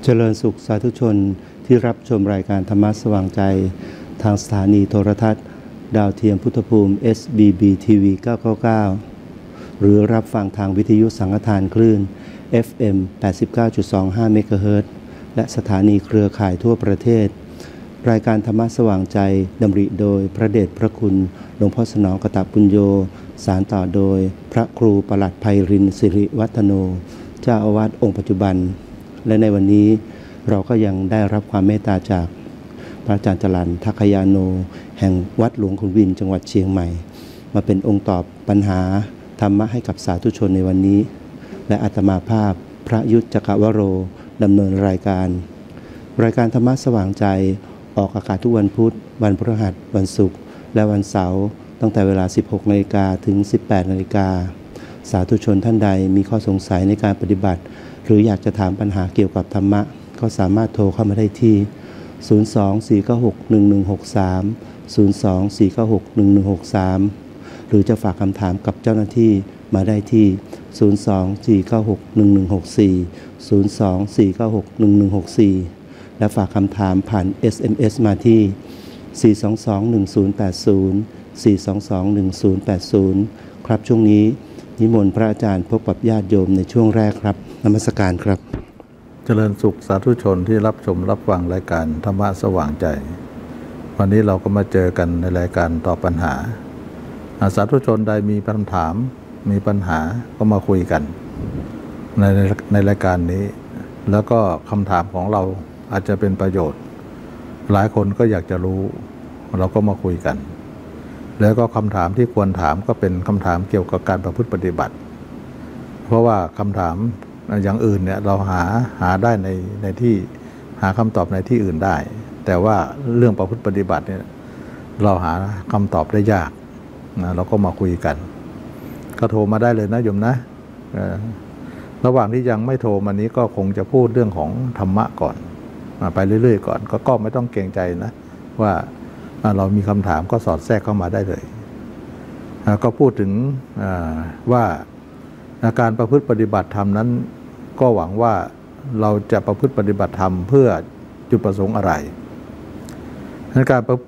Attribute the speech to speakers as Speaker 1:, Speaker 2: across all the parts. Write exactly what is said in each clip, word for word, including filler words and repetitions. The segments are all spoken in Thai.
Speaker 1: เจริญสุขสาธุชนที่รับชมรายการธรรมะสว่างใจทางสถานีโทรทัศน์ดาวเทียมพุทธภูมิ เอส บี บี ที วี เก้าเก้าเก้า หรือรับฟังทางวิทยุสังฆทานคลื่น เอฟ เอ็ม แปดสิบเก้าจุดสองห้า เมกะเฮิรตซ์ และสถานีเครือข่ายทั่วประเทศรายการธรรมะสว่างใจดำริโดยพระเดชพระคุณหลวงพ่อสนองกตปุญโญสารต่อโดยพระครูปลัดไพรินทร์สิริวัฒโนเจ้าอาวาสองค์ปัจจุบันและในวันนี้เราก็ยังได้รับความเมตตาจากพระอาจารย์จรัญทัคคยาโนแห่งวัดหลวงขุนวินจังหวัดเชียงใหม่มาเป็นองค์ตอบปัญหาธรรมะให้กับสาธุชนในวันนี้และอาตมาภาพพระยุทธจักรวโรดำเนินรายการรายการธรรมะสว่างใจออกอากาศทุกวันพุธวันพฤหัสวันศุกร์และวันเสาร์ตั้งแต่เวลา สิบหกนาฬิกา ถึง สิบแปดนาฬิกาสาธุชนท่านใดมีข้อสงสัยในการปฏิบัติหรืออยากจะถามปัญหาเกี่ยวกับธรรมะก็สามารถโทรเข้ามาได้ที่ ศูนย์ สอง สี่ เก้า หก หนึ่ง หนึ่ง หก สาม ศูนย์ สอง สี่ เก้า หก หนึ่ง หนึ่ง หก สาม หรือจะฝากคำถามกับเจ้าหน้าที่มาได้ที่ ศูนย์ สอง สี่ เก้า หก หนึ่ง หนึ่ง หก สี่ ศูนย์ สอง สี่ เก้า หก หนึ่ง หนึ่ง หก สี่ และฝากคำถามผ่าน เอส เอ็ม เอส มาที่ สี่ สอง สอง หนึ่ง ศูนย์ แปด ศูนย์ สี่ สอง สอง หนึ่ง ศูนย์ แปด ศูนย์ ครับช่วงนี้นิมนต์พระอาจารย์พบกับญาติโยมในช่วงแรกครับนมัสการครับ
Speaker 2: เจริญสุขสาธุชนที่รับชมรับฟังรายการธรรมะสว่างใจวันนี้เราก็มาเจอกันในรายการตอบปัญหาสาธุชนใดมีคำถามมีปัญหาก็มาคุยกันในในรายการนี้แล้วก็คำถามของเราอาจจะเป็นประโยชน์หลายคนก็อยากจะรู้เราก็มาคุยกันแล้วก็คำถามที่ควรถามก็เป็นคำถามเกี่ยวกับการประพฤติปฏิบัติเพราะว่าคำถามอย่างอื่นเนี่ยเราหาหาได้ในในที่หาคำตอบในที่อื่นได้แต่ว่าเรื่องประพฤติปฏิบัติเนี่ยเราหาคำตอบได้ยากนะเราก็มาคุยกันก็โทรมาได้เลยนะโยมนะระหว่างที่ยังไม่โทรมานี้ก็คงจะพูดเรื่องของธรรมะก่อนไปเรื่อยๆก่อนก็ก็ไม่ต้องเกรงใจนะว่าเรามีคำถามก็สอดแทรกเข้ามาได้เลยก็พูดถึงว่าการประพฤติปฏิบัติธรรมนั้นก็หวังว่าเราจะประพฤติปฏิบัติธรรมเพื่อจุดประสงค์อะไรในการประ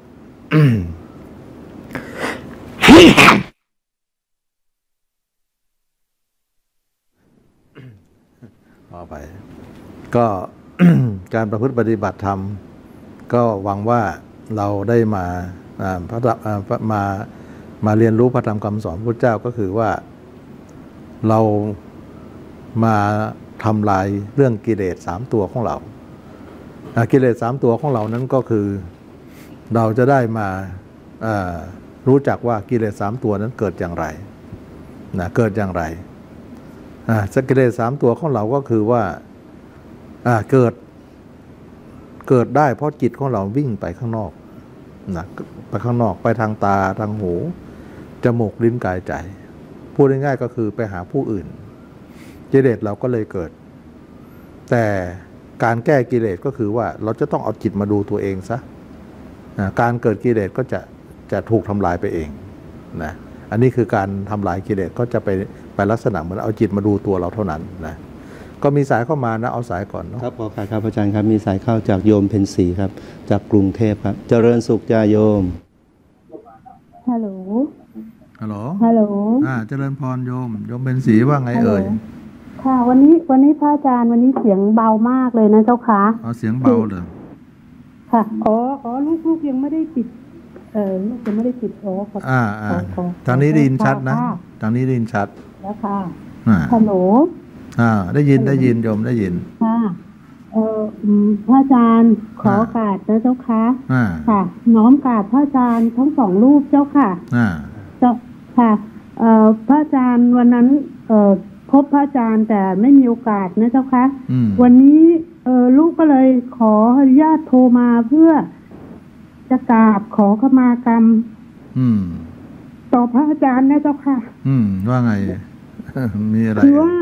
Speaker 2: ขอไปก็ การประพฤติปฏิบัติธรรมก็หวังว่าเราได้มาพระมามาเรียนรู้พระธรรมคำสอนพระพุทธเจ้าก็คือว่าเรามาทำลายเรื่องกิเลสสามตัวของเรากิเลสสามตัวของเรานั้นก็คือเราจะได้มารู้จักว่ากิเลสสามตัวนั้นเกิดอย่างไรนะเกิดอย่างไรกิเลสสามตัวของเราก็คือว่าเกิดเกิดได้เพราะจิตของเราวิ่งไปข้างนอกนะไปข้างนอกไปทางตาทางหูจมูกลิ้นกายใจพูดง่ายๆก็คือไปหาผู้อื่นกิเลสเราก็เลยเกิดแต่การแก้กิเลสก็คือว่าเราจะต้องเอาจิตมาดูตัวเองซะการเกิดกิเลสก็จะจะถูกทำลายไปเองนะอันนี้คือการทำลายกิเลสก็จะไปไปลักษณะเหมือนเอาจิตมาดูตัวเราเท่านั้นนะก็มีสายเข้ามานะเอาสายก่อนเนาะ
Speaker 1: ครับขอค่ะครับอาจารย์ครับมีสายเข้าจากโยมเพ็ญศรีครับจากกรุงเทพครับเจริญสุขจ้าโยม
Speaker 3: ฮัลโหล
Speaker 2: ฮัลโหล
Speaker 3: ฮัลโหล
Speaker 2: อ่าเจริญพรโยมโยมเพ็ญศรีว่าไงเอ่ย
Speaker 3: ค่ะวันนี้วันนี้พระอาจารย์วันนี้เสียงเบามากเลยนะเจ้าค่ะ
Speaker 2: อ๋อเสียงเบาเลย
Speaker 3: ค่ะอ๋ออ๋อลูกลูกยังไม่ได้ปิดเออลูกยังไม่ได้ปิดโอ้ขอ
Speaker 2: อ่าอ่าทางนี้ได้ยินชัดนะทางนี้ได้ยินชัด
Speaker 3: แล้วค่ะฮัลโหล
Speaker 2: อ่าได้ยินได้ยินโยมได้ยิน
Speaker 3: ค่ะเออพระอาจารย์ขอโอกาสนะเจ้าค่ะค่ะน้อมกราบพระอาจารย์ทั้งสองรูปเจ้าค่ะ
Speaker 2: อ่า
Speaker 3: เจ้าค่ะเอ่อพระอาจารย์วันนั้นเอ่อพบพระอาจารย์แต่ไม่มีโอกาสนะเจ้าค่ะวันนี้เออลูกก็เลยขออนุญาตโทรมาเพื่อจะกราบขอขมากรรมต่อพระอาจารย์นะเจ้าค่ะ
Speaker 2: อืมว่าไงมีอะไร
Speaker 3: คือว่า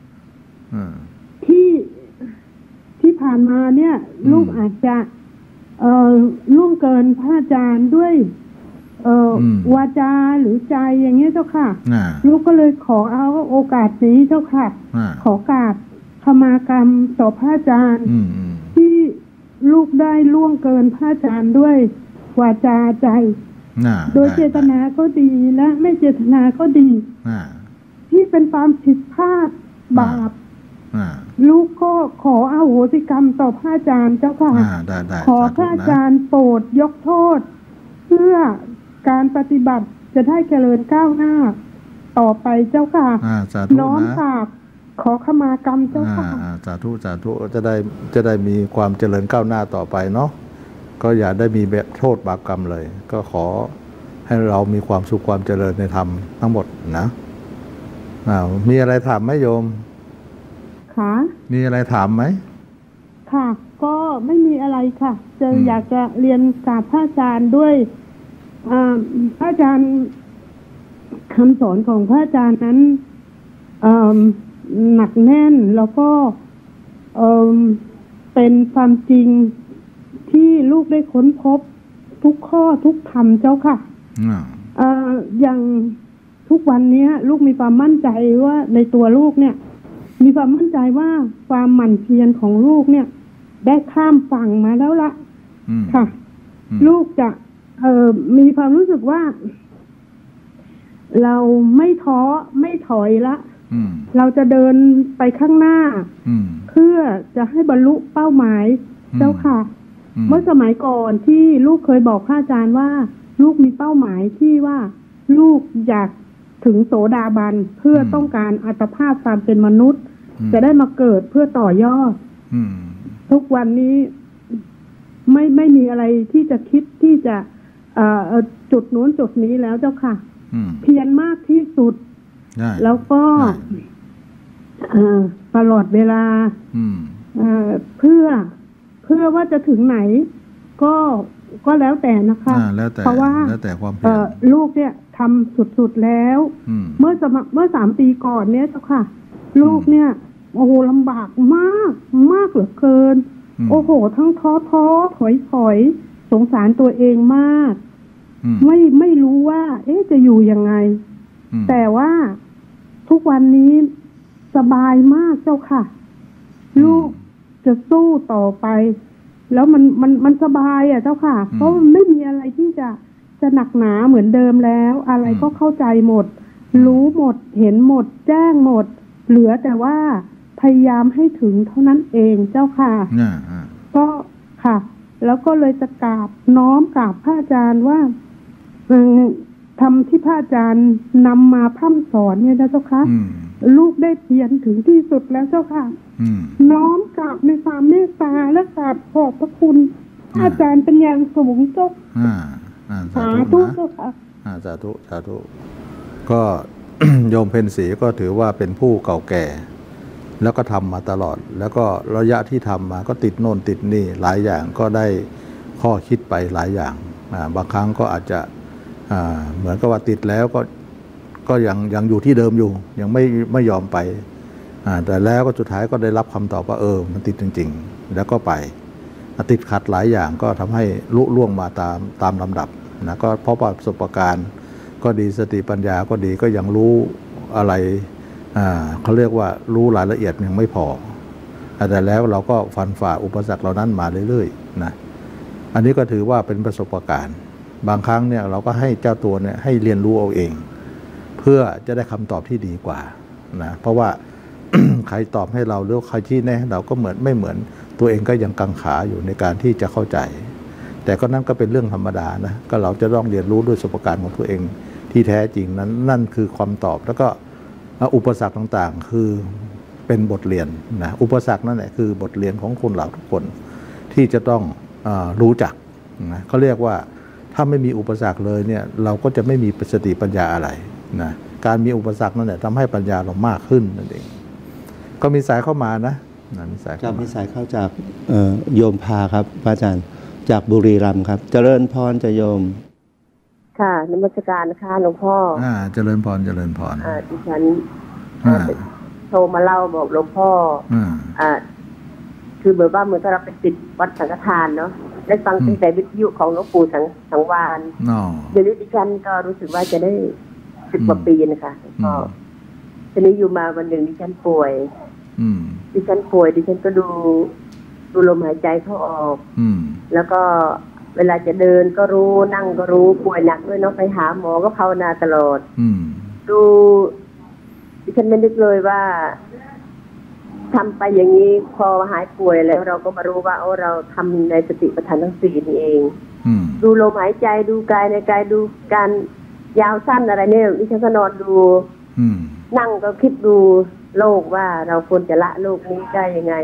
Speaker 3: ที่ที่ผ่านมาเนี่ยลูกอาจจะเอ่อล่วงเกินพระอาจารย์ด้วยเอ่อวาจาหรือใจอย่างเงี้ยเจ้าค่ะลูกก็เลยขอเอาโอกาสนี้เจ้าค่ะขอกราบคมากรรมต่อพระอาจารย์ที่ลูกได้ล่วงเกินพระอาจารย์ด้วยวาจาใจโดยเจตนาก็ดีและไม่เจตนาก็ดีที่เป็นความผิดพลาดบาปลูกก็ขออโหสิกรรมต่อพระอาจารย์เจ้าค่ะขอพระอาจารย์โปรดยกโทษเพื่อการปฏิบัติจะได้เจริญก้าวหน้าต่อไปเจ้าค่ะน้อมกราบขอขมากรรมเจ้าค่ะ
Speaker 2: สาธุสาธุจะได้จะได้มีความเจริญก้าวหน้าต่อไปเนาะก็อย่าได้มีแบบโทษบาปกรรมเลยก็ขอให้เรามีความสุขความเจริญในธรรมทั้งหมดนะอ้าวมีอะไรถามไหมโยม
Speaker 3: ค่ะ
Speaker 2: มีอะไรถามไหม
Speaker 3: ค่ะก็ไม่มีอะไรค่ะจะอยากจะเรียนกราบพระอาจารย์ด้วยพระอาจารย์คำสอนของพระอาจารย์นั้นหนักแน่นแล้วก็เป็นความจริงที่ลูกได้ค้นพบทุกข้อทุกธรรมเจ้าค่ะอย่างทุกวันนี้ลูกมีความมั่นใจว่าในตัวลูกเนี่ยมีความมั่นใจว่าความหมั่นเพียรของลูกเนี่ยได้ข้ามฝั่งมาแล้วละค่ะลูกจะเอ่อมีความรู้สึกว่าเราไม่ท้อไม่ถอยละเราจะเดินไปข้างหน้าเพื่อจะให้บรรลุเป้าหมายเจ้าค่ะเมื่อสมัยก่อนที่ลูกเคยบอกพระอาจารย์ว่าลูกมีเป้าหมายที่ว่าลูกอยากถึงโสดาบันเพื่อต้องการอัตภาพความเป็นมนุษย์จะได้มาเกิดเพื่อต่อยอดทุกวันนี้ไม่ไม่มีอะไรที่จะคิดที่จะจุดนู้นจุดนี้แล้วเจ้าค่ะเพียรมากที่สุดแล้วก็ตลอดเวลาเพื่อเพื่อว่าจะถึงไหนก็ก็แล้วแต่นะคะเพราะว่าลูกเนี่ยทำสุดๆแล้วเมื่อสมัครเมื่อสามปีก่อนเนี่ยเจ้าค่ะลูกเนี่ยโอ้โหลำบากมากมากเหลือเกินโอ้โหทั้งท้อท้อถอยถอยสงสารตัวเองมากไม่ไม่รู้ว่าเอ๊ะจะอยู่ยังไงแต่ว่าทุกวันนี้สบายมากเจ้าค่ะลูกจะสู้ต่อไปแล้วมันมันมันสบายอ่ะเจ้าค่ะเพราะมันไม่มีอะไรที่จะจะหนักหนาเหมือนเดิมแล้วอะไรก็เข้าใจหมดรู้หมดเห็นหมดแจ้งหมดเหลือแต่ว่าพยายามให้ถึงเท่านั้นเองเจ้าค่ะก็ค่ะแล้วก็เลยจะกราบน้อมกราบพระอาจารย์ว่าทำที่พระอาจารย์นำมาพร่ำสอนเนี่ยนะเจ้าค่ะลูกได้เพียรถึงที่สุดแล้วเจ้าค่ะน้อมกราบในความเมตตาและกราบขอบพระคุณพระอาจารย์เป็นอย่างสูงเจ้า
Speaker 2: สาธุเจ้าค่ะสาธุสาธุก็โยมเพ็ญศรีก็ถือว่าเป็นผู้เก่าแก่แล้วก็ทำมาตลอดแล้วก็ระยะที่ทำมาก็ติดโน่นติดนี่หลายอย่างก็ได้ข้อคิดไปหลายอย่างบางครั้งก็อาจจะเหมือนกับว่าติดแล้วก็ก็ยังยังอยู่ที่เดิมอยู่ยังไม่ไม่ยอมไปแต่แล้วก็สุดท้ายก็ได้รับคำตอบว่าเออมันติดจริงๆแล้วก็ไปติดขัดหลายอย่างก็ทำให้ลุล่วงมาตามตามลำดับนะก็เพราะประสบการณ์ก็ดีสติปัญญาก็ดีก็ยังรู้อะไรเขาเรียกว่ารู้รายละเอียดยังไม่พอแต่แล้วเราก็ฟันฝ่าอุปสรรคเหล่านั้นมาเรื่อยๆนะอันนี้ก็ถือว่าเป็นประสบการณ์บางครั้งเนี่ยเราก็ให้เจ้าตัวเนี่ยให้เรียนรู้เอาเองเพื่อจะได้คำตอบที่ดีกว่านะเพราะว่า ใครตอบให้เราหรือใครที่แน่เราก็เหมือนไม่เหมือนตัวเองก็ยังกังขาอยู่ในการที่จะเข้าใจแต่ก็นั่นก็เป็นเรื่องธรรมดานะก็เราจะต้องเรียนรู้ด้วยประสบการณ์ของตัวเองที่แท้จริงนั้นนั่นคือความตอบแล้วก็อุปสรรคต่างๆคือเป็นบทเรียนนะอุปสรรคนั่นแหละคือบทเรียนของคนเราทุกคนที่จะต้องเอ่อรู้จักนะเขาเรียกว่าถ้าไม่มีอุปสรรคเลยเนี่ยเราก็จะไม่มีสติปัญญาอะไรนะการมีอุปสรรคนั่นแหละทำให้ปัญญาเรามากขึ้นนั่นเองก็มีสายเข้ามานะมีสายเข้า
Speaker 1: มีสายเข้าจากโยมพาครับพระอาจารย์จากบุรีรัมย์ครับเจริญพรจะโยม
Speaker 4: ค่ะนมัสการนะคะหลวงพ่อ
Speaker 2: อ่าเจริญพรเจริญพร
Speaker 4: อ่าดิฉันโทรมาเล่าบอกหลวงพ่ออ่าคือเหมือนว่าเหมือนกับเราไปติดวัดสังฆทานเนาะได้ฟังตั้งแต่วิทยุของหลวงปู่สังสังวานเดี๋ยวนี้ดิฉันก็รู้สึกว่าจะได้สิบกว่าปีนะคะก็ทีนี้อยู่มาวันหนึ่งดิฉันป่วยดิฉันป่วยดิฉันก็ดูดูลมหายใจเข้าออกอืมแล้วก็เวลาจะเดินก็รู้นั่งก็รู้ป่วยหนักด้วยเนาะไปหาหมอก็ภาวนาตลอดอืมดูดิฉันไม่นึกเลยว่าทำไปอย่างนี้พอหายป่วยแล้วเราก็มารู้ว่าโอ้เราทำในสติปัฏฐานทั้งสี่นี่เองดูลมหายใจดูกายในกายดูการยาวสั้นอะไรเนี่ยดิฉันก็นอนดูนั่งก็คิดดูโลกว่าเราควรจะละโลกนี้ได้ยังไง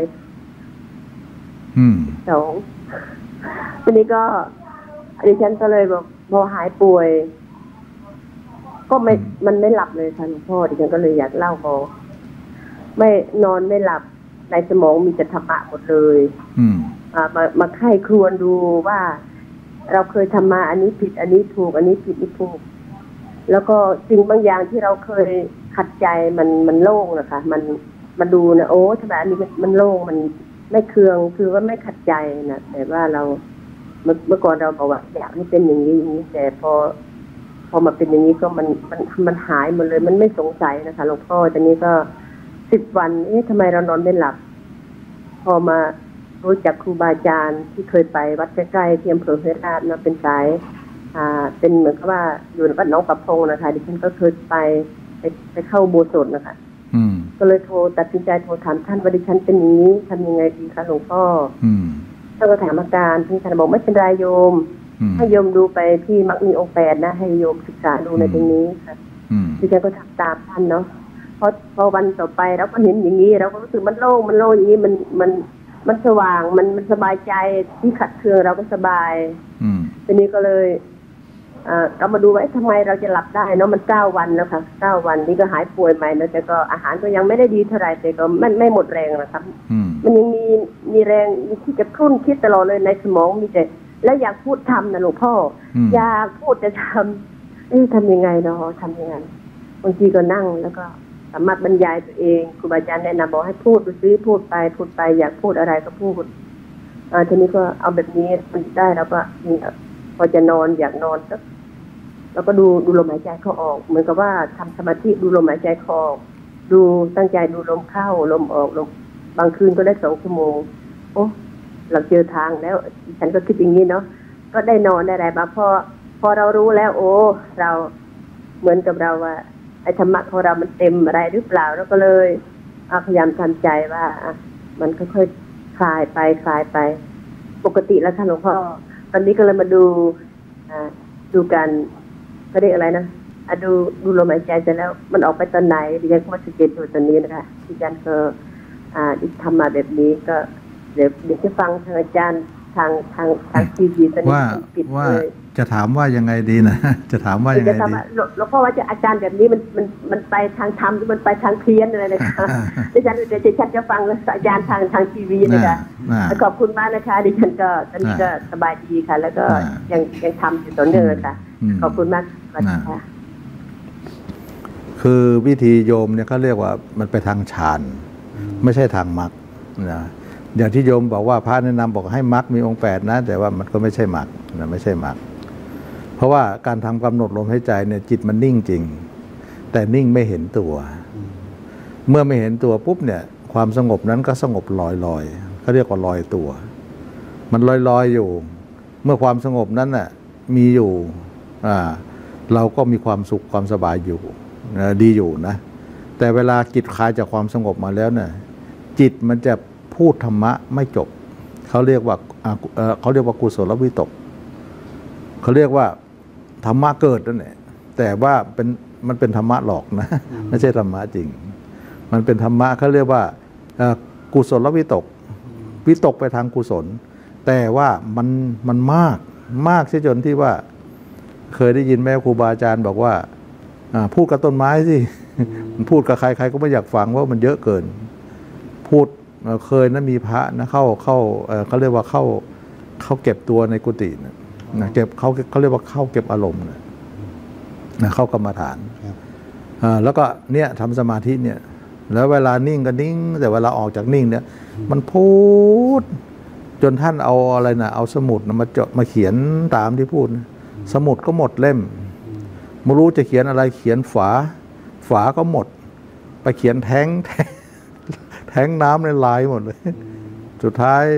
Speaker 4: สองทีนี้ก็ดิฉันก็เลยบอกพอหายป่วยก็ไม่มันไม่หลับเลยค่ะหลวงพ่อดิฉันก็เลยอยากเล่าพอไม่นอนไม่หลับในสมองมีแต่ธรรมะหมดเลยอืมอ่ามามาไข้ครวนดูว่าเราเคยทำมาอันนี้ผิดอันนี้ถูกอันนี้ผิดอันนี้ถูกแล้วก็สิ่งบางอย่างที่เราเคยขัดใจมันมันโล่งนะคะมันมันดูนะโอ้ทำไมอันนี้มันโล่งมันไม่เคืองคือว่าไม่ขัดใจนะแต่ว่าเราเมื่อเมื่อก่อนเราบอกว่าอยากให้เป็นอย่างนี้อย่างนี้แต่พอพอมาเป็นอย่างนี้ก็มันมันมันหายหมดเลยมันไม่สงสัยนะคะหลวงพ่อตอนนี้ก็สิบวันเอ๊ะทำไมเรานอนไม่หลับพอมารู้จักครูบาอาจารย์ที่เคยไปวัดใกล้ๆที่อำเภอเฮราชนะเป็นสายอ่าเป็นเหมือนกับว่าอยู่วัดหนองประพงนะคะดิฉันก็เคยไปไปไปเข้าโบสถ์นะคะอืมก็เลยโทรตัดสินใจโทรถามท่านว่าดิฉันเป็นอย่างนี้ทำยังไงดีคะหลวงพ่ออืมท่านก็ถามอาการท่านบอกไม่เป็นไรโยมให้โยมดูไปที่มักมีองค์แปดนะให้โยมศึกษาดูในตรงนี้ค่ะดิฉันก็ทำตามท่านเนาะพอพอวันต่อไปเราก็เห็นอย่างนี้เราก็รู้สึกมันโล่งมันโล่งอย่างนี้มันมันมันสว่างมันมันสบายใจที่ขัดเคืองเราก็สบายทีนี้ก็เลยเรามาดูว่าทำไมเราจะหลับได้เนาะมันเก้าวันแล้วค่ะเก้าวันนี้ก็หายป่วยใหม่นะแต่ก็อาหารก็ยังไม่ได้ดีเท่าไหร่แต่ก็ไม่ไม่หมดแรงนะครับมันยังมีมีแรงที่จะครุ่นคิดตลอดเลยในสมองมีแต่แล้วอยากพูดทำนะหลวงพ่ออยากพูดจะทำเอ๊ะทำยังไงเนาะทำยังไงบางทีก็นั่งแล้วก็สามารถบรรยายตัวเองครูบาอาจารย์แนะนำบอกให้พูดดูซิพูดไปพูดไปอยากพูดอะไรก็พูดอ่าทีนี้ก็เอาแบบนี้มันได้แล้วก็พอจะนอนอยากนอนก็แล้วก็ดูดูลมหายใจเข้าออกเหมือนกับว่าทำสมาธิดูลมหายใจเข้าออกดูตั้งใจดูลมเข้าลมออกลมบางคืนก็ได้สองชั่วโมงโอ้เราเจอทางแล้วฉันก็คิดอย่างนี้เนาะก็ได้นอนได้อะไรมาพอพอเรารู้แล้วโอ้เราเหมือนกับเราว่าไอ้ธรรมะของเรามันเต็มอะไรหรือเปล่าแล้วก็เลยพยายามทำใจว่ามันค่อยๆคลายไปคลายไปปกติแล้วท่านหลวงพ่อตอนนี้ก็เลยมาดูดูกันเขาเรียกอะไรนะอะดูดูลมหายใจเสร็จแล้วมันออกไปตอนไหนดิฉันก็มาสังเกตดูตอนนี้นะคะดิฉันก็อ่าทำมาแบบนี้ก็เดี๋ยวเดี๋ยวจะฟังทางอาจารย์ทางทางทางทีวีตอนนี้ปิดเลย
Speaker 2: จะถามว่ายังไงดีนะจะถามว่ายังไงดี
Speaker 4: หลวงพ่อว่าจะอาจารย์แบบนี้มันมันมันไปทางธรรมหรือมันไปทางเพี้ยนอะไรนะคะดิฉันเดี๋ยวดิฉันจะฟังอาจารย์ทางทางทีวีนะคะขอบคุณมากนะคะดิฉันก็ตอนนี้ก็สบายดีค่ะแล้วก็ยังยังทำอยู่ต่อเนื่องค่ะขอบคุณมากค่ะ
Speaker 2: คือวิธีโยมเนี่ยเขาเรียกว่ามันไปทางฌานไม่ใช่ทางมรรคนะอย่างที่โยมบอกว่าพระแนะนำบอกให้มรรคมีองค์แปดนะแต่ว่ามันก็ไม่ใช่มรรคนะไม่ใช่มรรคเพราะว่าการทำกำหนดลมหายใจเนี่ยจิตมันนิ่งจริงแต่นิ่งไม่เห็นตัวเมื่อไม่เห็นตัวปุ๊บเนี่ยความสงบนั้นก็สงบลอยลอยเขาเรียกว่าลอยตัวมันลอยลอยอยู่เมื่อความสงบนั้นน่ะมีอยู่อ่าเราก็มีความสุขความสบายอยู่ดีอยู่นะแต่เวลาจิตคลายจากความสงบมาแล้วเนี่ยจิตมันจะพูดธรรมะไม่จบเขาเรียกว่าเขาเรียกว่ากุศลวิตกเขาเรียกว่าธรรมะเกิดนั่นแหละแต่ว่าเป็นมันเป็นธรรมะหลอกนะไม่ใช่ธรรมะจริงมันเป็นธรรมะเขาเรียกว่ากุศลวิตกวิตกไปทางกุศลแต่ว่ามันมันมากมากจนที่ว่าเคยได้ยินแม่ครูบาอาจารย์บอกว่าพูดกับต้นไม้สิพูดกับใครใครก็ไม่อยากฟังว่ามันเยอะเกินพูดเคยนะมีพระนะเข้าเข้าเขาเรียกว่าเข้าเข้าเก็บตัวในกุฏินะเก็บเขาเขาเรียกว่าเข้าเก็บอารมณ์นะเข้ากรรมฐานแล้วก็เนี่ยทำสมาธิเนี่ยแล้วเวลานิ่งก็นิ่งแต่เวลาออกจากนิ่งเนี่ยมันพูดจนท่านเอาอะไรนะเอาสมุดมาจดมาเขียนตามที่พูดสมุดก็หมดเล่มไม่รู้จะเขียนอะไรเขียนฝาฝาก็หมดไปเขียนแท้งแท้แท้งน้ำในลายหมดเลยสุดท้าย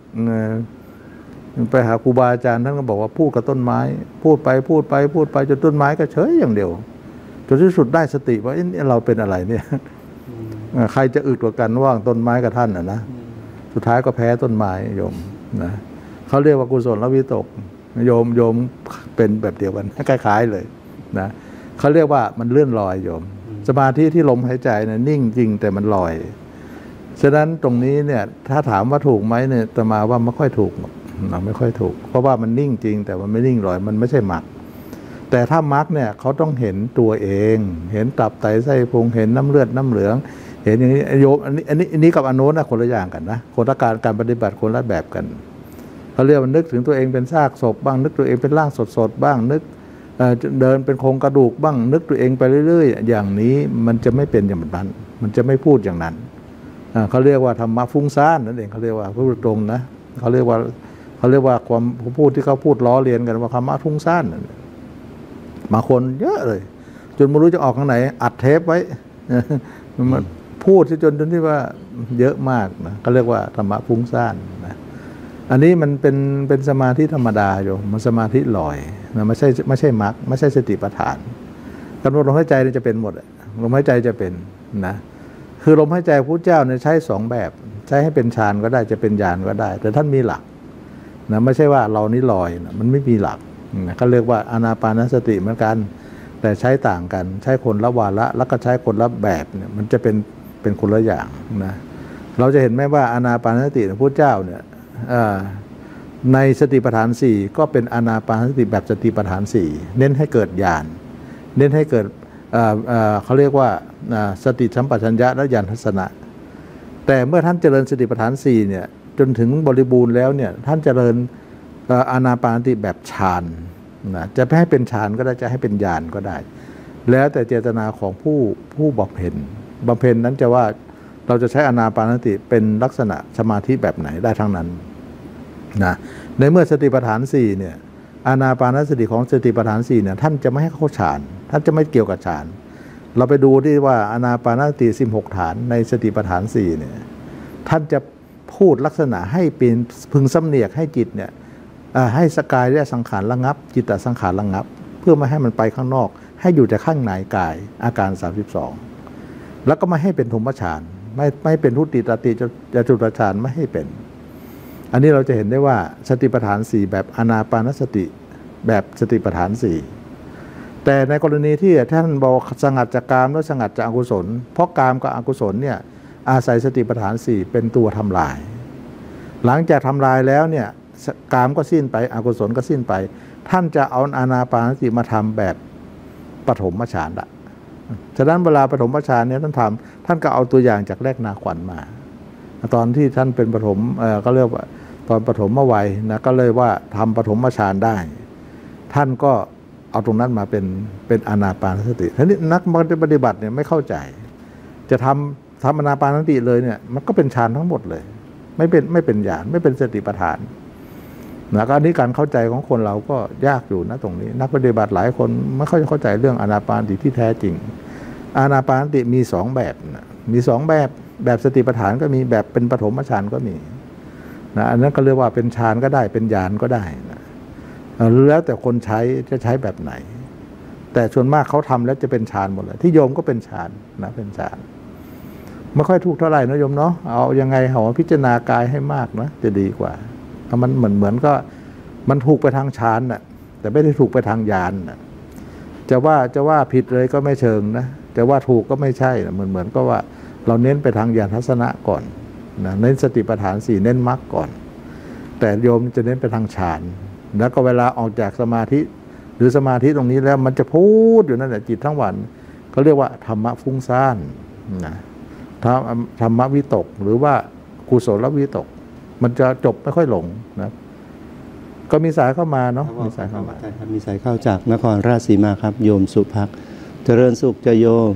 Speaker 2: ไปหาครูบาอาจารย์ท่านก็บอกว่าพูดกับต้นไม้พูดไปพูดไปพูดไปจนต้นไม้ก็เฉยอย่างเดียวจนที่สุดได้สติว่าเอ๊ะเราเป็นอะไรเนี่ยใครจะอึดกว่ากันว่างต้นไม้กับท่านนะนะสุดท้ายก็แพ้ต้นไม้โยมนะเขาเรียกว่ากุศลวิตกโยมโยมเป็นแบบเดียวกันคล้ายๆเลยนะเขาเรียกว่ามันเลื่อนลอยโยมสมาธิที่ลมหายใจเนี่ยนิ่งจริงแต่มันลอยฉะนั้นตรงนี้เนี่ยถ้าถามว่าถูกไหมเนี่ยอาตมาว่าไม่ค่อยถูกเราไม่ค่อยถูกเพราะว่ามันนิ่งจริงแต่มันไม่นิ่งลอยมันไม่ใช่มรรคแต่ถ้ามรรคเนี่ยเขาต้องเห็นตัวเองเห็นตับไตไส้พุงเห็นน้ำเลือดน้ำเหลืองเห็นอย่างนี้โยมอันนี้อันนี้อันนี้กับอันโน้นนะคนละอย่างกันนะคนละการการปฏิบัติคนละแบบกันเขาเรียกว่านึกถึงตัวเองเป็นซากศพบ้างนึกตัวเองเป็นร่างสดๆบ้างนึกเดินเป็นโครงกระดูกบ้างนึกตัวเองไปเรื่อยๆอย่างนี้มันจะไม่เป็นอย่างนั้นมันจะไม่พูดอย่างนั้นเขาเรียกว่าธรรมะฟุ้งซ่านนั่นเองเขาเรียกว่าพูดตรงนะเขาเรียกว่าเขาเรียกว่าความพูดที่เขาพูดล้อเลียนกันว่าธรรมะฟุ้งซ่านมาคนเยอะเลยจนไม่รู้จะออกทางไหนอัดเทปไว้มันพูดที่จนจนที่ว่าเยอะมากนะเขาเรียกว่าธรรมะฟุ้งซ่านนะอันนี้มันเป็นเป็นสมาธิธรรมดาอยู่มันสมาธิลอยนะไม่ใช่ไม่ใช่มรรคไม่ใช่สติปัฏฐานกำหนดลมหายใจนี่จะเป็นหมดลมหายใจจะเป็นนะคือลมหายใจพระเจ้าเนี่ยใช้สองแบบใช้ให้เป็นฌานก็ได้จะเป็นญาณก็ได้แต่ท่านมีหลักนะไม่ใช่ว่าเรานี่ลอยนะมันไม่มีหลักนะเขาเรียกว่าอานาปานสติเหมือนกันแต่ใช้ต่างกันใช้คนละวาระแล้วก็ใช้คนละแบบเนี่ยมันจะเป็นเป็นคนละอย่างนะเราจะเห็นไหมว่าอานาปานสติของพระเจ้าเนี่ยในสติปัฏฐานสี่ก็เป็นอานาปานสติแบบสติปัฏฐานสี่เน้นให้เกิดญาณเน้นให้เกิดเขาเรียกว่าสติสัมปชัญญะและญาณทัศนะแต่เมื่อท่านเจริญสติปัฏฐานสี่เนี่ยจนถึงบริบูรณ์แล้วเนี่ยท่านเจริญอานาปานสติแบบฌานนะจะให้เป็นฌานก็ได้จะให้เป็นญาณก็ได้แล้วแต่เจตนาของผู้ผู้บำเพ็ญบำเพ็ญนั้นจะว่าเราจะใช้อานาปานสติเป็นลักษณะสมาธิแบบไหนได้ทั้งนั้นนะในเมื่อสติปัฏฐานสี่เนี่ยอานาปานสติของสติปัฏฐานสี่เนี่ยท่านจะไม่ให้เข้าฌานท่านจะไม่เกี่ยวกับฌานเราไปดูที่ว่าอานาปานสติสิบหกฐานในสติปัฏฐานสี่เนี่ยท่านจะพูดลักษณะให้เป็นพึงสำเนียกให้จิตเนี่ยให้สกายและสังขารระงับจิตตสังขารระงับเพื่อไม่ให้มันไปข้างนอกให้อยู่แต่ข้างในกายอาการสามสิบสองแล้วก็ไม่ให้เป็นธรรมฌานไม่ไม่เป็นทุติตติจตุตฌานไม่ให้เป็นอันนี้เราจะเห็นได้ว่าสติปัฏฐานสี่แบบอานาปานสติแบบสติปัฏฐานสี่แต่ในกรณีที่ท่านบอกสงัดจากกามและสงัดจากอกุศลเพราะกามกับอกุศลเนี่ยอาศัยสติปัฏฐานสี่เป็นตัวทำลายหลังจากทำลายแล้วเนี่ยกามก็สิ้นไปอกุศลก็สิ้นไปท่านจะเอาอานาปานสติมาทำแบบปฐมฌานละฉะนั้นเวลาปฐมฌานเนี่ยท่านทำท่านก็เอาตัวอย่างจากแรกนาขวัญมาตอนที่ท่านเป็นปฐมเอ่อก็เรียกว่าตอนปฐมวัยนะก็เลยว่าทำปฐมฌานได้ท่านก็เอาตรงนั้นมาเป็นเป็นอานาปานสติทีนี้นักปฏิบัติเนี่ยไม่เข้าใจจะทำทำอานาปานสติเลยเนี่ยมันก็เป็นฌานทั้งหมดเลยไม่เป็นไม่เป็นญาณไม่เป็นสติปัฏฐานนะก็อันนี้การเข้าใจของคนเราก็ยากอยู่นะตรงนี้นักปฏิบัติหลายคนไม่ค่อยเข้าใจเรื่องอานาปานสติที่แท้จริงอานาปานสติมีสองแบบนะมีสองแบบแบบสติปัฏฐานก็มีแบบเป็นปฐมฌานก็มีนะอันนั้นก็เรียกว่าเป็นฌานก็ได้เป็นญาณก็ได้นะแล้วแต่คนใช้จะใช้แบบไหนแต่ส่วนมากเขาทำแล้วจะเป็นฌานหมดเลยที่โยมก็เป็นฌานนะเป็นฌานไม่ค่อยถูกเท่าไหร่นะโยมเนาะเอายังไงเอาพิจารณากายให้มากนะจะดีกว่ามันเหมือนเหมือนก็มันถูกไปทางฌานน่ะแต่ไม่ได้ถูกไปทางญาณน่ะจะว่าจะว่าผิดเลยก็ไม่เชิงนะแต่ว่าถูกก็ไม่ใช่เหมือนเหมือนก็ว่าเราเน้นไปทางญาณทัศนะก่อนนะเน้นสติปัฏฐานสี่เน้นมรรคก่อนแต่โยมจะเน้นไปทางฌานแล้วก็เวลาออกจากสมาธิหรือสมาธิตรงนี้แล้วมันจะพูดอยู่นั่นแหละจิตทั้งวันเขาเรียกว่าธรรมะฟุ้งซ่านนะธรรมะวิตกหรือว่ากุศลวิตกมันจะจบไม่ค่อยหลงนะก็มีสายเข้ามาเนาะมีสายเข้ามา
Speaker 1: มีสายเข้าจากนครราชสีมาครับโยมสุภักดิ์เจริญสุขจะโยม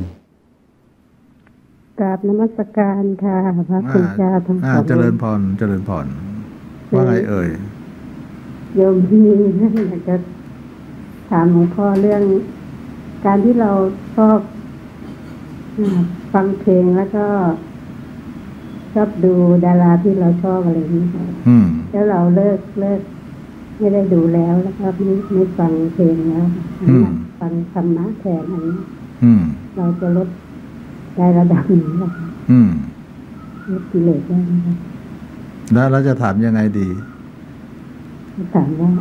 Speaker 3: กราบนมัสการค่ะพระคุณเจ้าทั้งสอง
Speaker 2: เจริญพรเจริญพรว่าไงเอ่ย
Speaker 3: โยมที่อยากจะถามหลวงพ่อเรื่องการที่เราชอบฟังเพลงแล้วก็ชอบดูดาราที่เราชอบอะไรนี้ค่ะแล้วเราเลิกเลิกไม่ได้ดูแล้วแล้วก็ไม่ไม่ฟังเพลงแล้วฟังธรรมะแทนอันนี้เราจะลดได้ระดับนี้แหละลดกิเลสได้ไหมคะ
Speaker 2: แล้วเราจะถามยังไงดี
Speaker 3: ถามว่า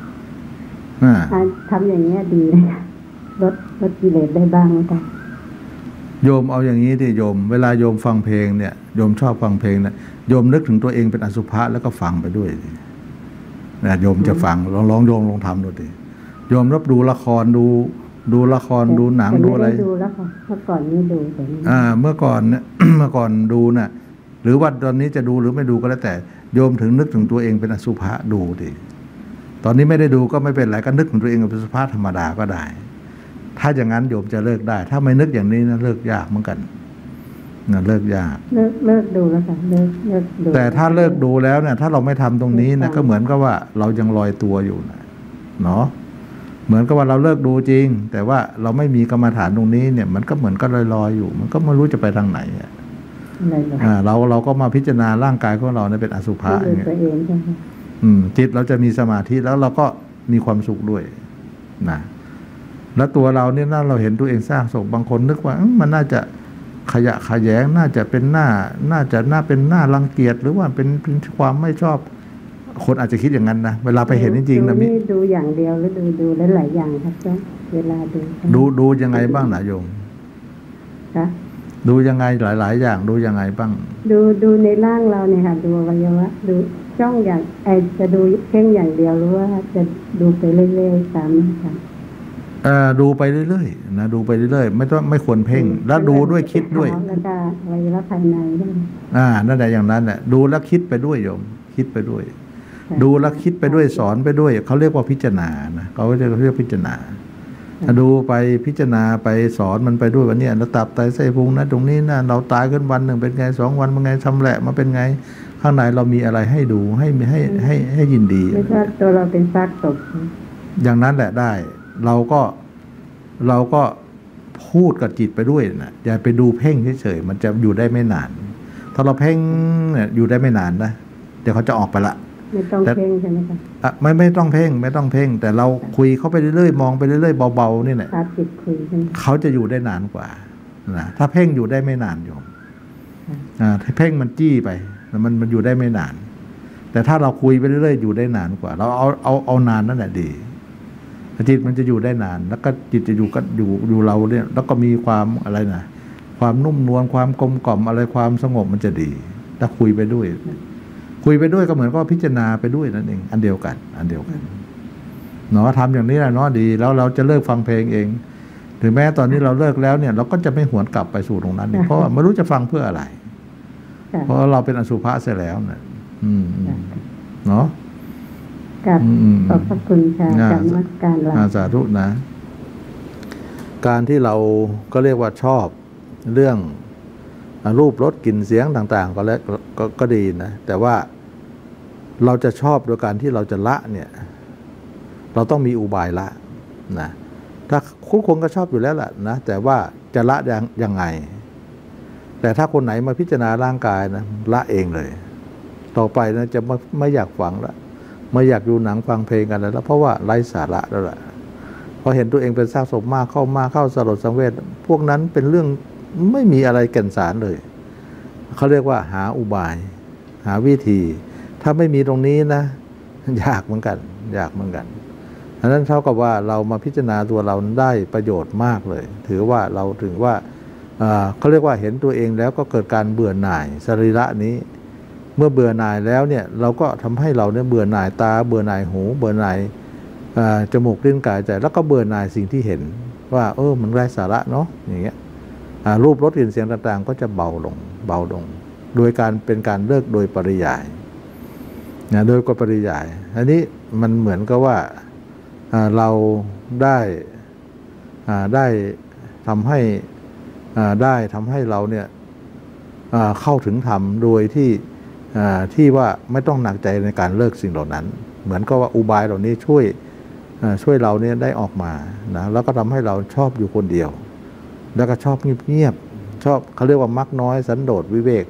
Speaker 3: ทำอย่างนี้ดีเลยลดลดกิเลสได้บ้างไหมคะ
Speaker 2: โยมเอาอย่างนี้ดิโยมเวลาโยมฟังเพลงเนี่ยโยมชอบฟังเพลงเนี่ยโยมนึกถึงตัวเองเป็นอสุภะแล้วก็ฟังไปด้วยนะโยมจะฟังลองลองโยมลองทำดูดิโยมรับดูละครดูดูละครดูหนังดูอะไร
Speaker 3: ดูแล้วค่ะเมื่อก่อนนี่ดูแต่
Speaker 2: อ่าเมื่อก่อนเนี่ย เมื่อก่อนดูน่ะหรือว่าตอนนี้จะดูหรือไม่ดูก็แล้วแต่โยมถึงนึกถึงตัวเองเป็นอสุภะดูดิตอนนี้ไม่ได้ดูก็ไม่เป็นไรก็นึกถึงตัวเองเป็นอสุภะธรรมดาก็ได้ถ้าอย่างนั้นโยมจะเลิกได้ถ้าไม่นึกอย่างนี้นะเลิกยากเหมือนกันนะเลิกยาก
Speaker 3: เลิกเลิกดูแล้วค่ะเลิกเลิกดู
Speaker 2: แต่ถ้าเลิกดูแล้วเนี่ยถ้าเราไม่ทำตรงนี้นะก็เหมือนกับว่าเรายังลอยตัวอยู่นะเนาะเหมือนกับว่าเราเลิกดูจริงแต่ว่าเราไม่มีกรรมฐานตรงนี้เนี่ยมันก็เหมือนก็ลอยลอยอยู่มันก็ไม่รู้จะไปทางไหนอ่ะเราเราก็มาพิจารณาร่างกายของเราเนี่ยเป็นอสุภะอย่างเงี้ยจิตเราจะมีสมาธิแล้วเราก็มีความสุขด้วยนะแล้วตัวเราเนี่ยน่าเราเห็นตัวเองสร้างสมบางคนนึกว่ามันน่าจะขยะขยงน่าจะเป็นหน้าน่าจะน่าเป็นหน้ารังเกียจหรือว่าเป็นความไม่ชอบคนอาจจะคิดอย่างนั้นนะเวลาไปเห็นจริงๆนะมิ
Speaker 3: ดูอย่างเดียวหรือดูดูหลายๆอย่างครับเจ้าเวลาดู
Speaker 2: ดูดูยังไงบ้างนะโยม
Speaker 3: คะ
Speaker 2: ดูยังไงหลายๆอย่างดูยังไงบ้าง
Speaker 3: ดูดูในร่างเราเนี่ยค่ะดูอวัยวะดูจ้องอย่างไอจะดูเพ่งอย่างเดียวหรือว่าจะดูไปเรื่อยๆตามค่ะ
Speaker 2: เอ่อดูไปเรื่อยๆนะดูไปเรื่อยๆไม่ต้องไม่ควรเพ่งแล้วดูด้วยคิดด้วย
Speaker 3: แล้วก็อวัยวะภายในด้วย
Speaker 2: อ่านั่นแหละอย่างนั้นแหละดูแล้วคิดไปด้วยโยมคิดไปด้วยดูแล้วคิดไปด้วยสอนไปด้วยเขาเรียกว่าพิจารณานะเขาจะเรียกพิจารณาดูไปพิจารณาไปสอนมันไปด้วยว่าเนี่ยเราตับไตไส้พุงนะตรงนี้นะเราตายขึ้นวันหนึ่งเป็นไงสองวันเป็นไงชำแหละมาเป็นไงข้างในเรามีอะไรให้ดูให้ให้ให้ให้ยินดี
Speaker 3: ไม่ใช่ตัวเราเป็นซากศพ
Speaker 2: อย่างนั้นแหละได้เราก็เราก็พูดกับจิตไปด้วยนะอย่าไปดูเพ่งเฉยๆมันจะอยู่ได้ไม่นานถ้าเราเพ่งเนี่ยอยู่ได้ไม่นานนะเดี๋ยวเขาจะออกไปละ
Speaker 3: ไม่ต้องเพ่งใช่ไหมคะ
Speaker 2: อ่ะไม่ไม่ต้องเพ่งไม่ต้องเพ่งแต่เราคุยเขาไปเรื่อยๆมองไปเรื่อยๆเบาๆนี่แหละ
Speaker 3: จิตคุย
Speaker 2: เขาจะอยู่ได้นานกว่านะถ้าเพ่งอยู่ได้ไม่นานโยมอ่าถ้าเพ่งมันจี้ไปมันมันอยู่ได้ไม่นานแต่ถ้าเราคุยไปเรื่อยๆอยู่ได้นานกว่าเราเอาเอาเอานานนั่นแหละดีจิตมันจะอยู่ได้นานแล้วก็จิตจะอยู่ก็อยู่อยู่เราเนี่ยแล้วก็มีความอะไรนะความนุ่มนวลความกลมกล่อมอะไรความสงบมันจะดีถ้าคุยไปด้วยคุยไปด้วยก็เหมือนก็พิจารณาไปด้วยนั่นเองอันเดียวกันอันเดียวกันเนาะทำอย่างนี้แหละเนาะดีแล้วเราจะเลิกฟังเพลงเองถึงแม้ตอนนี้เราเลิกแล้วเนี่ยเราก็จะไม่หวนกลับไปสู่ตรงนั้นเพราะไม่รู้จะฟังเพื่ออะไรเพราะเราเป็นอสุภะเสียแล้วเนี่ยเนาะ
Speaker 3: กับขอบพระคุณค่ะการนมัสการ
Speaker 2: เราสาธุนะการที่เราก็เรียกว่าชอบเรื่องรูปรสกลิ่นเสียงต่างๆก็แล้วก็ก็ดีนะแต่ว่าเราจะชอบโดยการที่เราจะละเนี่ยเราต้องมีอุบายละนะถ้าคุณคงก็ชอบอยู่แล้วล่ะนะแต่ว่าจะละยังยังไงแต่ถ้าคนไหนมาพิจารณาร่างกายนะละเองเลยต่อไปนะจะไม่ไม่อยากฟังละไม่อยากดูหนังฟังเพลงกันแล้วเพราะว่าไร้สาระแล้วล่ะพอเห็นตัวเองเป็นซากศพมากเข้ามากเข้าสลดสังเวชพวกนั้นเป็นเรื่องไม่มีอะไรแก่นสารเลยเขาเรียกว่าหาอุบายหาวิธีถ้าไม่มีตรงนี้นะยากเหมือนกันยากเหมือนกันดังนั้นเท่ากับว่าเรามาพิจารณาตัวเราได้ประโยชน์มากเลยถือว่าเราถึงว่าเขาเรียกว่าเห็นตัวเองแล้วก็เกิดการเบื่อหน่ายสรีระนี้เมื่อเบื่อหน่ายแล้วเนี่ยเราก็ทำให้เราเนี่ยเบื่อหน่ายตาเบื่อหน่ายหูเบื่อหน่ายจมูกลิ้นกายใจแล้วก็เบื่อหน่ายสิ่งที่เห็นว่าเออมันไร้สาระเนาะอย่างเงี้ยรูปรสกลิ่นเสียงต่างๆก็จะเบาลงเบาลงโดยการเป็นการเลิกโดยปริยายนะโดยก็ปริยายอันนี้มันเหมือนกับว่าเราได้ได้ทำให้ได้ทำให้เราเนี่ยเข้าถึงธรรมโดยที่ที่ว่าไม่ต้องหนักใจในการเลิกสิ่งเหล่านั้นเหมือนกับว่าอุบายเหล่านี้ช่วยช่วยเราเนี่ยได้ออกมานะแล้วก็ทำให้เราชอบอยู่คนเดียวแล้วก็ชอบเงียบๆชอบเขาเรียกว่ามักน้อยสันโดษวิเวก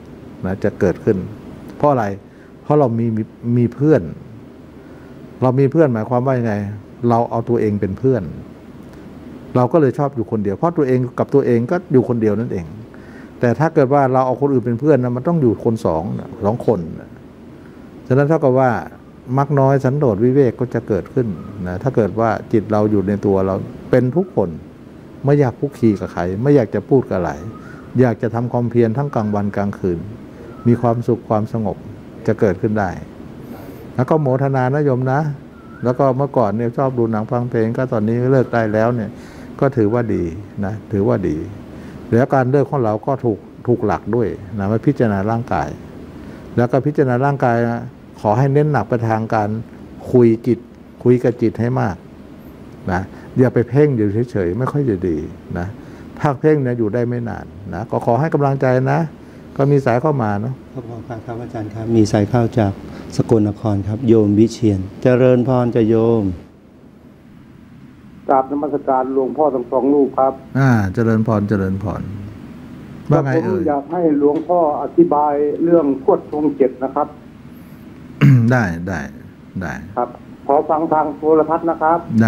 Speaker 2: นะจะเกิดขึ้นเพราะอะไรเพราะเรามีมีเพื่อนเรามีเพื่อนหมายความว่ายังไงเราเอาตัวเองเป็นเพื่อนเราก็เลยชอบอยู่คนเดียวเพราะตัวเองกับตัวเองก็อยู่คนเดียวนั่นเองแต่ถ้าเกิดว่าเราเอาคนอื่นเป็นเพื่อนนะมันต้องอยู่คนสองสองคนฉะนั้นเท่ากับว่ามักน้อยสันโดษวิเวกก็จะเกิดขึ้นนะถ้าเกิดว่าจิตเราอยู่ในตัวเราเป็นทุกคนไม่อยากคุกคีกับใครไม่อยากจะพูดกับใครอยากจะทำความเพียรทั้งกลางวันกลางคืนมีความสุขความสงบจะเกิดขึ้นได้แล้วก็โมทนานะโยมนะแล้วก็เมื่อก่อนเนี่ยชอบดูหนังฟังเพลงก็ตอนนี้เลิกได้แล้วเนี่ยก็ถือว่าดีนะถือว่าดีแล้วการเลิกของเราก็ถูกถูกหลักด้วยนะมาพิจารณาร่างกายแล้วก็พิจารณาร่างกายนะขอให้เน้นหนักไปทางการคุยจิตคุยกับจิตให้มากนะอย่าไปเพ่งอยู่เฉยๆไม่ค่อยจะดีนะถ้าเพ่งเนี่ยอยู่ได้ไม่นานนะก็ขอให้กำลังใจนะก็มีสายเข้ามาเนาะ
Speaker 1: ขอบคุณครับอาจารย์ครับมีสายเข้าจากสกลนครครับโยมวิเชียรเจริญพรจะโยม
Speaker 5: กราบนมัสการหลวงพ่อทั้งสองรูปครับ
Speaker 2: อ่าเจริญพรเจริญพรว่าไงเอ่ย
Speaker 5: อยากให้หลวงพ่ออธิบายเรื่องโพชฌงค์เจ็ดนะครับ
Speaker 2: ได้ได้ได้
Speaker 5: ครับขอฟังทางโทรทัศน์นะครับ
Speaker 2: ได้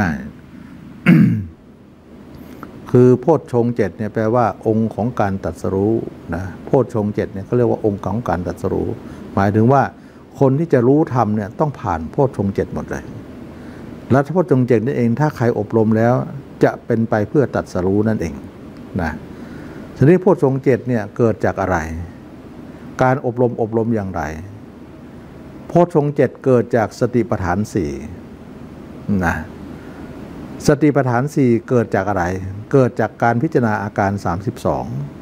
Speaker 2: คือโพชฌงค์เจ็ดเนี่ยแปลว่าองค์ของการตรัสรู้นะโพชฌงค์เจ็ดเนี่ยเขาเรียกว่าองค์ของการตรัสรู้หมายถึงว่าคนที่จะรู้ธรรมเนี่ยต้องผ่านโพชฌงค์เจ็ดหมดเลยแล้วโพชฌงค์เจ็ดนี่เองถ้าใครอบรมแล้วจะเป็นไปเพื่อตรัสรู้นั่นเองนะทีนี้โพชฌงค์เจ็ดเนี่ยเกิดจากอะไรการอบรมอบรมอย่างไรโพชฌงค์เจ็ดเกิดจากสติปัฏฐานสี่นะสติปัฏฐานสี่เกิดจากอะไรเกิดจากการพิจารณาอาการสามสิบสอง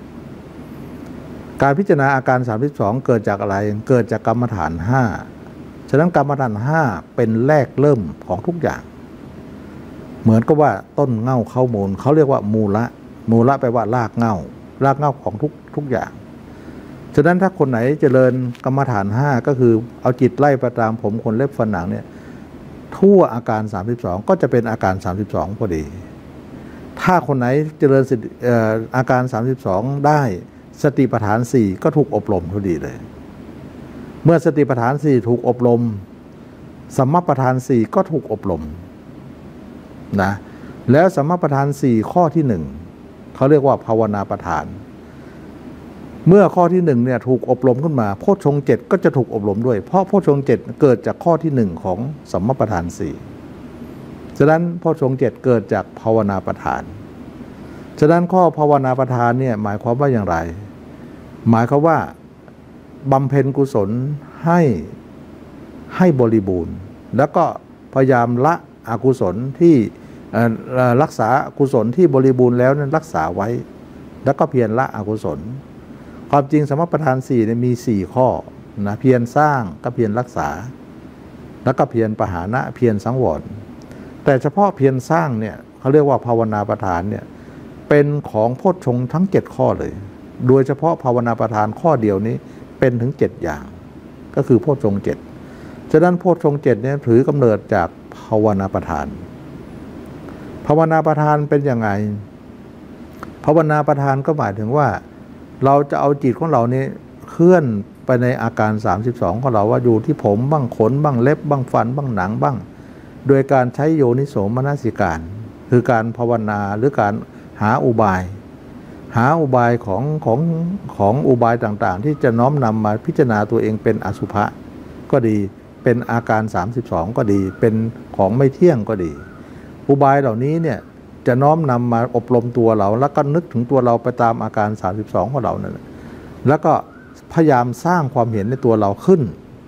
Speaker 2: การพิจารณาอาการสามสิบสองเกิดจากอะไรเกิดจากกรรมฐานห้าฉะนั้นกรรมฐานห้าเป็นแรกเริ่มของทุกอย่างเหมือนกับว่าต้นเง่าเข้ามูลเขาเรียกว่ามูละมูละแปลว่ารากเง่ารากเง่าของทุกทุกอย่างฉะนั้นถ้าคนไหนเจริญกรรมฐานห้าก็คือเอาจิตไล่ไปตามผมขนเล็บฟันหนังเนี่ยทั่วอาการสามสิบสองก็จะเป็นอาการสามสิบสองพอดีถ้าคนไหนเจริญอาการสามสิบสองได้สติปัฏฐานสี่ก็ถูกอบรมพอดีเลยเมื่อสติปัฏฐานสี่ถูกอบรมสัมมาปัฏฐานสี่ก็ถูกอบรมนะแล้วสัมมาปัฏฐานสี่ข้อที่หนึ่งเขาเรียกว่าภาวนาปัฏฐานเมื่อข้อที่หนึ่งเนี่ยถูกอบรมขึ้นมาโพชฌงค์เจ็ดก็จะถูกอบรมด้วยเพราะโพชฌงค์เจ็ดเกิดจากข้อที่หนึ่งของสัมมาปัฏฐานสี่ฉะนั้นโพชฌงค์เจ็ดเกิดจากภาวนาปัฏฐานฉะนั้นข้อภาวนาปัฏฐานเนี่ยหมายความว่าอย่างไรหมายความว่าบำเพ็ญกุศลให้ให้บริบูรณ์แล้วก็พยายามละอกุศลที่รักษากุศลที่บริบูรณ์แล้วนั้นรักษาไว้แล้วก็เพียรละอกุศลความจริงสมปัฏฐานสี่เนี่ยมีสี่ข้อนะเพียรสร้างก็เพียรรักษาแล้วก็เพียรปหานะเพียรสังวรแต่เฉพาะเพียรสร้างเนี่ยเขาเรียกว่าภาวนาปัฏฐานเนี่ยเป็นของโพชฌงค์ทั้งเจ็ดข้อเลยโดยเฉพาะภาวนาปัฏฐานข้อเดียวนี้เป็นถึงเจ็ดอย่างก็คือโพชฌงค์เจ็ดฉะนั้นโพชฌงค์เจ็ดเนี่ยถือกำเนิดจากภาวนาปัฏฐานภาวนาปัฏฐานเป็นยังไงภาวนาปัฏฐานก็หมายถึงว่าเราจะเอาจิตของเรานี้เคลื่อนไปในอาการสามสิบสองของเราว่าอยู่ที่ผมบ้างขนบ้างเล็บบ้างฟันบ้างหนังบ้างโดยการใช้โยนิโสมนสิการคือการภาวนาหรือการหาอุบายหาอุบายของของของอุบายต่างๆที่จะน้อมนำมาพิจารณาตัวเองเป็นอสุภะก็ดีเป็นอาการสามสิบสองก็ดีเป็นของไม่เที่ยงก็ดีอุบายเหล่านี้เนี่ยจะน้อมนำมาอบรมตัวเราแล้วก็นึกถึงตัวเราไปตามอาการสามสิบสองของเรานั่นแหละแล้วก็พยายามสร้างความเห็นในตัวเราขึ้น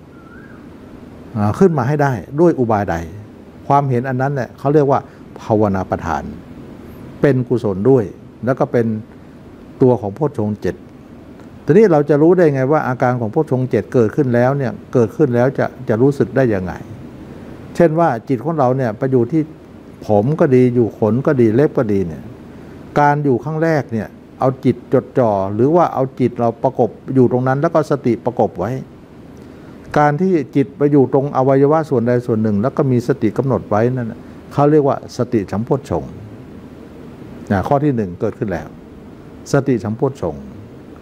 Speaker 2: ขึ้นมาให้ได้ด้วยอุบายใดความเห็นอันนั้นเนี่ยเขาเรียกว่าภาวนาปัฏฐานเป็นกุศลด้วยแล้วก็เป็นตัวของโพชฌงค์เจ็ดทีนี้เราจะรู้ได้ไงว่าอาการของโพชฌงค์เจ็ดเกิดขึ้นแล้วเนี่ยเกิดขึ้นแล้วจะจะรู้สึกได้ยังไงเช่นว่าจิตของเราเนี่ยไปอยู่ที่ผมก็ดีอยู่ขนก็ดีเล็บก็ดีเนี่ยการอยู่ข้างแรกเนี่ยเอาจิตจดจ่อหรือว่าเอาจิตเราประกบอยู่ตรงนั้นแล้วก็สติประกบไว้การที่จิตไปอยู่ตรงอวัยวะส่วนใดส่วนหนึ่งแล้วก็มีสติกำหนดไว้นั่นเขาเรียกว่าสติสัมโพชฌงค์นะข้อที่หนึ่งเกิดขึ้นแล้วสติสัมโพชฌงค์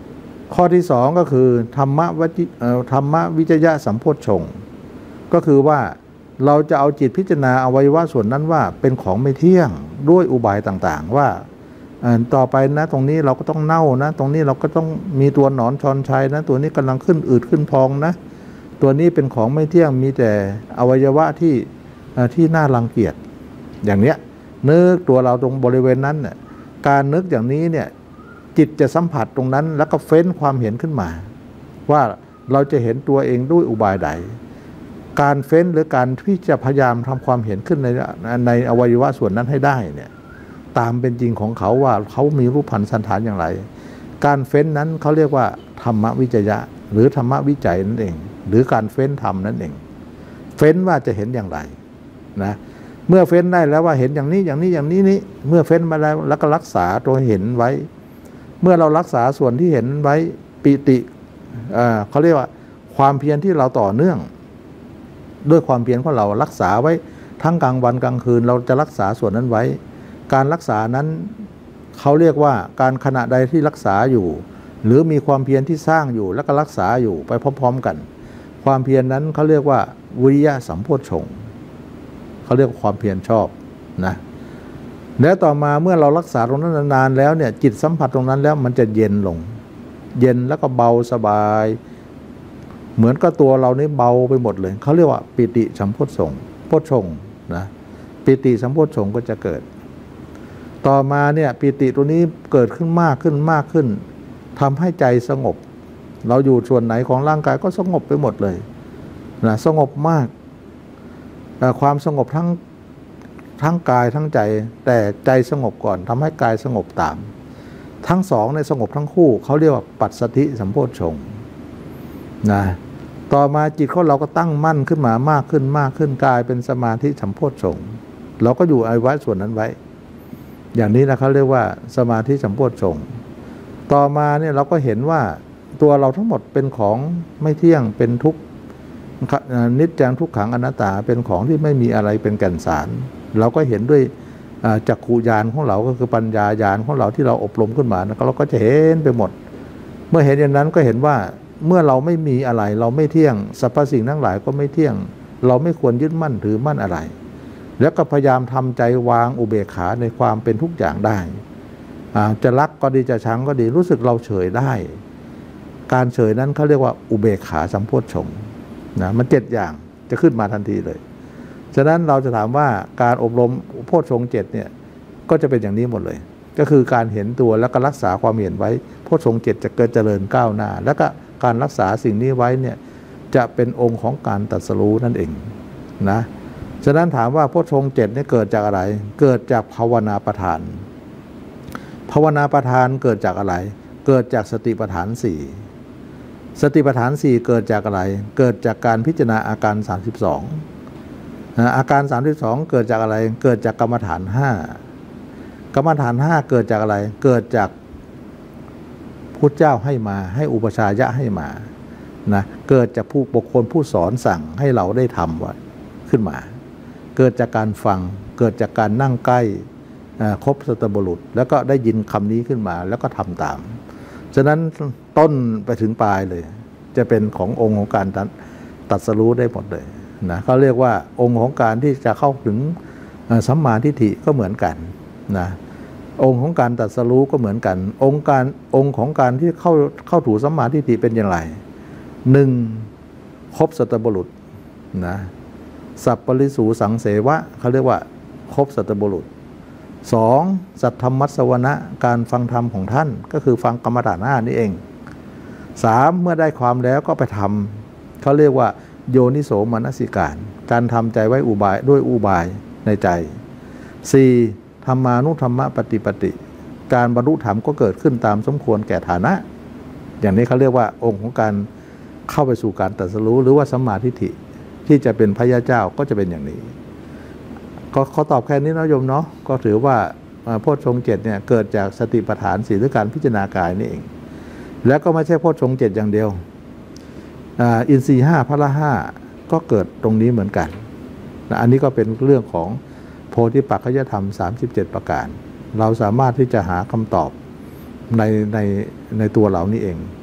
Speaker 2: ข้อที่สองก็คือธรรมะวิธรรมะวิจยะสัมโพชฌงค์ก็คือว่าเราจะเอาจิตพิจารณาอวัยวะส่วนนั้นว่าเป็นของไม่เที่ยงด้วยอุบายต่างๆว่าต่อไปนะตรงนี้เราก็ต้องเน่านะตรงนี้เราก็ต้องมีตัวหนอนชอนชัยนะตัวนี้กำลังขึ้นอืดขึ้นพองนะตัวนี้เป็นของไม่เที่ยงมีแต่อวัยวะที่ที่น่ารังเกียจอย่างเนี้ยนึกตัวเราตรงบริเวณนั้นเนี่ยการนึกอย่างนี้เนี่ยจิตจะสัมผัสตรงนั้นแล้วก็เฟ้นความเห็นขึ้นมาว่าเราจะเห็นตัวเองด้วยอุบายใดการเฟ้นหรือการที่จะพยายามทำความเห็นขึ้นในในอวัยวะส่วนนั้นให้ได้เนี่ยตามเป็นจริงของเขาว่าเขามีรูปพรรณสันฐานอย่างไรการเฟ้นนั้นเขาเรียกว่าธรรมวิจยะหรือธรรมวิจัยนั่นเองหรือการเฟ้นธรรมนั่นเองเฟ้นว่าจะเห็นอย่างไรนะเมื่อเฟ้นได้แล้วว่าเห็นอย่างนี้อย่างนี้อย่างนี้นี้เมื่อเฟ้นมาแล้วแล้วก็รักษาตัวเห็นไว้เมื่อเรารักษาส่วนที่เห็นไว้ปิติเอ่อเขาเรียกว่าความเพียรที่เราต่อเนื่องด้วยความเพียรของเรารักษาไว้ทั้งกลางวันกลางคืนเราจะรักษาส่วนนั้นไว้การรักษานั้นเขาเรียกว่าการขณะใดที่รักษาอยู่หรือมีความเพียรที่สร้างอยู่แล้วก็รักษาอยู่ไปพร้อมๆกันความเพียรนั้นเขาเรียกว่าวิริยะสัมโพชฌงค์เขาเรียกว่าความเพียรชอบนะแล้วต่อมาเมื่อเรารักษาตรงนั้นนานๆแล้วเนี่ยจิตสัมผัสตรงนั้นแล้วมันจะเย็นลงเย็นแล้วก็เบาสบายเหมือนกับตัวเรานี่เบาไปหมดเลยเขาเรียกว่าปิติสัมโพชฌงค์โพชฌงค์นะปิติสัมโพชฌงค์ก็จะเกิดต่อมาเนี่ยปิติตัวนี้เกิดขึ้นมากขึ้นมากขึ้นทำให้ใจสงบเราอยู่ส่วนไหนของร่างกายก็สงบไปหมดเลยนะสงบมากความสงบทั้งทั้งกายทั้งใจแต่ใจสงบก่อนทำให้กายสงบตามทั้งสองในสงบทั้งคู่เขาเรียกว่าปัสสัทธิสัมโพชฌงค์นะต่อมาจิตของเราก็ตั้งมั่นขึ้นมามากขึ้นมากขึ้นกลายเป็นสมาธิสัมโพชฌงค์เราก็อยู่ไอ้ไว้ส่วนนั้นไว้อย่างนี้นะเขาเรียกว่าสมาธิสัมโพชฌงค์ต่อมาเนี่ยเราก็เห็นว่าตัวเราทั้งหมดเป็นของไม่เที่ยงเป็นทุกข์นิจจังทุกขังอนัตตาเป็นของที่ไม่มีอะไรเป็นแก่นสารเราก็เห็นด้วยจักขุญาณของเราก็คือปัญญาญาณของเราที่เราอบรมขึ้นมานะเราก็จะเห็นไปหมดเมื่อเห็นอย่างนั้นก็เห็นว่าเมื่อเราไม่มีอะไรเราไม่เที่ยงสรรพสิ่งทั้งหลายก็ไม่เที่ยงเราไม่ควรยึดมั่นถือมั่นอะไรแล้วก็พยายามทำใจวางอุเบกขาในความเป็นทุกอย่างได้จะรักก็ดีจะชังก็ดีรู้สึกเราเฉยได้การเฉยนั้นเขาเรียกว่าอุเบกขาสัมโพชฌงค์นะมันเจ็ดอย่างจะขึ้นมาทันทีเลยฉะนั้นเราจะถามว่าการอบรมโพชฌงค์เจ็ดเนี่ยก็จะเป็นอย่างนี้หมดเลยก็คือการเห็นตัวแล้วก็รักษาความเห็นไว้โพชฌงค์เจ็ดจะเกิดเจริญก้าวหน้าแล้วก็การรักษาสิ่งนี้ไว้เนี่ยจะเป็นองค์ของการตรัสรู้นั่นเองนะฉะนั้นถามว่าโพชฌงค์เจ็ดนี่เกิดจากอะไรเกิดจากภาวนาประธานภาวนาประธานเกิดจากอะไรเกิดจากสติปัฏฐานสี่สติปัฏฐานสี่เกิดจากอะไรเกิดจากการพิจารณาอาการสามสิบสองอาการสามสิบสองเกิดจากอะไรเกิดจากกรรมฐานห้ากรรมฐานห้าเกิดจากอะไรเกิดจากพุทธเจ้าให้มาให้อุปชายะให้มานะเกิดจากผู้บุคคลผู้สอนสั่งให้เราได้ทำไว้ขึ้นมาเกิดจากการฟังเกิดจากการนั่งใกล้ครบสัตบุรุษแล้วก็ได้ยินคำนี้ขึ้นมาแล้วก็ทำตามฉะนั้นต้นไปถึงปลายเลยจะเป็นขององค์ของการตรัสรู้ได้หมดเลยนะเขาเรียกว่าองค์ของการที่จะเข้าถึงสัมมาทิฏฐิก็เหมือนกันนะองค์ของการตรัสรู้ก็เหมือนกันองค์การองค์ของการที่เข้าเข้าถูสัมมาทิฏฐิเป็นอย่างไรหนึ่งครบสัตบุรุษนะสัพปริสูสังเสวะเขาเรียกว่าครบสัตบุรุษสองสัทธรรมัสวนะการฟังธรรมของท่านก็คือฟังกรรมฐานห้านี่เองสามเมื่อได้ความแล้วก็ไปทำเขาเรียกว่าโยนิโสมนสิการการทำใจไว้อุบายด้วยอุบายในใจสี่ธรรมานุธรรมปฏิปติการบรรลุธรรมก็เกิดขึ้นตามสมควรแก่ฐานะอย่างนี้เขาเรียกว่าองค์ของการเข้าไปสู่การตรัสรู้หรือว่าสัมมาทิฏฐิที่จะเป็นพระยาเจ้าก็จะเป็นอย่างนี้ก็ขอตอบแค่นี้นะโยมเนาะก็ถือว่าโพชฌงค์เจ็ดเนี่ยเกิดจากสติปัฏฐานสี่หรือการพิจารณากายนี่เองแล้วก็ไม่ใช่โพชฌงค์เจ็ดอย่างเดียวอินทรีย์ห้าพละห้าก็เกิดตรงนี้เหมือนกันนะอันนี้ก็เป็นเรื่องของโพธิปักขยธรรมสามสิบเจ็ดประการเราสามารถที่จะหาคำตอบในในในตัวเรานี่เอง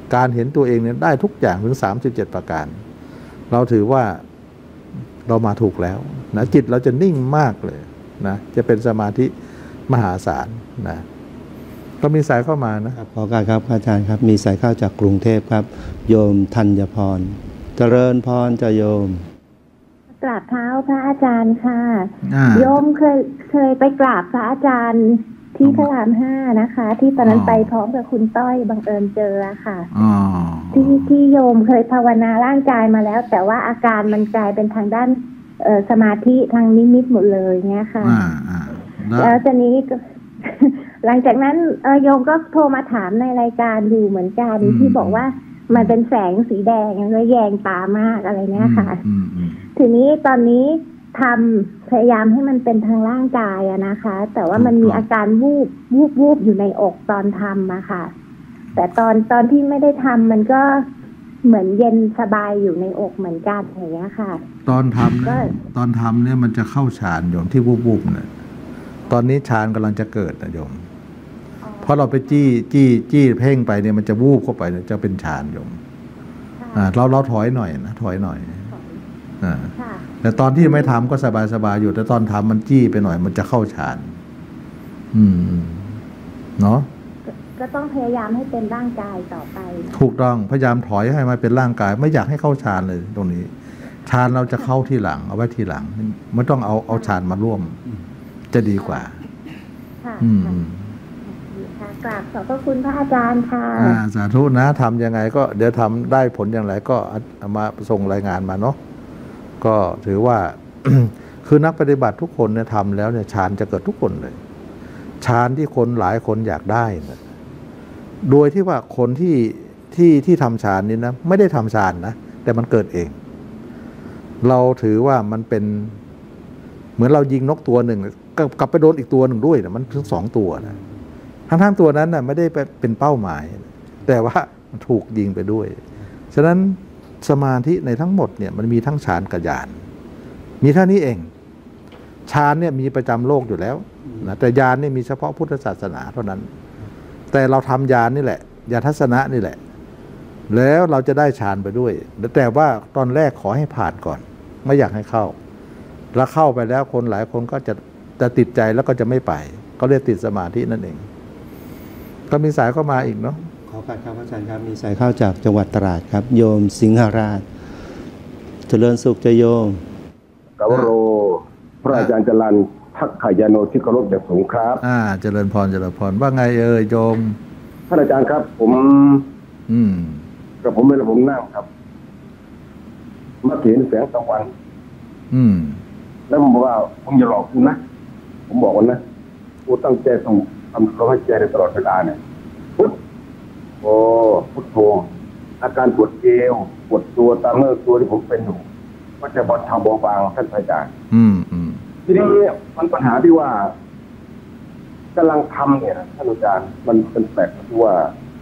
Speaker 2: การเห็นตัวเองเนี่ยได้ทุกอย่างถึงสามสิบเจ็ดประการเราถือว่าเรามาถูกแล้วนะจิตเราจะนิ่งมากเลยนะจะเป็นสมาธิมหาศาลนะก็มีสายเข้ามานะครับ
Speaker 1: ขอการครับอาจารย์ครับมีสายเข้าจากกรุงเทพครับโยมธัญพรเจริญพรจะโยม
Speaker 6: กราบเท้าพระอาจารย์ค่ะโยมเคยเคยไปกราบพระอาจารย์ที่พระรามห้านะคะที่ตอนนั้นไปพร้อมกับคุณต้อยบังเอิญเจอค่ะที่ที่โยมเคยภาวนาร่างกายมาแล้วแต่ว่าอาการมันกลายเป็นทางด้านเอ่อสมาธิทางนิมิตหมดเลยเงี้ยค่ะแล้วตอนนี้หลังจากนั้นโยมก็โทรมาถามในรายการอยู่เหมือนกันที่บอกว่ามันเป็นแสงสีแดงแล้วแยงตามากอะไรเนี้ยค่ะทีนี้ตอนนี้ทำพยายามให้มันเป็นทางร่างกายอะนะคะแต่ว่ามันมีอาการวูบวูบวูบอยู่ในอกตอนทำอะค่ะแต่ตอนตอนที่ไม่ได้ทำมันก็เหมือนเย็นสบายอยู่ในอกเหมือนกันอย่างเงี้ยค่ะ
Speaker 2: ตอนทำเนี่ยตอนทำเนี่ยมันจะเข้าฌานโยมที่วูบวูบเนี่ยตอนนี้ฌานกำลังจะเกิดนะโยมเพราะเราไปจี้จี้จี้เพ่งไปเนี่ยมันจะวูบเข้าไปจะเป็นฌานโยมอ่าเราเราถอยหน่อยนะถอยหน่อยอ่าแต่ตอนที่ไม่ทำก็สบายสบายอยู่แต่ตอนทำมันจี้ไปหน่อยมันจะเข้าฌานอืมเนาะ
Speaker 6: ก็ต้องพยายามให้เป็นร่างกายต่อไป
Speaker 2: ถูกต้องพยายามถอยให้มาเป็นร่างกายไม่อยากให้เข้าฌานเลยตรงนี้ฌานเราจะเข้าทีหลังเอาไว้ทีหลังไม่ต้องเอาเอาฌานมาร่วมจะดีกว่า
Speaker 6: ค่ะอืมค่ะกราบขอบพระคุณพระอาจารย์ค่ะ
Speaker 2: อ่าสาธุนะทำยังไงก็เดี๋ยวทำได้ผลอย่างไรก็เอามาส่งรายงานมาเนาะก็ถือว่า คือนักปฏิบัติทุกคนเนี่ยทำแล้วเนี่ยฌานจะเกิดทุกคนเลยฌานที่คนหลายคนอยากได้นะโดยที่ว่าคนที่ที่ที่ทำฌานนี้นะไม่ได้ทำฌานนะแต่มันเกิดเองเราถือว่ามันเป็นเหมือนเรายิงนกตัวหนึ่งกลับไปโดนอีกตัวหนึ่งด้วยนะมันถึงสองตัวนะทั้งทั้งตัวนั้นนะไม่ได้เป็นเป้าหมายแต่ว่ามันถูกยิงไปด้วยฉะนั้นสมาธิในทั้งหมดเนี่ยมันมีทั้งฌานกับญาณมีเท่านี้เองฌานเนี่ยมีประจำโลกอยู่แล้วนะแต่ญาณเนี่ยมีเฉพาะพุทธศาสนาเท่านั้นแต่เราทำญาณนี่แหละญาณทัศนะนี่แหละแล้วเราจะได้ฌานไปด้วยแต่ว่าตอนแรกขอให้ผ่านก่อนไม่อยากให้เข้าแล้วเข้าไปแล้วคนหลายคนก็จะจะติดใจแล้วก็จะไม่ไปก็เรียกติดสมาธินั่นเองก็มีสายเข้ามาอีกเนาะ
Speaker 1: ขอการครับอาจารย์ครับมีสายเข้าจากจังหวัดตราดครับโยมสิงหราชเจริญสุขจะโยม
Speaker 7: กวโรพระอาจารย์จรัญทักขายโนที่เคารพอย่างสูงครับ
Speaker 2: อ่าเจริญพรเจริญพรว่าไงเอ่ยโยม
Speaker 7: ท่านอาจารย์ครับผม
Speaker 2: อืม
Speaker 7: กับผมเป็นผมนั่งครับมาเห็นแสงตะวัน
Speaker 2: อืม
Speaker 7: แล้วผมบอกว่าผมอย่าหลอกคุณนะผมบอกว่านะกูตั้งใจต้องทำตัวให้ใจในตลอดเวลาเนี่ยพุทโอ้พุทโธอาการปวดเอวปวดตัวตามเนื้อตัวที่ผมเป็นอยู่ก็จะบรรเทาเบาบางท่านอาจารย์
Speaker 2: อืมอืม
Speaker 7: ทีนี้มันปัญหาที่ว่ากำลังทำเนี่ยท่านอาจารย์มันเป็นแปลกที่ว่า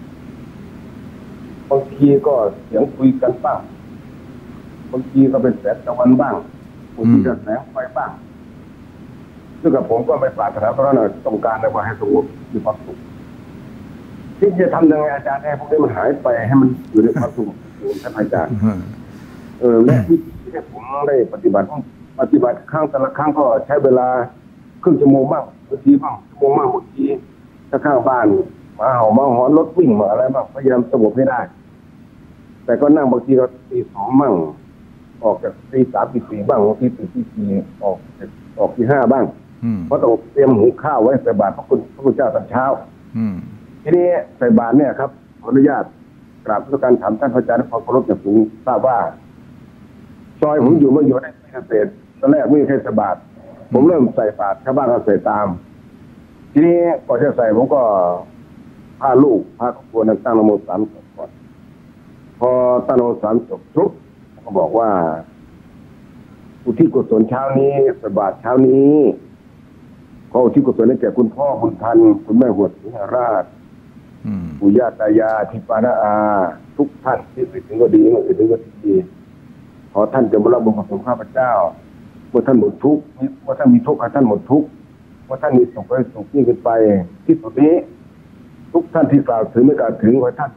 Speaker 7: บางทีก็เสียงคุยกันบ้างบางทีก็เป็นแสงตะวันบ้างบางทีก็แสงไฟบ้างซึ่งกับผมก็ไม่ปรารถนาเพราะนั้นต้องการในว่าให้สงบมีความสุขที่จะทำยังไงอาจารย์ให้พวกนี้มันหายไปให้มันอยู่ในความสุขท่านอาจารย์เออและที่ที่ผมได้ปฏิบัติปฏิบัติครั้งแต่ละครั้งก็ใช้เวลาครึ่งชั่วโมงบ้างบางทีบ้างชั่วโมงบ้างบางทีถ้าข้างบ้านมาเห่ามาหอนรถวิ่งมาอะไรบ้างพยายามสงบให้ได้แต่ก็นั่งบางทีก็ตีสองบ้างออกจากตีสามตีสี่บ้างบางทีตีที่สี่ออกออกที่ห้าบ้างเพราะต้องเตรียมหุงข้าวไว้ใส่บาตรพระคุณพระคุณเจ้าตอนเช้าทีนี้ใส่บาตรเนี่ยครับขออนุญาตกราบทุกการถามท่านพระอาจารย์ความเคารพอย่างสูงทราบว่าซอยผมอยู่เมื่ออยู่ในเกษตรตอนแรกไม่ใช่ใส่บาตรผมเริ่มใส่บาตรชาวบ้านก็ใส่ตามทีนี้ก่อนจะใส่ผมก็พาลูกพาครอบครัวนั่งตั้งนโมสามจบก่อนพอตั้งนโมสามจบทุกก็บอกว่าอุทิศกุศลเช้านี้ใส่บาตรเช้านี้ขออุทิศกุศลให้แก่คุณพ่อคุณทันคุณแม่หัวสิงหราชปู่ย่าตายายทิปานาอาทุกท่านที่ไปถึงก็ดีไม่ไปถึงก็ดีขอท่านจะมารับบุญกุศลข้าพเจ้าเมื่อท่านหมดทุกข์เมื่อท่านมีทุกข์ให้ท่านหมดทุกข์เมื่อท่านมีสุขให้สุขยิ่งขึ้นไปที่สุดนี้ทุกท่านที่กล่าวถึงไม่กล่าวถึงขอท่านจงถึง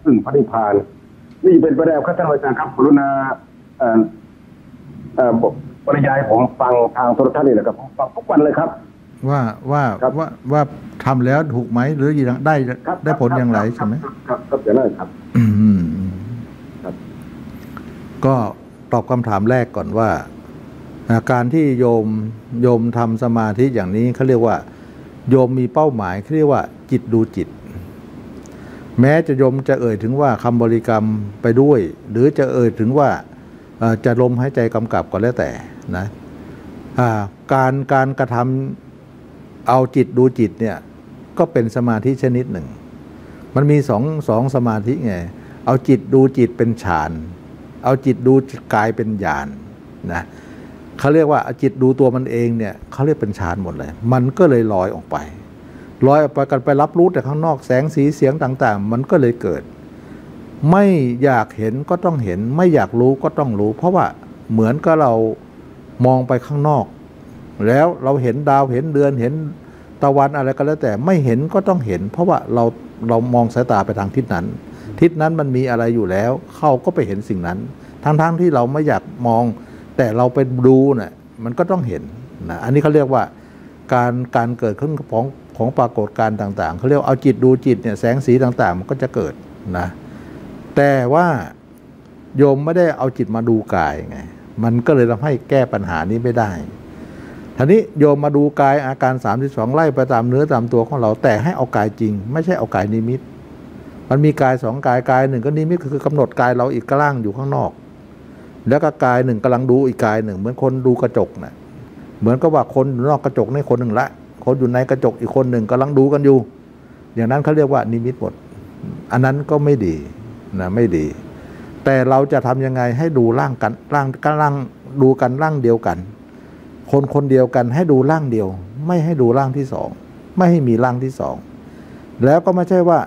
Speaker 7: ซึ่งพระนิพพานนี่เป็นประเด็นครับท่านอาจารย์ครับกรุณาเอ่อเอ่อบรรยายผมฟังทางโทรทัศน์นี่แหละครับผมฟังทุกวันเลยครับ
Speaker 2: ว่าว่าว่าว่าทำแล้วถูกไหมหรือยังได้ได้ผลอย่างไรใช่ไหม
Speaker 7: ครับครับอย่างนั้นครับครับ
Speaker 2: ก็ตอบคำถามแรกก่อนว่าการที่โยมโยมทำสมาธิอย่างนี้เขาเรียกว่าโยมมีเป้าหมายเขาเรียกว่าจิตดูจิตแม้จะโยมจะเอ่ยถึงว่าคำบริกรรมไปด้วยหรือจะเอ่ยถึงว่าจะลมหายใจกำกับก็แล้วแต่นะการการกระทำเอาจิตดูจิตเนี่ยก็เป็นสมาธิชนิดหนึ่งมันมีสองสองสมาธิไงเอาจิตดูจิตเป็นฌานเอาจิตดูกายเป็นญาณนะเขาเรียกว่าจิตดูตัวมันเองเนี่ยเขาเรียกเป็นฌานหมดเลยมันก็เลยลอยออกไปลอยออกไปกันไปรับรู้แต่ข้างนอกแสงสีเสียงต่างๆมันก็เลยเกิดไม่อยากเห็นก็ต้องเห็นไม่อยากรู้ก็ต้องรู้เพราะว่าเหมือนกับเรามองไปข้างนอกแล้วเราเห็นดาวเห็นเดือนเห็นตะวันอะไรก็แล้วแต่ไม่เห็นก็ต้องเห็นเพราะว่าเราเรามองสายตาไปทางทิศนั้นทิศนั้นมันมีอะไรอยู่แล้วเข้าก็ไปเห็นสิ่งนั้นทั้งๆที่เราไม่อยากมองแต่เราไปดูน่ะมันก็ต้องเห็นนะอันนี้เขาเรียกว่าการการเกิดขึ้นของของปรากฏการณ์ต่างๆเขาเรียกเอาจิตดูจิตเนี่ยแสงสีต่างๆมันก็จะเกิดนะแต่ว่าโยมไม่ได้เอาจิตมาดูกายไงมันก็เลยทำให้แก้ปัญหานี้ไม่ได้ทีนี้โยมมาดูกายอาการสามสิบสองไล่ไปตามเนื้อตามตัวของเราแต่ให้เอากายจริงไม่ใช่เอากายนิมิตมันมีกายสองกายกายหนึ่งก็นิมิตคือกำหนดกายเราอีกกล้างอยู่ข้างนอกแล้วก็กายหนึ่งกำลังดูอีกกายหนึ่งเหมือนคนดูกระจกนะเหมือนกับว่าคนอยู่นอกกระจกนี่คนหนึ่งละคนอยู่ในกระจกอีกคนหนึ่งกำลังดูกันอยู่อย่างนั้นเขาเรียกว่านิมิตหมดอันนั้นก็ไม่ดีนะไม่ดีแต่เราจะทำยังไงให้ดูร่างกันร่างกันร่างดูกันร่างเดียวกันคนคนเดียวกันให้ดูร่างเดียวไม่ให้ดูร่างที่สองไม่ให้มีร่างที่สองแล้วก็ไม่ใช่ว่า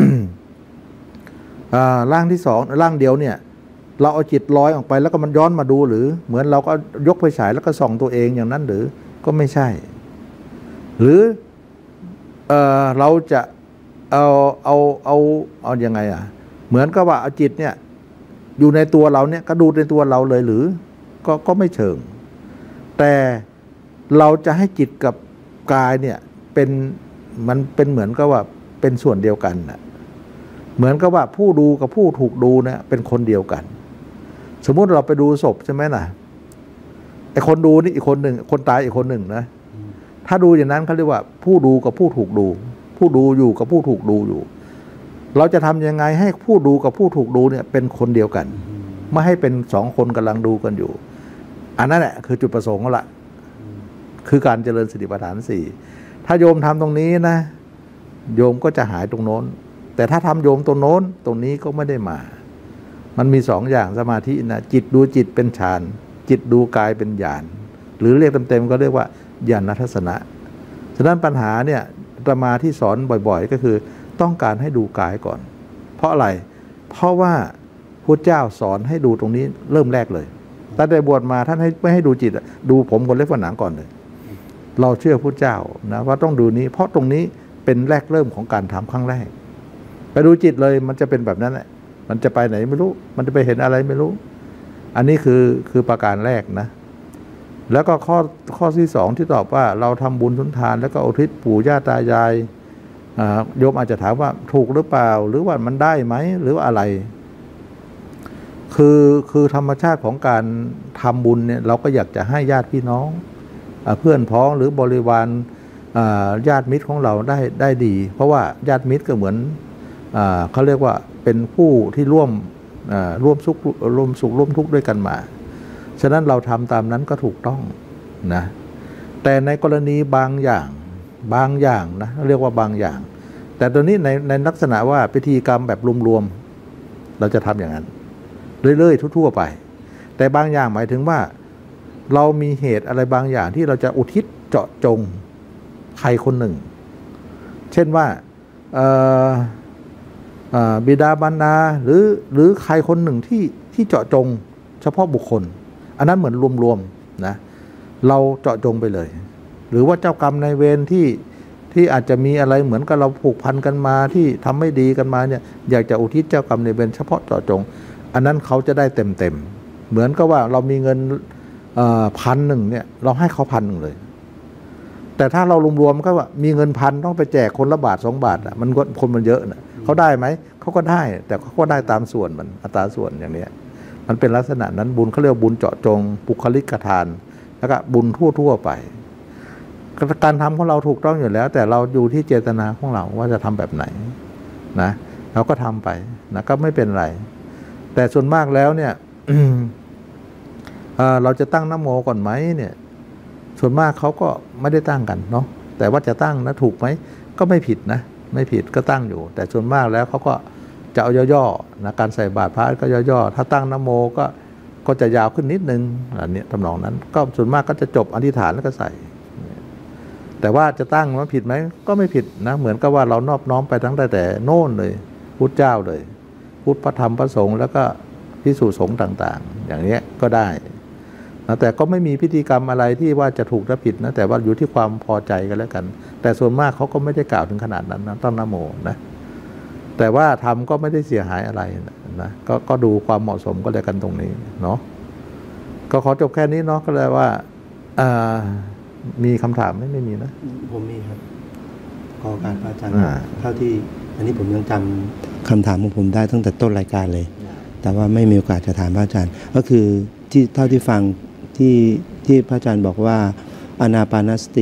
Speaker 2: ร่างที่สองร่างเดียวเนี่ยเราเอาจิตลอยออกไปแล้วก็มันย้อนมาดูหรือเหมือนเราก็ยกไฟฉายแล้วก็ส่องตัวเองอย่างนั้นหรือก็ไม่ใช่หรือเออเราจะเอาเอาเอาเอายังไงอ่ะเหมือนกับว่าเอาจิตเนี่ยอยู่ในตัวเราเนี่ยก็ดูในตัวเราเลยหรือก็ก็ไม่เชิงแต่เราจะให้จิตกับกายเนี่ยเป็นมันเป็นเหมือนกับว่าเป็นส่วนเดียวกันนะเหมือนกับว่าผู้ดูกับผู้ถูกดูเนี่ยเป็นคนเดียวกันสมมุติเราไปดูศพใช่ไหมนะไอ้คนดูนี่อีกคนหนึ่งคนตายอีกคนหนึ่งนะถ้าดูอย่างนั้นเขาเรียกว่าผู้ดูกับผู้ถูกดูผู้ดูอยู่กับผู้ถูกดูอยู่เราจะทำยังไงให้ผู้ดูกับผู้ถูกดูเนี่ยเป็นคนเดียวกันไม่ให้เป็นสองคนกำลังดูกันอยู่อันนั้นแหละคือจุดประสงค์ละคือการเจริญสติปัฏฐานสี่ถ้าโยมทำตรงนี้นะโยมก็จะหายตรงโน้นแต่ถ้าทำโยมตรงโน้นตรงนี้ก็ไม่ได้มามันมีสองอย่างสมาธินะจิตดูจิตเป็นฌานจิตดูกายเป็นญาณหรือเรียกเต็มๆก็เรียกว่าญาณทัศนะฉะนั้นปัญหาเนี่ยอาตมาที่สอนบ่อยๆก็คือต้องการให้ดูกายก่อนเพราะอะไรเพราะว่าพระเจ้าสอนให้ดูตรงนี้เริ่มแรกเลยตั้งแต่บวชมาท่านให้ไม่ให้ดูจิตดูผมคนเล็กฝันหนังก่อนเลยเราเชื่อพระเจ้านะว่าต้องดูนี้เพราะตรงนี้เป็นแรกเริ่มของการทำครั้งแรกไปดูจิตเลยมันจะเป็นแบบนั้นแหละมันจะไปไหนไม่รู้มันจะไปเห็นอะไรไม่รู้อันนี้คือคือประการแรกนะแล้วก็ข้อข้อที่สองที่ตอบว่าเราทำบุญทุนทานแล้วก็อุทิศปู่ย่าตายายโยมอาจจะถามว่าถูกหรือเปล่าหรือว่ามันได้ไหมหรือว่าอะไรคือคือธรรมชาติของการทำบุญเนี่ยเราก็อยากจะให้ญาติพี่น้องเพื่อนพ้องหรือบริวารญาติมิตรของเราได้ได้ดีเพราะว่าญาติมิตรก็เหมือนเขาเรียกว่าเป็นผู้ที่ร่วมร่วมสุขร่วมสุขร่วมทุกข์ด้วยกันมาฉะนั้นเราทำตามนั้นก็ถูกต้องนะแต่ในกรณีบางอย่างบางอย่างนะเรียกว่าบางอย่างแต่ตัวนี้ในในลักษณะว่าพิธีกรรมแบบรวมๆเราจะทำอย่างนั้นเรื่อยๆทั่วๆไปแต่บางอย่างหมายถึงว่าเรามีเหตุอะไรบางอย่างที่เราจะอุทิศเจาะจงใครคนหนึ่งเช่นว่าบิดาบรรดาหรือหรือใครคนหนึ่งที่ที่เจาะจงเฉพาะบุคคลอันนั้นเหมือนรวมๆนะเราเจาะจงไปเลยหรือว่าเจ้ากรรมนายเวรที่ที่อาจจะมีอะไรเหมือนกับเราผูกพันกันมาที่ทำไม่ดีกันมาเนี่ยอยากจะอุทิศเจ้ากรรมในายเวรเฉพาะเจาะจงอันนั้นเขาจะได้เต็มเต็มเหมือนกับว่าเรามีเงินพันหนึ่งเนี่ยเราให้เขาพันหนึ่งเลยแต่ถ้าเรารวมๆก็ว่ามีเงินพันต้องไปแจกคนละบาทสองบาทอ่ะมันคนมันเยอะนะเขาได้ไหมเขาก็ได้แต่เขาก็ได้ตามส่วนมันอัตราส่วนอย่างนี้มันเป็นลักษณะนั้นบุญเขาเรียกบุญเจาะจงบุคลิกทานแล้วก็บุญทั่วๆไปการทำของเราถูกต้องอยู่แล้วแต่เราอยู่ที่เจตนาของเราว่าจะทำแบบไหนนะเราก็ทำไปนะก็ไม่เป็นไรแต่ส่วนมากแล้วเนี่ย เ, เราจะตั้งนะโมก่อนไหมเนี่ยส่วนมากเขาก็ไม่ได้ตั้งกันเนาะแต่ว่าจะตั้งนะถูกไหมก็ไม่ผิดนะไม่ผิดก็ตั้งอยู่แต่ส่วนมากแล้วเขาก็จะเอาย่อๆนะการใส่บาตรพระก็ย่อๆถ้าตั้งนะโมก็ก็จะยาวขึ้นนิดนึงอันนี้ทำนองนั้นก็ส่วนมากก็จะจบอธิษฐานแล้วก็ใส่แต่ว่าจะตั้งมันผิดไหมก็ไม่ผิดนะเหมือนกับว่าเรานอบน้อมไปทั้งแต่แต่โน่นเลยพุทธเจ้าเลยพุทธพระธรรมพระสงฆ์แล้วก็ภิกษุสงฆ์ต่างๆอย่างนี้ก็ได้นะแต่ก็ไม่มีพิธีกรรมอะไรที่ว่าจะถูกหรือผิดนะแต่ว่าอยู่ที่ความพอใจกันแล้วกันแต่ส่วนมากเขาก็ไม่ได้กล่าวถึงขนาดนั้นนะต้องนะโมนะแต่ว่าทำก็ไม่ได้เสียหายอะไรนะก็ก็ดูความเหมาะสมก็แล้วกันตรงนี้เนาะก็ขอจบแค่นี้เนาะก็เลยว่ามีคำถามไหมไม่มีนะ
Speaker 1: ผมมีครับขอการพระอาจารย์เท่าที่อันนี้ผมยังจำคำถามของผมได้ตั้งแต่ต้นรายการเลยแต่ว่าไม่มีโอกาสจะถามพระอาจารย์ก็คือที่เท่าที่ฟังที่ที่พระอาจารย์บอกว่าอานาปานสติ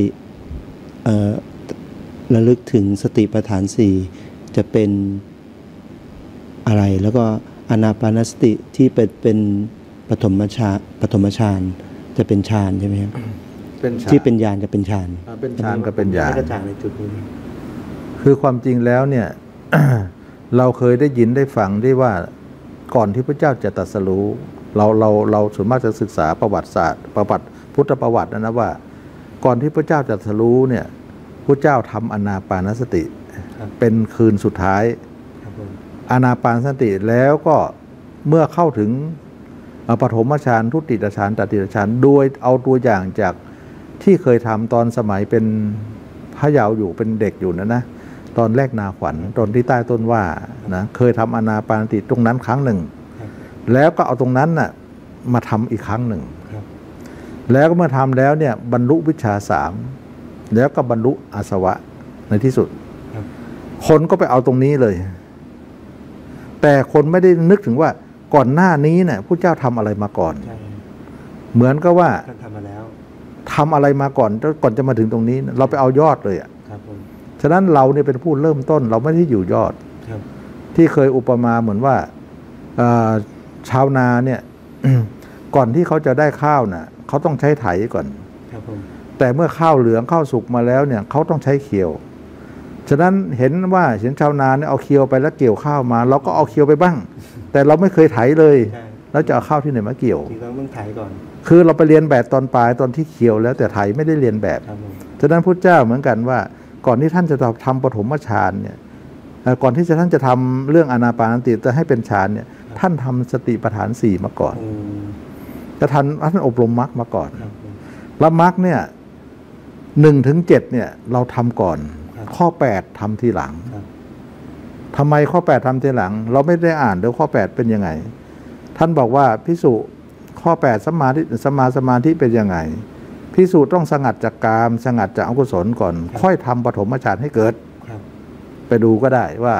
Speaker 1: ระลึกถึงสติปัฏฐานสี่จะเป็นอะไรแล้วก็อานาปานสติที่เป็นเป็นปฐมฌานปฐมฌานจะเป็นฌานใช่ไหมครับที่เป็นญาณจะเป็นฌาน
Speaker 2: เป็นฌานกับเป็นญาณ
Speaker 1: กระจ่างในจุดนี้
Speaker 2: คือความจริงแล้วเนี่ย เราเคยได้ยินได้ฟังได้ว่าก่อนที่พระเจ้าจะตรัสรู้เราเราเราส่วนมากจะศึกษาประวัติศาสตร์ประวัติพุทธประวัตินะนะว่าก่อนที่พระเจ้าจะตรัสรู้เนี่ยพระเจ้าทำอานาปานสติเป็นคืนสุดท้ายอานาปานสติแล้วก็เมื่อเข้าถึงปฐมฌานทุติยฌานตติยฌานโดยเอาตัวอย่างจากที่เคยทำตอนสมัยเป็นพระเยาว์อยู่เป็นเด็กอยู่นะนะตอนแรกนาขวัญตอนที่ใต้ต้นว่านะเคยทำอานาปานสติตรงนั้นครั้งหนึ่งแล้วก็เอาตรงนั้นน่ะมาทำอีกครั้งหนึ่งแล้วก็เมื่อทำแล้วเนี่ยบรรลุวิชาสามแล้วก็บรรลุอาสวะในที่สุดคนก็ไปเอาตรงนี้เลยแต่คนไม่ได้นึกถึงว่าก่อนหน้านี้เนี่ยพระเจ้าทำอะไรมาก่อนเหมือนกับว่า
Speaker 1: ทำมาแล้ว
Speaker 2: ทำอะไรมาก่อนก่อนจะมาถึงตรงนี้เราไปเอายอดเลยอ่ะฉะนั้นเราเนี่ยเป็นผู้เริ่มต้นเราไม่ได้อยู่ยอดที่เคยอุปมาเหมือนว่าชาวนาเนี่ยก่อนที่เขาจะได้ข้าวน่ะเขาต้องใช้ไถก่อนแต่เมื่อข้าวเหลืองข้าวสุกมาแล้วเนี่ยเขาต้องใช้เคียวฉะนั้นเห็นว่าเห็นชาวนาเนี่ยเอาเคียวไปแล้วเกี่ยวข้าวมาเราก็เอาเคียวไปบ้างแต่เราไม่เคยไถเลยแล้วจะเอาข้าวที่ไหนมาเกี่ยว
Speaker 1: เราต้องไถก่อน
Speaker 2: คือเราไปเรียนแบบตอนปลายตอนที่เคียวแล้วแต่ไถไม่ได้เรียนแบบฉะนั้นพุทธเจ้าเหมือนกันว่าก่อนที่ท่านจะทำปฐมฌานเนี่ยก่อนที่จะท่านจะทำเรื่องอานาปานสติจะให้เป็นฌานเนี่ยท่านทำสติปัฏฐานสี่มาก่อนจะท่านท่านอบรมมรรคมาก่อนแล้วมรรคเนี่ยหนึ่งถึงเจ็ดเนี่ยเราทำก่อนข้อแปดทำทีหลังทำไมข้อแปดทำทีหลังเราไม่ได้อ่านเดี๋ยวข้อแปดเป็นยังไงท่านบอกว่าภิกษุข้อแปดสมาธิสมาสมาธิเป็นยังไงภิกษุต้องสงัดจากกามสงัดจากอกุศลก่อนค่อยทำปฐมฌานให้เกิดไปดูก็ได้ว่า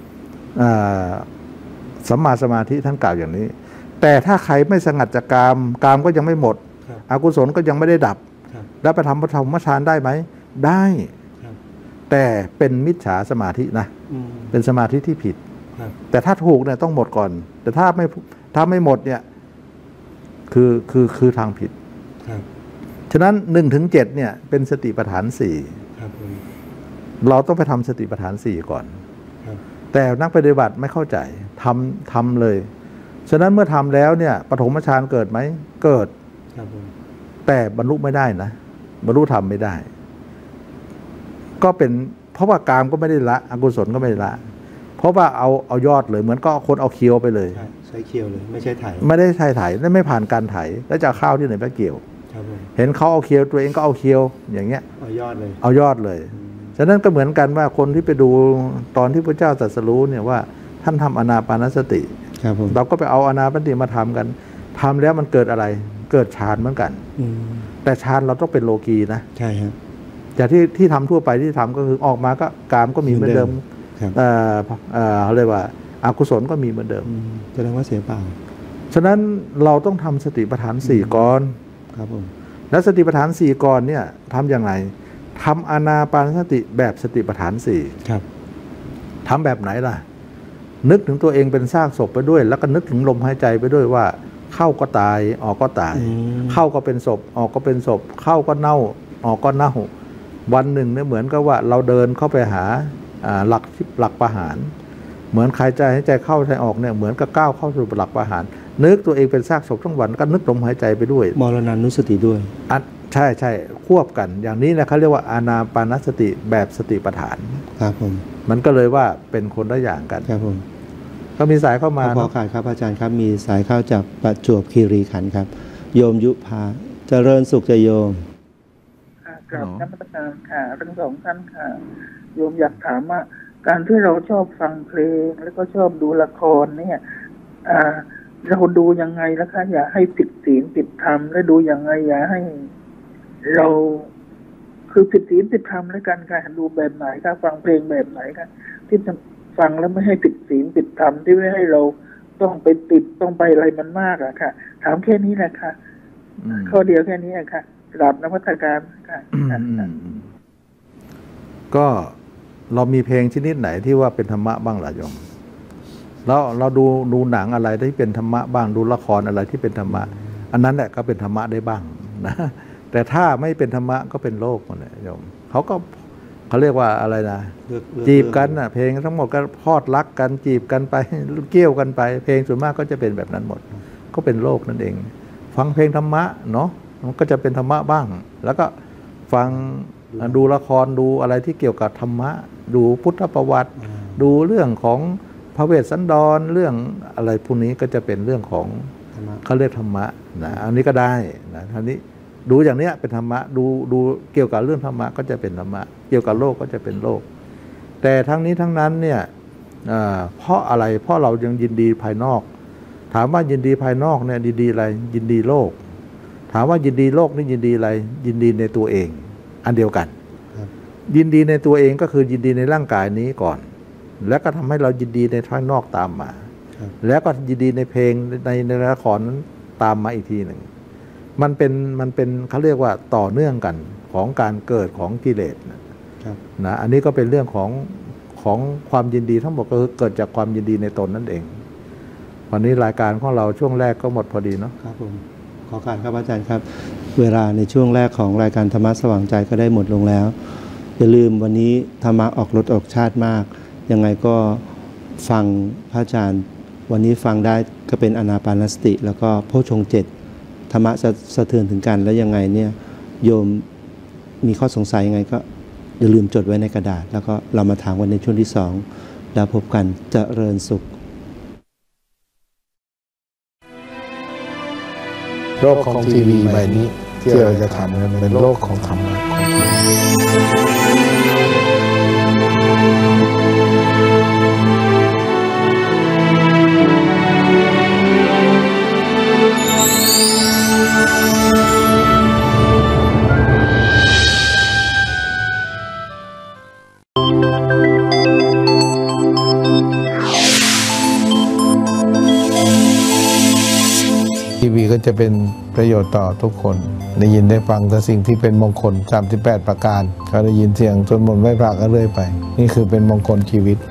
Speaker 2: สัมมาสมาธิท่านกล่าวอย่างนี้แต่ถ้าใครไม่สงัดจากกามกามก็ยังไม่หมดอกุศลก็ยังไม่ได้ดับแล้วไปทำปฐมฌานได้ไหมได้แต่เป็นมิจฉาสมาธินะเป็นสมาธิที่ผิดแต่ถ้าถูกเนี่ยต้องหมดก่อนแต่ถ้าไม่ถ้าไม่หมดเนี่ยคือคือคือทางผิดฉะนั้นหนึ่งถึงเจ็ดเนี่ยเป็นสติปัฏฐานสี่เราต้องไปทำสติปัฏฐานสี่ก่อนแต่นักปฏิบัติไม่เข้าใจทำทำเลยฉะนั้นเมื่อทำแล้วเนี่ยปฐมฌานเกิดไหมเกิดแต่บรรลุไม่ได้นะบรรลุธรรมไม่ได้ก็เป็นเพราะว่ากามก็ไม่ได้ละอกุศลก็ไม่ได้ละเพราะว่าเอาเอายอดเลยเหมือนก็คนเอาเคียวไปเลย
Speaker 1: ใช้เคียวเลยไม่ใช่ไถ
Speaker 2: ไม่ได้ใช้ไถและไม่ผ่านการไถแล้วจะข้าวที่ไหนไปเกี่ยวเห็นเขาเอาเคียวตัวเองก็เอาเคียวอย่างเงี้ย
Speaker 1: เอายอดเลย
Speaker 2: เอายอดเลยฉะนั้นก็เหมือนกันว่าคนที่ไปดูตอนที่พระเจ้าตรัสรู้เนี่ยว่าท่านทำอานาปานสติเราก็ไปเอาอานาปานสติมาทำกันทำแล้วมันเกิดอะไรเกิดฌานเหมือนกันแต่ฌานเราต้องเป็นโลกีนะ
Speaker 1: ใช่ครับ
Speaker 2: จากที่ที่ทำทั่วไปที่ทำก็คือออกมาก็กามก็มีเหมือนเดิมเอ่อเอ่อเขาเรียกว่าอกุศลก็มีเหมือนเดิม
Speaker 1: แสดงว่าเสียเปล่า
Speaker 2: ฉะนั้นเราต้องทำสติปัฏฐานสี่ก่อน
Speaker 1: ครับผม
Speaker 2: แล้วสติปัฏฐานสี่ก่อนเนี่ยทำอย่างไรทำอานาปานสติแบบสติปัฏฐานสี่
Speaker 1: ครับ
Speaker 2: ทำแบบไหนล่ะนึกถึงตัวเองเป็นซากศพไปด้วยแล้วก็นึกถึงลมหายใจไปด้วยว่าเข้าก็ตายออกก็ตายเข้าก็เป็นศพออกก็เป็นศพเข้าก็เน่าออกก็เน่าวันหนึ่งเนี่ยเหมือนกับว่าเราเดินเข้าไปหาหลักหลักประหารเหมือนหายใจหายใจเข้าหายใจออกเนี่ยเหมือนกับก้าวเข้าสู่หลักประหารนึกตัวเองเป็นซากศพทั้งวันก็นึกลมหายใจไปด้วย
Speaker 1: มรณานุสติด้วย
Speaker 2: อันใช่ใช่ควบกันอย่างนี้นะเขาเรียกว่าอานาปานสติแบบสติปัฏฐาน
Speaker 1: ครับผม
Speaker 2: มันก็เลยว่าเป็นคนละอย่างกัน
Speaker 1: ครับผม
Speaker 2: ก็มีสายเข้ามา
Speaker 1: ขอการครับอาจารย์ครับมีสายเข้าจากประจวบคีรีขันธ์ครับโยมยุพาเจริญสุขจะโยม
Speaker 8: ค่ะกราบนมัสการค่ะทั้งสองท่านค่ะโยมอยากถามว่าการที่เราชอบฟังเพลงแล้วก็ชอบดูละครเนี่ยอ่าเราดูยังไงแล้วคะอย่าให้ผิดศีลผิดธรรมและดูยังไงอย่าให้เราคือผิดศีลผิดธรรมแล้วกันค่ะดูแบบไหนคะฟังเพลงแบบไหนคะที่จะฟังแล้วไม่ให้ผิดศีลผิดธรรมที่ไม่ให้เราต้องไปติดต้องไปอะไรมันมากอะค่ะถามแค่นี้แหละค่ะข้อเดียวแค่นี้อะค่ะกราบนมัสการค่ะ
Speaker 2: ก็เรามีเพลงชนิดไหนที่ว่าเป็นธรรมะบ้างล่ะโยมแล้วเราดูดูหนังอะไรที่เป็นธรรมะบ้างดูละครอะไรที่เป็นธรรมะอันนั้นแหละก็เป็นธรรมะได้บ้างนะแต่ถ้าไม่เป็นธรรมะก็เป็นโลกหมดเลยโยมเขาก็เขาเรียกว่าอะไรนะจีบกันนะเพลงทั้งหมดก็พอดรักกันจีบกันไปเกี่ยวกันไปเพลงส่วนมากก็จะเป็นแบบนั้นหมดก็เป็นโลกนั่นเองฟังเพลงธรรมะเนาะมันก็จะเป็นธรรมะบ้างแล้วก็ฟังดูละครดูอะไรที่เกี่ยวกับธรรมะดูพุทธประวัติดูเรื่องของพระเวสสันดรเรื่องอะไรพวกนี้ก็จะเป็นเรื่องของเขาเรียกธรรมะนะอันนี้ก็ได้นะทีนี้ดูอย่างนี้เป็นธรรมะดูดูเกี่ยวกับเรื่องธรรมะก็จะเป็นธรรมะเกี่ยวกับโลกก็จะเป็นโลกแต่ทั้งนี้ทั้งนั้นเนี่ยเพราะอะไรเพราะเรายังยินดีภายนอกถามว่ายินดีภายนอกเนี่ยยินดีอะไรยินดีโลกถามว่ายินดีโลกนี่ยินดีอะไรยินดีในตัวเองอันเดียวกันยินดีในตัวเองก็คือยินดีในร่างกายนี้ก่อนแล้วก็ทำให้เรายินดีในภายนอกตามมาแล้วก็ยินดีในเพลงในในละครตามมาอีกทีหนึ่งมันเป็นมันเป็นเขาเรียกว่าต่อเนื่องกันของการเกิดของกิเลสนะอันนี้ก็เป็นเรื่องของของความยินดีทั้งหมดก็เกิดจากความยินดีในตนนั่นเองวันนี้รายการของเราช่วงแรกก็หมดพอดีเนาะ
Speaker 1: ครับผมขอการครับอาจารย์ครับเวลาในช่วงแรกของรายการธรรมะสว่างใจก็ได้หมดลงแล้วอย่าลืมวันนี้ธรรมะออกรสออกชาติมากยังไงก็ฟังพระอาจารย์วันนี้ฟังได้ก็เป็นอานาปานสติแล้วก็โพชฌงค์เจ็ดธรรมะจะสะเทือนถึงกันแล้วยังไงเนี่ยโยมมีข้อสงสัยยังไงก็อย่าลืมจดไว้ในกระดาษแล้วก็เรามาถามกันในช่วงที่สองแล้วพบกันเจริญสุข
Speaker 9: โลกของทีวีใบนี้ที่เราจะทำเป็นโลกของธรรมะทีวีก็จะเป็นประโยชน์ต่อทุกคนได้ยินได้ฟังแต่สิ่งที่เป็นมงคลสามสิบแปดประการเขาได้ยินเสียงจนหมดไม่พระก็เรื่อยไปนี่คือเป็นมงคลชีวิต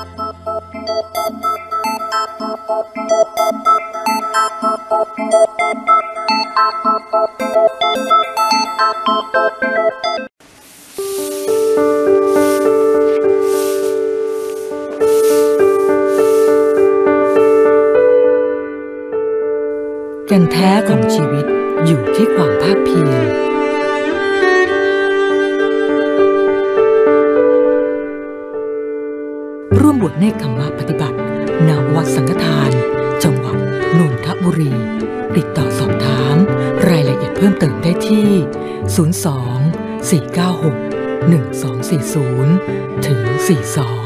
Speaker 10: แก่นแท้ของชีวิตอยู่ที่ความภาคเพียรร่วมบวชเนกขมะปฏิบัติณวัดสังฆทานจังหวัดนนทบุรีติดต่อสอบถามรายละเอียดเพิ่มเติมได้ที่ศูนย์ สอง สี่ เก้า หก หหนึ่งสองสี่ศูนย์ถึงสี่สอง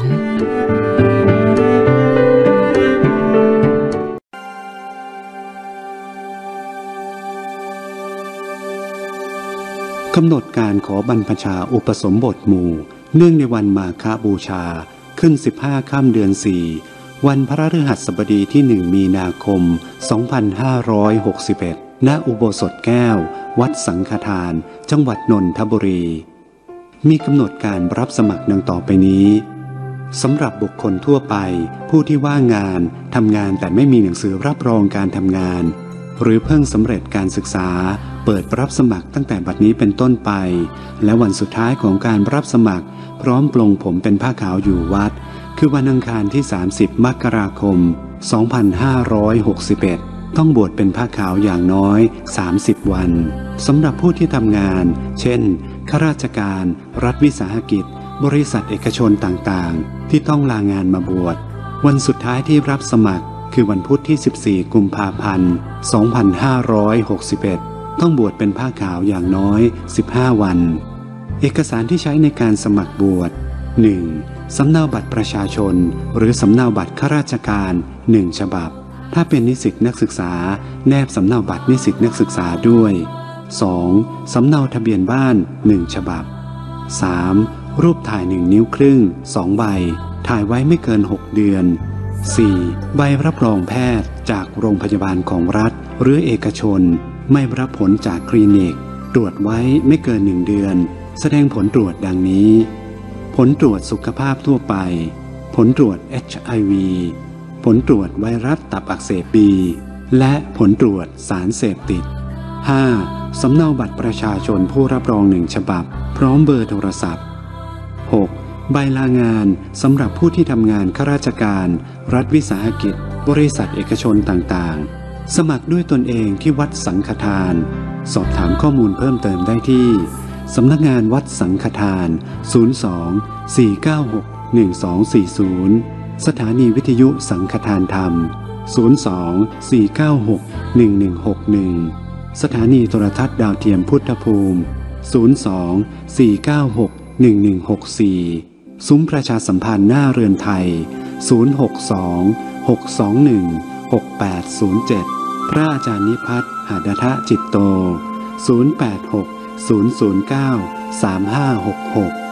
Speaker 1: กำหนดการขอบรรพชาอุปสมบทหมู่เนื่องในวันมาฆบูชาขึ้นสิบห้าค่ำเดือนสี่วันพระฤหัสบดีที่หนึ่งมีนาคมสองพันห้าร้อยหกสิบเอ็ดณอุโบสถแก้ววัดสังฆทานจังหวัดนนทบุรีมีกำหนดการรับสมัครดังต่อไปนี้สำหรับบุคคลทั่วไปผู้ที่ว่างงานทำงานแต่ไม่มีหนังสือรับรองการทำงานหรือเพิ่งสำเร็จการศึกษาเปิดรับสมัครตั้งแต่บัดนี้เป็นต้นไปและวันสุดท้ายของการรับสมัครพร้อมปลงผมเป็นผ้าขาวอยู่วัดคือวันอังคารที่สามสิบมกราคมสองพันห้าร้อยหกสิบเอ็ดต้องบวชเป็นผ้าขาวอย่างน้อยสามสิบวันสำหรับผู้ที่ทำงานเช่นข้าราชการรัฐวิสาหกิจบริษัทเอกชนต่างๆที่ต้องลางานมาบวชวันสุดท้ายที่รับสมัครคือวันพุธที่สิบสี่กุมภาพันธ์สองพันห้าร้อยหกสิบเอ็ดต้องบวชเป็นผ้าขาวอย่างน้อยสิบห้าวันเอกสารที่ใช้ในการสมัครบวช หนึ่ง. สำเนาบัตรประชาชนหรือสำเนาบัตรข้าราชการหนึ่งฉบับถ้าเป็นนิสิตนักศึกษาแนบสำเนาบัตรนิสิตนักศึกษาด้วย สอง. สำเนาทะเบียนบ้านหนึ่งฉบับ สาม. รูปถ่ายหนึ่งนิ้วครึ่งสองใบถ่ายไว้ไม่เกินหกเดือน สี่. ใบรับรองแพทย์จากโรงพยาบาลของรัฐหรือเอกชนไม่รับผลจากคลินิกตรวจไว้ไม่เกินหนึ่งเดือนแสดงผลตรวจดังนี้ผลตรวจสุขภาพทั่วไปผลตรวจ เอช ไอ วี ผลตรวจไวรัสตับอักเสบ บี และผลตรวจสารเสพติด ห้า. สำเนาบัตรประชาชนผู้รับรองหนึ่งฉบับพร้อมเบอร์โทรศัพท์ หก. ใบลางานสำหรับผู้ที่ทำงานข้าราชการรัฐวิสาหกิจบริษัทเอกชนต่างๆสมัครด้วยตนเองที่วัดสังฆทานสอบถามข้อมูลเพิ่มเติมได้ที่สำนักงานวัดสังฆทาน ศูนย์ สอง สี่ เก้า หก หนึ่ง สอง สี่ ศูนย์ สถานีวิทยุสังฆทานธรรม ศูนย์ สอง สี่ เก้า หก หนึ่ง หนึ่ง หก หนึ่ง สถานีโทรทัศน์ดาวเทียมพุทธภูมิ ศูนย์ สอง สี่ เก้า หก หนึ่ง หนึ่ง หก สี่ ซุ้มประชาสัมพันธ์หน้าเรือนไทย ศูนย์ หก สอง หก สอง หนึ่ง หก แปด ศูนย์ เจ็ด พระอาจารย์นิพัฒน์หดทะจิตโต ศูนย์ แปด หก ศูนย์ ศูนย์ เก้า สาม ห้า หก หก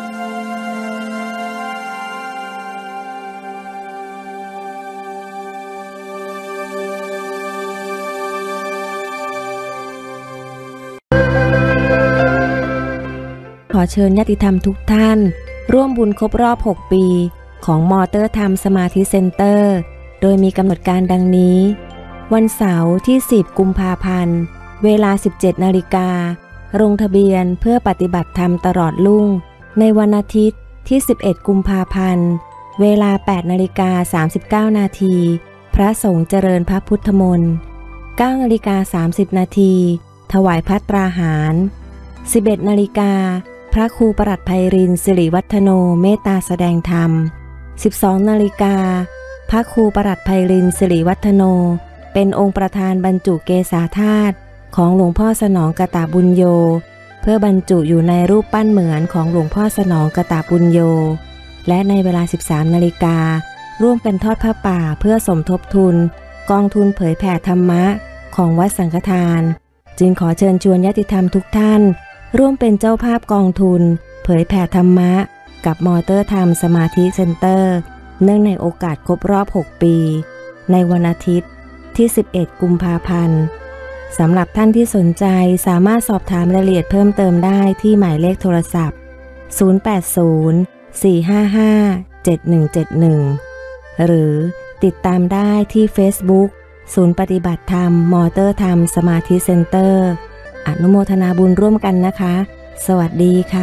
Speaker 11: ขอเชิญญาติธรรมทุกท่านร่วมบุญครบรอบหกปีของมอเตอร์ธรรมสมาธิเซ็นเตอร์โดยมีกำหนดการดังนี้วันเสาร์ที่สิบกุมภาพันธ์เวลา สิบเจ็ด นาฬิกาลงทะเบียนเพื่อปฏิบัติธรรมตลอดรุ่งในวันอาทิตย์ที่สิบเอ็ดกุมภาพันธ์เวลา แปด นาฬิกา สามสิบเก้า นาทีพระสงฆ์เจริญพระพุทธมนต์ เก้า นาฬิกา สามสิบ นาทีถวายภัตตราหาร สิบเอ็ด นาฬิกาพระครูปรัชไพรินทร์สิริวัฒโนเมตตาแสดงธรรม สิบสอง นาฬิกาพระครูปรัชไพรินทร์สิริวัฒโนเป็นองค์ประธานบรรจุเกศาธาตุของหลวงพ่อสนองกตบุญโยเพื่อบรรจุอยู่ในรูปปั้นเหมือนของหลวงพ่อสนองกตบุญโยและในเวลา สิบสาม นาฬิการ่วมกันทอดผ้าป่าเพื่อสมทบทุนกองทุนเผยแผ่ธรรมะของวัดสังฆทานจึงขอเชิญชวนญาติธรรมทุกท่านร่วมเป็นเจ้าภาพกองทุนเผยแผ่ธรรมะกับมอเตอร์ธรรมสมาธิเซ็นเตอร์เนื่องในโอกาสครบรอบหกปีในวันอาทิตย์ที่สิบเอ็ดกุมภาพันธ์สำหรับท่านที่สนใจสามารถสอบถามรายละเอียดเพิ่มเติมได้ที่หมายเลขโทรศัพท์ ศูนย์ แปด ศูนย์ สี่ ห้า ห้า เจ็ด หนึ่ง เจ็ด หนึ่ง หรือติดตามได้ที่ Facebook ศูนย์ปฏิบัติธรรมมอเตอร์ธรรมสมาธิเซ็นเตอร์อนุโมทนาบุญร่วมกันนะคะสวัสดีค่ะ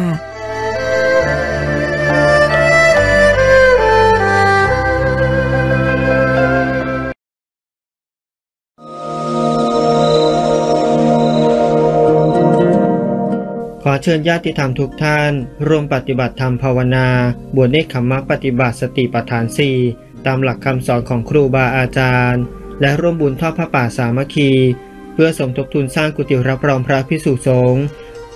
Speaker 12: ขอเชิญญาติธรรมทุกท่านร่วมปฏิบัติธรรมภาวนาบวชเนกขัมมะปฏิบัติสติปัฏฐานสี่ตามหลักคำสอนของครูบาอาจารย์และร่วมบุญทอดผ้าป่าสามัคคีเพื่อสมทบทุนสร้างกุฏิรับรองพระภิกษุสงฆ์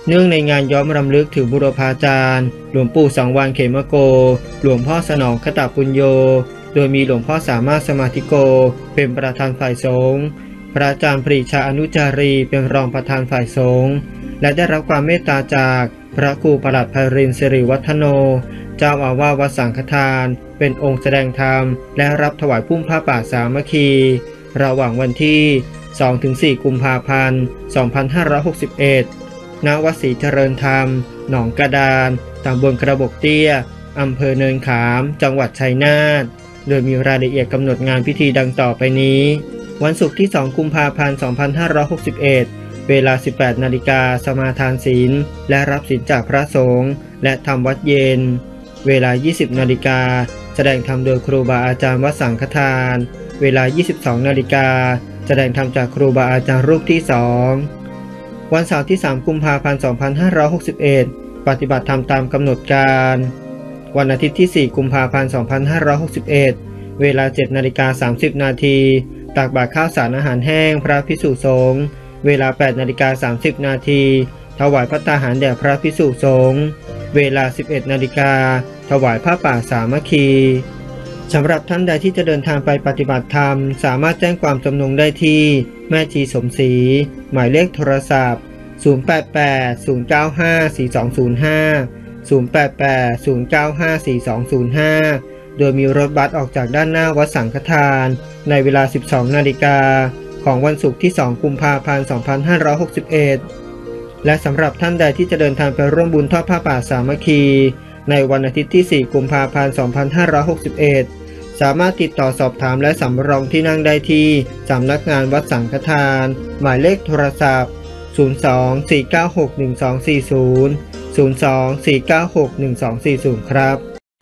Speaker 12: เนื่องในงานย้อมรำลึกถึงบุรพาจารย์หลวงปู่สังวาลเขมโกหลวงพ่อสนองคตปุญโญโดยมีหลวงพ่อสามารถสมาธิโกเป็นประธานฝ่ายสงฆ์พระอาจารย์ปรีชาอนุจารีเป็นรองประธานฝ่ายสงฆ์และได้รับความเมตตาจากพระครูประหลัดไพรินทร์สิริวัฒโนเจ้าอาวาสวัดสังฆทานเป็นองค์แสดงธรรมและรับถวายพุ่มผ้าป่าสามัคคีระหว่างวันที่ สองถึงสี่ กุมภาพันธ์ สองพันห้าร้อยหกสิบเอ็ด ณ วัดศรีเจริญธรรม หนองกระดานตำบลกระบอกเตี้ย อำเภอเนินขาม จังหวัดชัยนาท โดยมีรายละเอียดกำหนดงานพิธีดังต่อไปนี้ วันศุกร์ที่ สอง กุมภาพันธ์ สองพันห้าร้อยหกสิบเอ็ด เวลา สิบแปดนาฬิกา สมาทานศีลและรับศีลจากพระสงฆ์และทำวัดเย็น เวลา ยี่สิบนาฬิกา แสดงธรรมโดยครูบาอาจารย์วัดสังฆทาน เวลา ยี่สิบสองนาฬิกา แสดงธรรมจากครูบาอาจารย์รูปที่สองวันเสาร์ที่ สาม กุมภาพันธ์ สองพันห้าร้อยหกสิบเอ็ด ปฏิบัติธรรมตามกำหนดการ วันอาทิตย์ที่ สี่ กุมภาพันธ์ สองพันห้าร้อยหกสิบเอ็ด เวลา เจ็ดนาฬิกาสามสิบนาทีตักบาตรข้าวสารอาหารแห้งพระภิกษุสงฆ์เวลา แปดนาฬิกาสามสิบนาทีถวายภัตตาหารแด่พระภิกษุสงฆ์เวลา สิบเอ็ดนาฬิกาถวายผ้าป่าสามัคคีสำหรับท่านใดที่จะเดินทางไปปฏิบัติธรรมสามารถแจ้งความจำนงได้ที่แม่ชีสมศรีหมายเลขโทรศัพท์ศูนย์ แปด แปด ศูนย์ เก้า ห้า สี่ สอง ศูนย์ ห้า ศูนย์ แปด แปด ศูนย์ เก้า ห้า สี่ สอง ศูนย์ ห้า โดยมีรถบัสออกจากด้านหน้าวัดสังฆทานในเวลา สิบสองนาฬิกาของวันศุกร์ที่ สอง กุมภาพันธ์ สองพันห้าร้อยหกสิบเอ็ด และสำหรับท่านใดที่จะเดินทางไปร่วมบุญทอดผ้าป่าสามัคคีในวันอาทิตย์ที่ สี่ กุมภาพันธ์ สองพันห้าร้อยหกสิบเอ็ด สามารถติดต่อสอบถามและสำรองที่นั่งได้ที่สำนักงานวัดสังฆทานหมายเลขโทรศัพท์ ศูนย์ สอง สี่ เก้า หก หนึ่ง สอง สี่ ศูนย์ ศูนย์ สอง สี่ เก้า หก หนึ่ง สอง สี่ ศูนย์ ครับ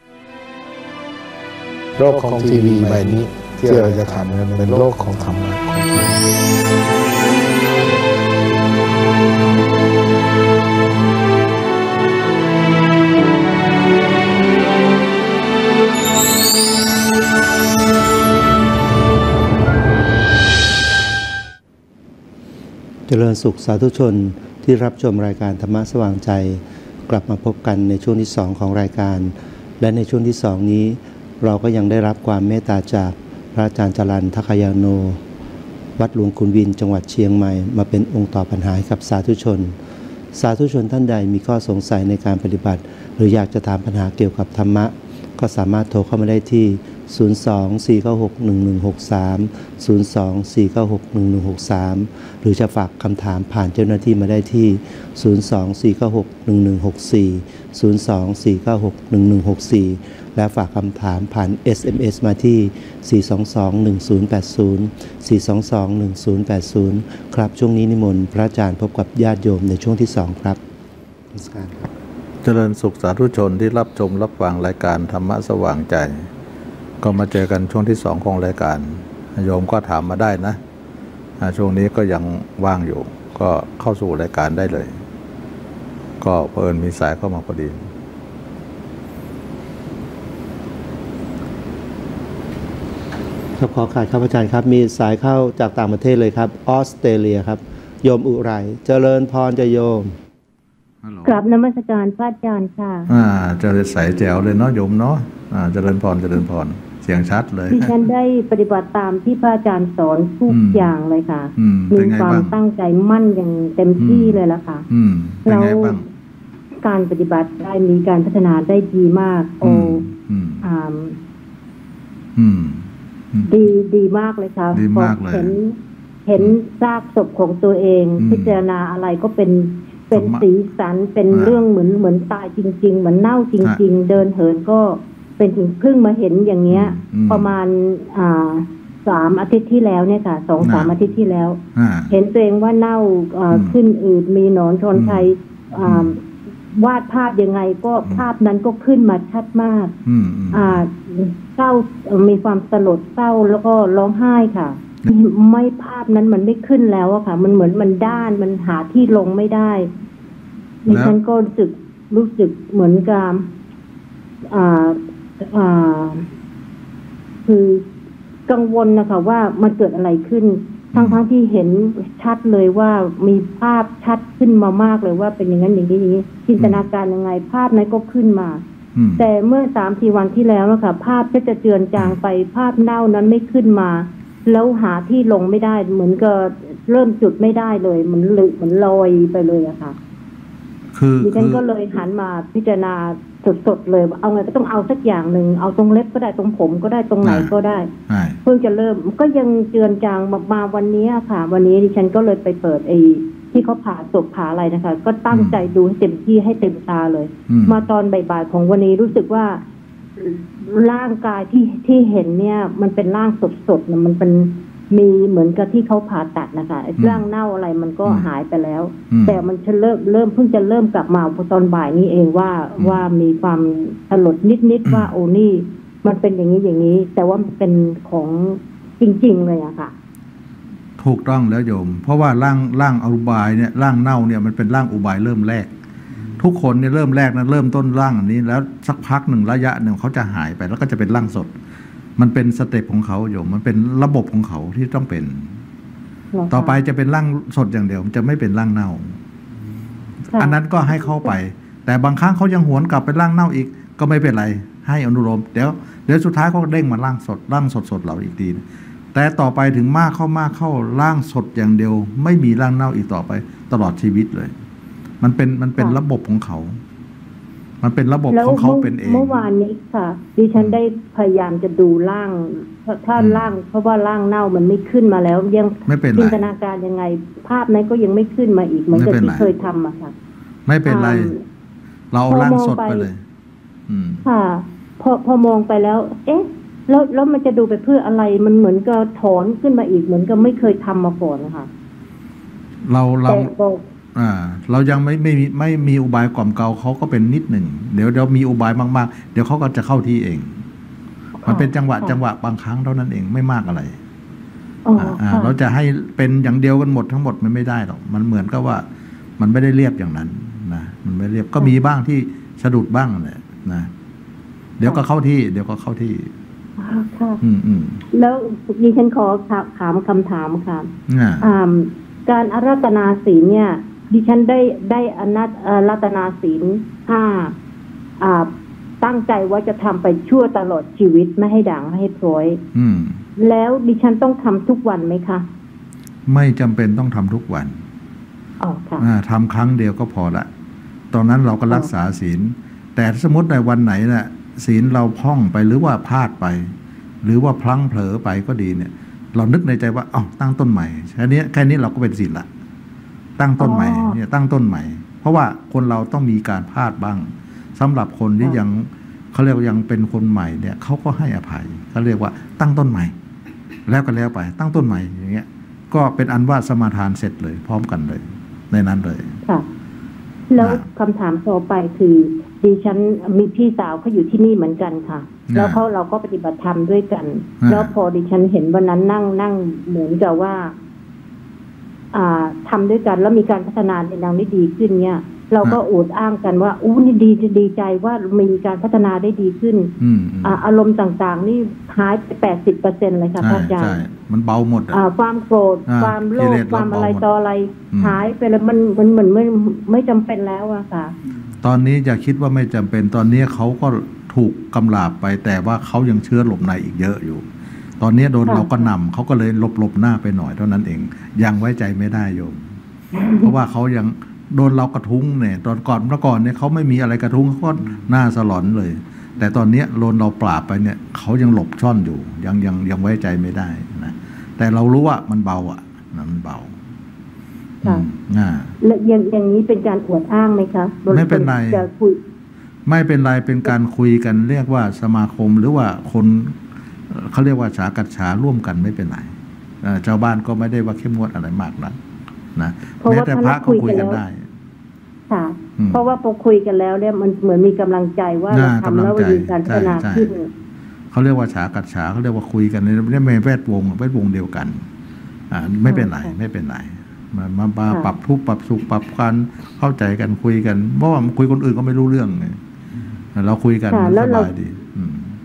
Speaker 9: โลกของทีวีใบนี้ที่เราจะทำเป็นโลกของธรรมะ
Speaker 1: เจริญสุขสาธุชนที่รับชมรายการธรรมะสว่างใจกลับมาพบกันในช่วงที่สองของรายการและในช่วงที่สองนี้เราก็ยังได้รับความเมตตาจากพระอาจารย์จรัญ ทัคคยาโนวัดหลวงขุนวินจังหวัดเชียงใหม่มาเป็นองค์ตอบปัญหาให้กับสาธุชนสาธุชนท่านใดมีข้อสงสัยในการปฏิบัติหรืออยากจะถามปัญหาเกี่ยวกับธรรมะก็สามารถโทรเข้ามาได้ที่ศูนย์ สอง สี่ เก้า หก หนึ่ง หนึ่ง หก สาม ศูนย์ สอง สี่ เก้า หก หนึ่ง หนึ่ง หก สาม หรือจะฝากคำถามผ่านเจ้าหน้าที่มาได้ที่ ศูนย์ สอง สี่ เก้า หก หนึ่ง หนึ่ง หก สี่ ศูนย์ สอง สี่ เก้า หก หนึ่ง หนึ่ง หก สี่ และฝากคำถามผ่าน เอส เอ็ม เอส มาที่ สี่ สอง สอง หนึ่ง ศูนย์ แปด ศูนย์ สี่ สอง สอง หนึ่ง ศูนย์ แปด ศูนย์ ครับช่วงนี้นิมนต์พระอาจารย์พบกับญาติโยมในช่วงที่สองครับนมัสการครับ
Speaker 2: เจริญสุขสาธุชนที่รับชมรับฟังรายการธรรมะสว่างใจก็มาเจอกันช่วงที่สองของรายการโยมก็ถามมาได้นะช่วงนี้ก็ยังว่างอยู่ก็เข้าสู่รายการได้เลยก็เพิ่นมีสายเข้ามาพอดี
Speaker 1: ครับขอขาดครับอาจารย์ครับมีสายเข้าจากต่างประเทศเลยครับออสเตรเลียครับโยมอุไรเจริญพรจะโยม
Speaker 13: กราบนมัสการพระอาจารย์ค่ะ
Speaker 2: อ่าเจริญใสแจ๋วเลยเนาะโยมเนาะอ่าเจริญพรเจริญพรเสียงชัดเลย
Speaker 13: ดิฉันได้ปฏิบัติตามที่พระอาจารย์สอนทุกอย่างเลยค่ะมีความตั้งใจมั่นอย่างเต็มที่เลยละค่ะแล้วการปฏิบัติได้มีการพัฒนาได้ดีมากโอ้อ่าดีดีมากเลยค่ะพอเห็นเห็นซากศพของตัวเองพิจารณาอะไรก็เป็นเป็นสีสันเป็นเรื่องเหมือนเหมือนตายจริงๆเหมือนเน่าจริงๆเดินเหินก็เป็นถึงเพิ่งมาเห็นอย่างเงี้ยประมาณอ่าสามอาทิตย์ที่แล้วเนี่ยค่ะสองสามอาทิตย์ที่แล้วเห็นตัวเองว่าเน่าขึ้นอืดมีหนอนชอนชัยวาดภาพยังไงก็ภาพนั้นก็ขึ้นมาชัดมากอ่าเศร้ามีความสลดเศร้าแล้วก็ร้องไห้ค่ะไม่ภาพนั้นมันไม่ขึ้นแล้วอะค่ะมันเหมือนมันด้านมันหาที่ลงไม่ได้ดิฉันก็รู้สึกรู้สึกเหมือนกับอ่าอ่าคือกังวลนะคะว่ามันเกิดอะไรขึ้นทั้งทั้งที่เห็นชัดเลยว่ามีภาพชัดขึ้นมามากเลยว่าเป็นอย่างนั้นอย่างนี้อย่างนี้จินตนาการยังไงภาพนั้นก็ขึ้นมาแต่เมื่อสามสี่วันที่แล้วนะคะภาพก็จะเจือนจางไปภาพเน่านั้นไม่ขึ้นมาแล้วหาที่ลงไม่ได้เหมือนกับเริ่มจุดไม่ได้เลยเหมือนเลยเหมือนลอยไปเลยอะค่ะคือดิฉันก็เลยหันมาพิจารณาสดๆเลยเอาไงก็ต้องเอาสักอย่างหนึ่งเอาตรงเล็บก็ได้ตรงผมก็ได้ตรงไหนก็ได้เพิ่งจะเริ่มก็ยังเจือนจางมาวันนี้ค่ะวันนี้ดิฉันก็เลยไปเปิดไอ้ที่เขาผ่าศพผ่าอะไรนะคะก็ตั้งใจดูให้เต็มที่ให้เต็มตาเลยมาตอนบ่ายๆของวันนี้รู้สึกว่าร่างกายที่ที่เห็นเนี่ยมันเป็นร่างสดๆนะมันเป็นมีเหมือนกับที่เขาผ่าตัดนะคะร่างเน่าอะไรมันก็หายไปแล้วแต่มันจะเริ่มเริ่มเพิ่งจะเริ่มกลับมาตอนบ่ายนี้เองว่าว่ามีความสลดนิดๆว่าโอ้นี่มันเป็นอย่างนี้อย่างนี้แต่ว่ามันเป็นของจริงๆเลยอะค่ะ
Speaker 2: ถูกต้องแล้วโยมเพราะว่าร่างร่างอุบายเนี่ยร่างเน่าเนี่ยมันเป็นร่างอุบายเริ่มแรกทุกคนเนี่ยเริ่มแรกนะเริ่มต้นร่างอันนี้แล้วสักพักหนึ่งระยะหนึ่งเขาจะหายไปแล้วก็จะเป็นร่างสดมันเป็นสเต็ปของเขาโยมมันเป็นระบบของเขาที่ต้องเป็นต่อไปจะเป็นร่างสดอย่างเดียวจะไม่เป็นร่างเน่าอันนั้นก็ให้เข้าไปแต่บางครั้งเขายังหวนกลับเป็นร่างเน่าอีกก็ไม่เป็นไรให้อนุโลมเดี๋ยวเดี๋ยวสุดท้ายเขาเด้งมาร่างสดร่างสดสดเราอีกทีแต่ต่อไปถึงมากเข้ามากเข้าร่างสดอย่างเดียวไม่มีร่างเน่าอีกต่อไปตลอดชีวิตเลยมันเป็นมันเป็นระบบของเขามันเป็นระบบของเขาเป็นเอง
Speaker 13: เมื่อวานนี้ค่ะดิฉันได้พยายามจะดูร่างถ้าร่างเพราะว่าร่างเน่ามันไม่ขึ้นมาแล้วยังจินตนาการยังไงภาพนั้นก็ยังไม่ขึ้นมาอีกเหมือนกับที่เคยทำอะค่ะ
Speaker 2: ไม่เป็นไรเราร่างสดไปเลย
Speaker 13: ค่ะพอพอมองไปแล้วเอ๊ะแล้วแล้วมันจะดูไปเพื่ออะไรมันเหมือนกับถอนขึ้นมาอีกเหมือนกับไม่เคยทำมาก่อนค่ะ
Speaker 2: เราเราอ่าเรายังไม่ไม่มีไม่มีอุบายกล่อมเกลาเขาก็เป็นนิดหนึ่งเดี๋ยวเดี๋ยวมีอุบายมากๆเดี๋ยวเขาก็จะเข้าที่เองมันเป็นจังหวะจังหวะบางครั้งเท่านั้นเองไม่มากอะไรอ่าเราจะให้เป็นอย่างเดียวกันหมดทั้งหมดมันไม่ได้หรอกมันเหมือนกับว่ามันไม่ได้เรียบอย่างนั้นนะมันไม่เรียบก็มีบ้างที่สะดุดบ้างเลยนะเดี๋ยวก็เข้าที่เดี๋ยวก็เข้าที่
Speaker 13: ค่ะอืมอืมแล้วดิฉันขอถามคำถามค่ะอ่าการอาราธนาศีลเนี่ยดิฉันได้ได้อนัตอาราธนาศีลห้าอ่าตั้งใจว่าจะทำไปชั่วตลอดชีวิตไม่ให้ด่างไม่ให้พร้อยแล้วดิฉันต้องทำทุกวันไหมคะ
Speaker 2: ไม่จำเป็นต้องทำทุกวัน
Speaker 13: อ๋อค่ะ
Speaker 2: ทำครั้งเดียวก็พอละตอนนั้นเราก็รักษาศีลแต่สมมติในวันไหนน่ะศีลเราพร่องไปหรือว่าพลาดไปหรือว่าพลั้งเผลอไปก็ดีเนี่ยเรานึกในใจว่าอ๋อตั้งต้นใหม่แค่นี้แค่นี้เราก็เป็นศีลละตั้งต้นใหม่เนี่ยตั้งต้นใหม่เพราะว่าคนเราต้องมีการพลาดบ้างสำหรับคนที่ยังเขาเรียกว่ายังเป็นคนใหม่เนี่ยเขาก็ให้อภัยเขาเรียกว่าตั้งต้นใหม่แล้วก็แล้วไปตั้งต้นใหม่อย่างเงี้ยก็เป็นอันว่าสมาทานเสร็จเลยพร้อมกันเลยในนั้นเลย
Speaker 13: ค่ะแล้วคำถามต่อไปคือดิฉันมีพี่สาวเขาอยู่ที่นี่เหมือนกันค่ะแล้วเขาเราก็ปฏิบัติธรรมด้วยกันแล้วพอดิฉันเห็นวันนั้นนั่งนั่งเหมือนกับว่าอ่าทำด้วยกันแล้วมีการพัฒนาในทางที่ดีขึ้นเนี่ยเราก็อวดอ้างกันว่าอู้นี่ดีจะดีใจว่ามีการพัฒนาได้ดีขึ้นอ่าอารมณ์ต่างๆนี่หายไปแปดสิบเปอร์เซ็นต์เลยค่ะพระอาจารย์
Speaker 2: มันเบาหมด
Speaker 13: อ่าความโกรธความโลภความอะไรต่ออะไรหายไปแล้วมันมันเหมือนไม่ไม่จำเป็นแล้วอะค่ะ
Speaker 2: ตอนนี้จะคิดว่าไม่จำเป็นตอนนี้เขาก็ถูกกำราบไปแต่ว่าเขายังเชื้อหลบในอีกเยอะอยู่ตอนนี้โดนเราก็นำเขาก็เลยหลบหลบหน้าไปหน่อยเท่านั้นเองยังไว้ใจไม่ได้โยมเพราะว่าเขายังโดนเรากระทุ้งเนี่ยตอนก่อนเมื่อก่อนเนี่ยเขาไม่มีอะไรกระทุ้งเขาก็หน้าสลอนเลยแต่ตอนนี้โดนเราปราบไปเนี่ยเขายังหลบซ่อนอยู่ยังยังยังไว้ใจไม่ได้นะแต่เรารู้ว่ามันเบาอ่ะนะมันเบา
Speaker 13: ค่ะและอย่างอย่างนี้เป็นการอวดอ้างไหมคะ
Speaker 2: ไม่เป็นไรไม่เป็นไรเป็นการคุยกันเรียกว่าสมาคมหรือว่าคนเขาเรียกว่าฉากัดฉาร่วมกันไม่เป็นไรชาวบ้านก็ไม่ได้ว่าเข้มงวดอะไรมากนะนะแม้แต่พระก็คุยกันได้
Speaker 13: ค่ะเพราะว่าพอคุยกันแล้วเนี่ยมันเหมือนมีกำลังใจว่าเราทำแล้วมีการพัฒนาขึ้น
Speaker 2: เขาเรียกว่าฉากัดฉาเขาเรียกว่าคุยกันในในแวดวงแวดวงเดียวกันอ่าไม่เป็นไรไม่เป็นไรมามาปรับทุกข์ปรับสุขปรับการเข้าใจกันคุยกันเพราะว่าคุยคนอื่นก็ไม่รู้เรื่องไงเราคุยกันสบายดี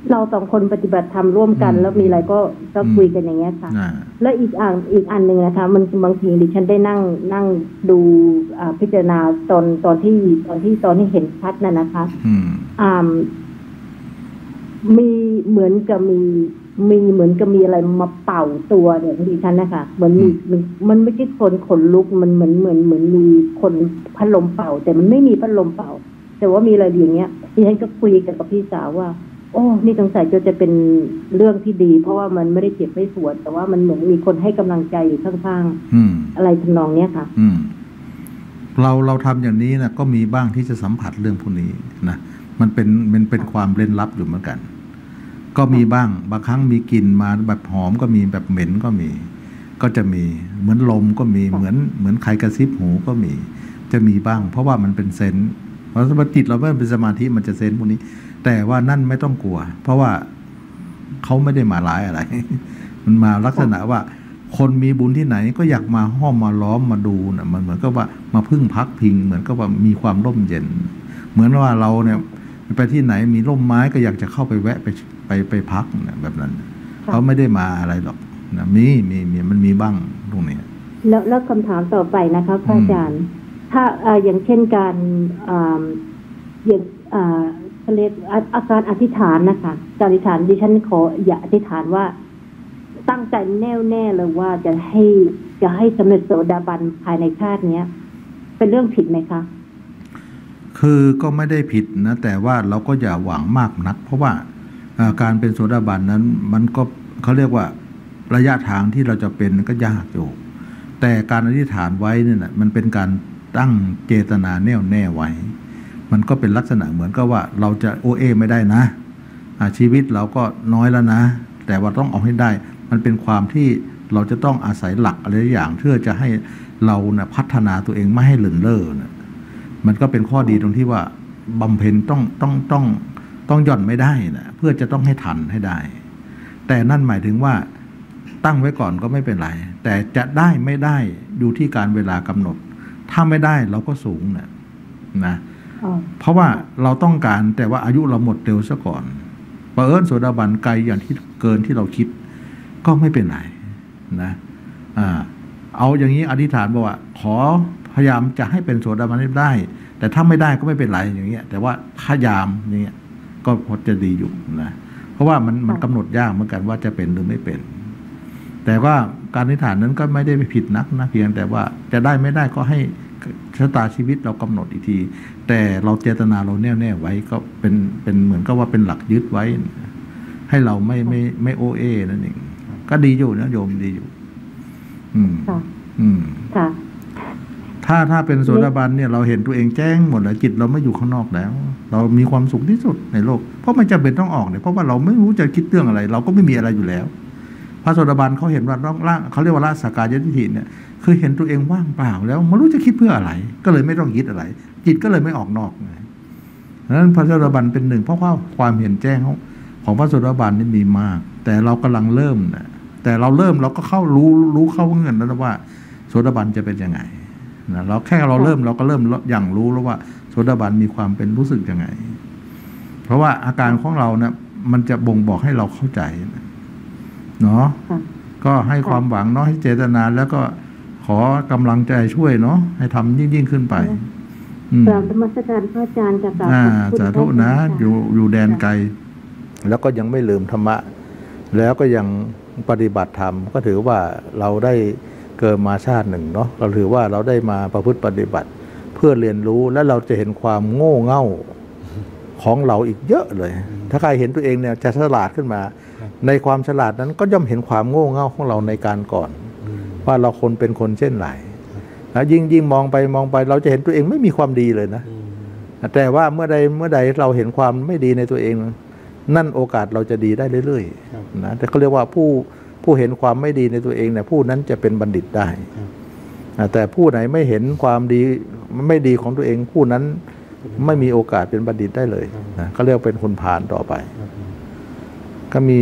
Speaker 13: เราสองคนปฏิบัติธรรมร่วมกันแล้วมีอะไรก็ก็คุยกันอย่างเงี้ยค่ะแล้วอีกอ่างอีกอันหนึ่งนะคะมันบางทีดิฉันได้นั่งนั่งดูอ่าพิจารณาตอนตอนที่ตอนที่ตอนที่เห็นชัดน่ะนะคะอ่ามีเหมือนกับมีมีเหมือนกับมีอะไรมาเป่าตัวเนี่ยดิฉันนะคะเหมือนมีมันไม่ใช่คนขนลุกมันเหมือนเหมือนเหมือนมีคนพัดลมเป่าแต่มันไม่มีพัดลมเป่าแต่ว่ามีอะไรอย่างเงี้ยดิฉันก็คุยกันกับพี่สาวว่าโอ้นี่สงสัยจะจะเป็นเรื่องที่ดีเพราะว่ามันไม่ได้เจ็บไม่ปวดแต่ว่ามันเหมือนมีคนให้กำลังใจอยู่ข้างๆอะไรทำนองเนี้ยค่ะ
Speaker 2: อืมเราเราทำอย่างนี้นะก็มีบ้างที่จะสัมผัสเรื่องพวกนี้นะมันเป็นมันเป็นความเร้นลับอยู่เหมือนกันก็มีบ้างบางครั้งมีกลิ่นมาแบบหอมก็มีแบบเหม็นก็มีก็จะมีเหมือนลมก็มีเหมือนเหมือนใครกระซิบหูก็มีจะมีบ้างเพราะว่ามันเป็นเซนส์เพราะสมาธิเราไม่เป็นสมาธิมันจะเซนส์พวกนี้แต่ว่านั่นไม่ต้องกลัวเพราะว่าเขาไม่ได้มาร้ายอะไร มันมาลักษณะว่าคนมีบุญที่ไหนก็อยากมาห้อมมาล้อมมาดูนะมันเหมือนกับว่ามาพึ่งพักพิงเหมือนกับว่ามีความร่มเย็นเหมือนว่าเราเนี่ยไปที่ไหนมีร่มไม้ก็อยากจะเข้าไปแวะไปไปไปพักนะแบบนั้นเขาไม่ได้มาอะไรหรอกนะมีมีมีมันมีบ้างตรงนี้
Speaker 13: แล้วแล้วคำถามต่อไปนะคะพระอาจารย์ถ้าอย่างเช่นการอย่างเรียกอาการอธิษฐานนะคะการอธิษฐานดิฉันขออย่าอธิษฐานว่าตั้งใจแน่วแน่เลยว่าจะให้จะให้สำเร็จโสดาบันภายในชาตินี้เป็นเรื่องผิดไหมคะ
Speaker 2: คือก็ไม่ได้ผิดนะแต่ว่าเราก็อย่าหวังมากนักเพราะว่าการเป็นโสดาบันนั้นมันก็เขาเรียกว่าระยะทางที่เราจะเป็นก็ยากอยู่แต่การอธิษฐานไว้เนี่ยนะมันเป็นการตั้งเจตนาแน่วแน่ไว้มันก็เป็นลักษณะเหมือนกับว่าเราจะโอเอไม่ได้นะชีวิตเราก็น้อยแล้วนะแต่ว่าต้องเอาให้ได้มันเป็นความที่เราจะต้องอาศัยหลักอะไรอย่างเพื่อจะให้เรานะพัฒนาตัวเองไม่ให้หลื่นเล่อนะมันก็เป็นข้อดีตรงที่ว่าบำเพ็ญต้องต้องต้องต้องหย่อนไม่ได้นะเพื่อจะต้องให้ทันให้ได้แต่นั่นหมายถึงว่าตั้งไว้ก่อนก็ไม่เป็นไรแต่จะได้ไม่ได้อยู่ที่การเวลากำหนดถ้าไม่ได้เราก็สูงนะนะเพราะว่าเราต้องการแต่ว่าอายุเราหมดเร็วซะก่อนเผอิญโสดาบันไกลอย่างที่เกินที่เราคิดก็ไม่เป็นไรนะอ่าเอาอย่างนี้อธิษฐานบอกว่าขอพยายามจะให้เป็นโสดาบันได้แต่ถ้าไม่ได้ก็ไม่เป็นไรอย่างเงี้ยแต่ว่าพยายามอย่างเงี้ยก็พอจะดีอยู่นะเพราะว่ามันมันกำหนดยากเหมือนกันว่าจะเป็นหรือไม่เป็นแต่ว่าการอธิษฐานนั้นก็ไม่ได้ไปผิดนักนะเพียงแต่ว่าจะได้ไม่ได้ก็ให้ชะตาชีวิตเรากำหนดอีกทีแต่เราเจตนาเราแน่วแน่ไว้ก็เป็นเป็นเหมือนกับว่าเป็นหลักยึดไว้ให้เราไม่ไม่ไม่โอเอนั่นเองก็ดีอยู่นะโยมดีอยู่อืมอืมค่ะถ้าถ้าเป็นโสดาบันเนี่ยเราเห็นตัวเองแจ้งหมดแล้วจิตเราไม่อยู่ข้างนอกแล้วเรามีความสุขที่สุดในโลกเพราะมันจำเป็นต้องออกเนี่ยเพราะว่าเราไม่รู้จะคิดเรื่องอะไรเราก็ไม่มีอะไรอยู่แล้วพระโสดาบันเขาเห็นว่าร่างเขาเรียกว่าละสักกายทิฏฐิเนี่ยคือเห็นตัวเองว่างเปล่าแล้วไม่รู้จะคิดเพื่ออะไรก็เลยไม่ต้องคิดอะไรจิตก็เลยไม่ออกนอกดังนั้นพระโสดาบันเป็นหนึ่งเพราะว่าความเห็นแจ้งของพระโสดาบันนี่มีมากแต่เรากำลังเริ่มนะแต่เราเริ่มเราก็เข้ารู้รู้เข้าเงื่อนแล้วว่าโสดาบันจะเป็นยังไงนะเราแค่เราเริ่มเราก็เริ่มอย่างรู้แล้วว่าโสดาบันมีความเป็นรู้สึกยังไงเพราะว่าอาการของเรานะมันจะบ่งบอกให้เราเข้าใจเนาะก็ให้ความหวังเนาะให้เจตนาแล้วก็ขอกำลังใจช่วยเนาะให้ทำยิ่งยิ่งขึ้นไป
Speaker 13: กราบนมัสการพระอาจารย์กับ
Speaker 2: สาธุนะอยู่อยู่แดนไกลแล้วก็ยังไม่ลืมธรรมะแล้วก็ยังปฏิบัติธรรมก็ถือว่าเราได้เกิดมาชาติหนึ่งเนาะเราถือว่าเราได้มาประพฤติปฏิบัติเพื่อเรียนรู้และเราจะเห็นความโง่เง่าของเราอีกเยอะเลยถ้าใครเห็นตัวเองเนี่ยจะฉลาดขึ้นมาในความฉลาดนั้นก็ย่อมเห็นความโง่เง่าของเราในการก่อนว่าเราคนเป็นคนเช่นไรแล้วยิ่งยิ่งมองไปมองไปเราจะเห็นตัวเองไม่มีความดีเลยนะแต่ว่าเมื่อใดเมื่อใดเราเห็นความไม่ดีในตัวเองนั่นโอกาสเราจะดีได้เรื่อยๆนะแต่เขาเรียกว่าผู้ผู้เห็นความไม่ดีในตัวเองเนี่ยผู้นั้นจะเป็นบัณฑิตได้แต่ผู้ไหนไม่เห็นความดีไม่ดีของตัวเองผู้นั้นไม่มีโอกาสเป็นบัณฑิตได้เลยนะก็เรียกเป็นคนผ่านต่อไปก็มี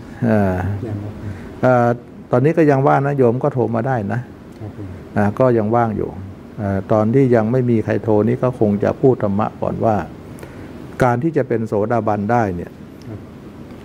Speaker 2: ตอนนี้ก็ยังว่างนะโยมก็โทรมาได้นะก็ยังว่างอยู่ตอนที่ยังไม่มีใครโทรนี้ก็คงจะพูดธรรมะก่อนว่าการที่จะเป็นโสดาบันได้เนี่ย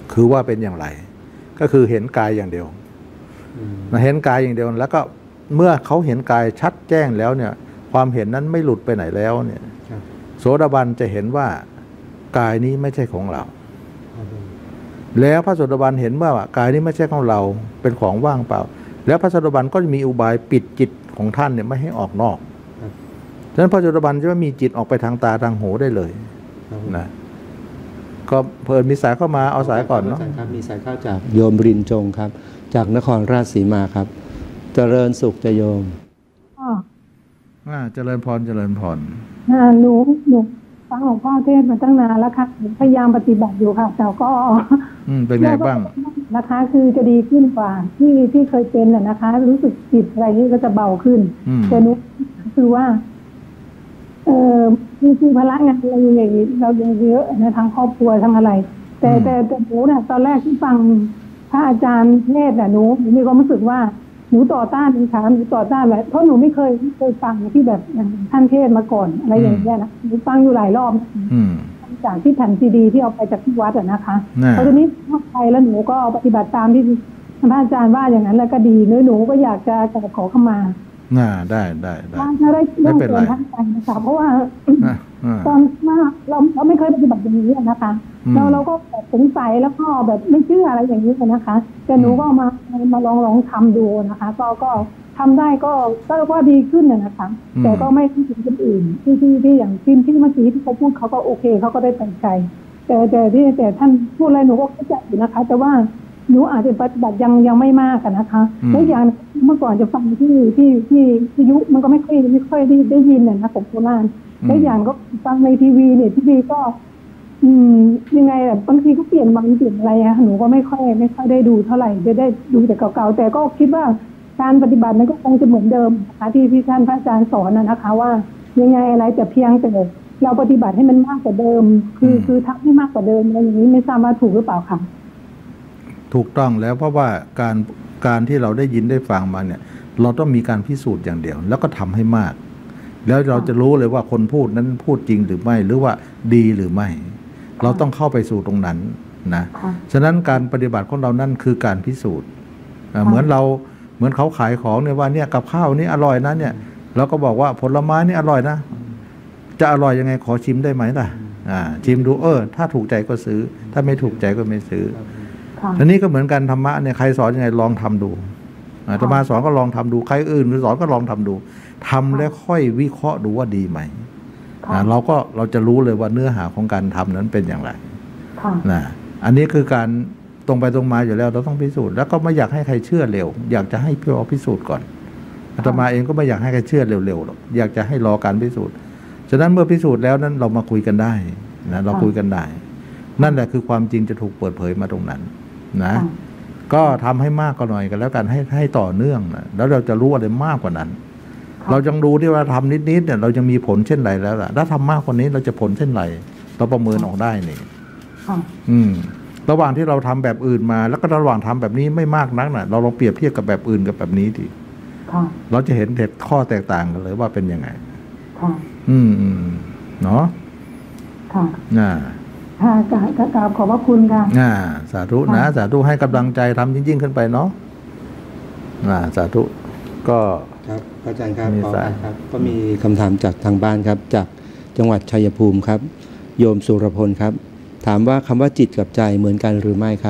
Speaker 2: คือว่าเป็นอย่างไรก็คือเห็นกายอย่างเดียวนะเห็นกายอย่างเดียวแล้วก็เมื่อเขาเห็นกายชัดแจ้งแล้วเนี่ยความเห็นนั้นไม่หลุดไปไหนแล้วเนี่ยโสดาบันจะเห็นว่ากายนี้ไม่ใช่ของเราแล้วพระโสดาบันเห็นว่ากายนี้ไม่ใช่ของเราเป็นของว่างเปล่าแล้วพระโสดาบันก็จะมีอุบายปิดจิตของท่านเนี่ยไม่ให้ออกนอกฉะนั้นพระโสดาบันจะไม่มีจิตออกไปทางตาทางหูได้เลยนะก็เพิ่นมีสายเข้ามาเอาสายก่อนเนาะ
Speaker 1: ครับมีสายเข้าจากโยมรินจงครับจากนครราชสีมาครับเจริญสุขจะโยม
Speaker 2: อ่าเจริญพรเจริญพร
Speaker 13: อ่าหนูหนูฟังหลวงพ่อเทศมาตั้งนานแล้วค่ะพยายามปฏิบัติอยู่ค่ะแต่ก็
Speaker 2: อืมเป็นไงบ้าง
Speaker 13: นะคะคือจะดีขึ้นกว่าที่ที่เคยเป็นน่ะนะคะรู้สึกจิตอะไรนี้ก็จะเบาขึ้นแต่หนูคือว่าเออคือคือพลังงานเราอย่างนี้เรายังเยอะในทางครอบครัวทั้งอะไรแต่แต่แต่หนูเนี่ยตอนแรกที่ฟังพระอาจารย์เทศน่ะหนูมีความรู้สึกว่าหนูต่อต้านค่ะหนูต่อต้านแบบเพราะหนูไม่เคยไม่เคยฟังที่แบบท่านเทศมาก่อนอะไรอย่างเงี้ยนะหนูฟังอยู่หลายรอบจากที่แผ่นซีดีที่เอาไปจากที่วัดอะนะคะพอทีนี้เข้าไปแล้วหนูก็ปฏิบัติตามที่พระอาจารย์ว่าอย่างนั้นแล้วก็ดีเนื้อหนูก็อยากจะจะขอเข้ามา
Speaker 2: น่าได้ได้ได้
Speaker 13: ไม่เป็นไรท่านใจนะคะเพราะว่าตอนว่าเราเราไม่เคยปฏิบัติอย่างนี้นะคะเราเราก็แบบสงสัยแล้วก็แบบไม่เชื่ออะไรอย่างนี้เลยนะคะแต่หนูก็มามาลองลองทำดูนะคะก็ก็ทำได้ก็ก็ว่าดีขึ้นนะคะแต่ก็ไม่ถึงคนอื่นที่ที่ที่อย่างที่ที่เมื่อกี้ที่เขาพูดเขาก็โอเคเขาก็ได้ตั้งใจแต่แต่ที่แต่ท่านพูดอะไรหนูก็เข้าใจอยู่นะคะแต่ว่าหนูอาจจะปฏิบัติยังยังไม่มากนะคะและอย่างเมื่อก่อนจะฟังที่ที่ที่ที่ยุมันก็ไม่ค่อยไม่ค่อยได้ได้ยินเนี่ยนะของโบราณและอย่างก็ฟังในทีวีเนี่ยทีวีก็อืมยังไงแบบบางทีก็เปลี่ยนบางเปลี่ยนอะไรอะหนูก็ไม่ค่อยไม่ค่อยได้ดูเท่าไหร่จะได้ดูแต่เก่าๆแต่ก็คิดว่าการปฏิบัตินั้นก็คงจะเหมือนเดิมนะคะที่ที่ท่านพระอาจารย์สอนนะคะว่ายังไงอะไรแต่เพียงแต่เราปฏิบัติให้มันมากกว่าเดิมคือคือทำให้มากกว่าเดิมอะไรอย่างนี้ไม่ทราบว่าถูกหรือเปล่าค่ะ
Speaker 2: ถูกต้องแล้วเพราะว่าการการที่เราได้ยินได้ฟังมาเนี่ยเราต้องมีการพิสูจน์อย่างเดียวแล้วก็ทำให้มากแล้วเราจะรู้เลยว่าคนพูดนั้นพูดจริงหรือไม่หรือว่าดีหรือไม่เราต้องเข้าไปสู่ตรงนั้นนะฉะนั้นการปฏิบัติของเรานั่นคือการพิสูจน์เหมือนเราเหมือนเขาขายของเนี่ยว่าเนี่ยกับข้าวนี่อร่อยนะเนี่ยเราก็บอกว่าผลไม้นี่อร่อยนะจะอร่อยยังไงขอชิมได้ไหมล่ะอ่าชิมดูเออถ้าถูกใจก็ซื้อถ้าไม่ถูกใจก็ไม่ซื้ออันนี้ก็เหมือนกันธรรมะเนี่ยใครสอนยังไงลองทำดูอาตมาสอนก็ลองทำดูใครอื่นสอนก็ลองทำดูทำแล้วค่อยวิเคราะห์ดูว่าดีไหมเราก็เราจะรู้เลยว่าเนื้อหาของการทำนั้นเป็นอย่างไรนะอันนี้คือการตรงไปตรงมาอยู่แล้วเราต้องพิสูจน์แล้วก็ไม่อยากให้ใครเชื่อเร็วอยากจะให้พี่พิสูจน์ก่อนอาตมาเองก็ไม่อยากให้ใครเชื่อเร็วๆหรอกอยากจะให้รอการพิสูจน์ฉะนั้นเมื่อพิสูจน์แล้วนั้นเรามาคุยกันได้นะเราคุยกันได้นั่นแหละคือความจริงจะถูกเปิดเผยมาตรงนั้นนะก็ทำให้มากก็หน่อยกันแล้วกันให้ให้ต่อเนื่องนะแล้วเราจะรู้อะไรมากกว่านั้นเราจังดูที่ว่าทำนิดๆเนี่ยเรายังมีผลเช่นไรแล้วล่ะถ้าทำมากกว่านี้เราจะผลเช่นไรเราประเมินออกได้นี่อืมระหว่างที่เราทำแบบอื่นมาแล้วก็ระหว่างทำแบบนี้ไม่มากนักน่ะเราลองเปรียบเทียบกับแบบอื่นกับแบบนี้ทีเราจะเห็นเด็ดข้อแตกต่างกันเลยว่าเป็นยังไงอืมอืมเนาะ
Speaker 13: ค่ะ
Speaker 2: น่า
Speaker 13: ค่ะกราบขอบพระคุณค่ะ
Speaker 2: อ่าสาธุนะสาธุให้กำลังใจทำยิ่งๆขึ้นไปเนาะอ่าสาธุก็
Speaker 1: ครับอาจารย์ครับขอครับก็มีคำถามจากทางบ้านครับจากจังหวัดชัยภูมิครับโยมสุรพลครับถามว่าคำว่าจิตกับใจเหมือนกันหรือไม่ครับ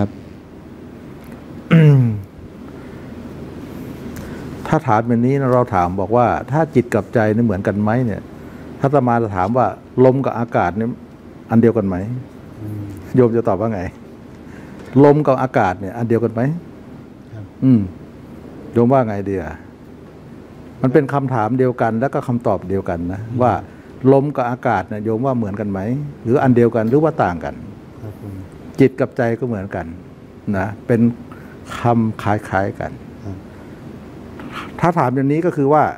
Speaker 2: ถ้าถามแบบนี้เราถามบอกว่าถ้าจิตกับใจนี่เหมือนกันไหมเนี่ยถ้าอาตมาจะถามว่าลมกับอากาศนี่อันเดียวกันไหมโยมจะตอบว่าไงลมกับอากาศเนี่ยอันเดียวกันไหมอืมโยมว่าไงเดียมันเป็นคำถามเดียวกันแล้วก็คำตอบเดียวกันนะว่าลมกับอากาศเนี่ยโยมว่าเหมือนกันไหมหรืออันเดียวกันหรือว่าต่างกันจิตกับใจก็เหมือนกันนะเป็นคำคล้ายๆกันถ้าถามอย่างนี้ก็คือว่า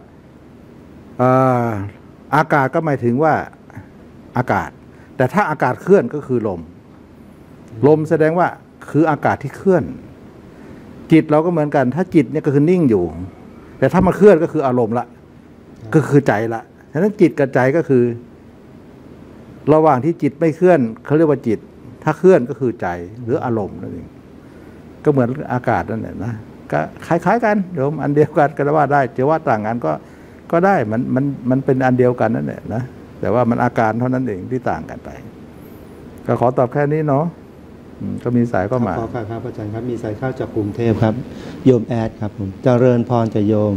Speaker 2: อากาศก็หมายถึงว่าอากาศแต่ถ้าอากาศเคลื่อนก็คือลมลมแสดงว่าคืออากาศที่เคลื่อนจิตเราก็เหมือนกันถ้าจิตเนี่ยก็คือนิ่งอยู่แต่ถ้ามันเคลื่อนก็คืออารมณ์ละก็คือใจละฉะนั้นจิตกับใจก็คือระหว่างที่จิตไม่เคลื่อนเขาเรียกว่าจิตถ้าถ้าเคลื่อนก็คือใจหรืออารมณ์นั่นเองก็เหมือนอากาศนั่นแหละนะก็คล้ายๆกันโยมอันเดียวกันก็ว่าได้จะว่าต่างกันก็ก็ได้มันมันมันเป็นอันเดียวกันนั่นแหละนะแต่ว่ามันอาการเท่านั้นเองที่ต่างกันไปก็ขอตอบแค่นี้เนาะก็มีสายเข้ามา
Speaker 1: ขอการครับอาจารย์ครับมีสายเข้าจากกรุงเทพครับโยมแอดครับผมเจริญพรจะโยม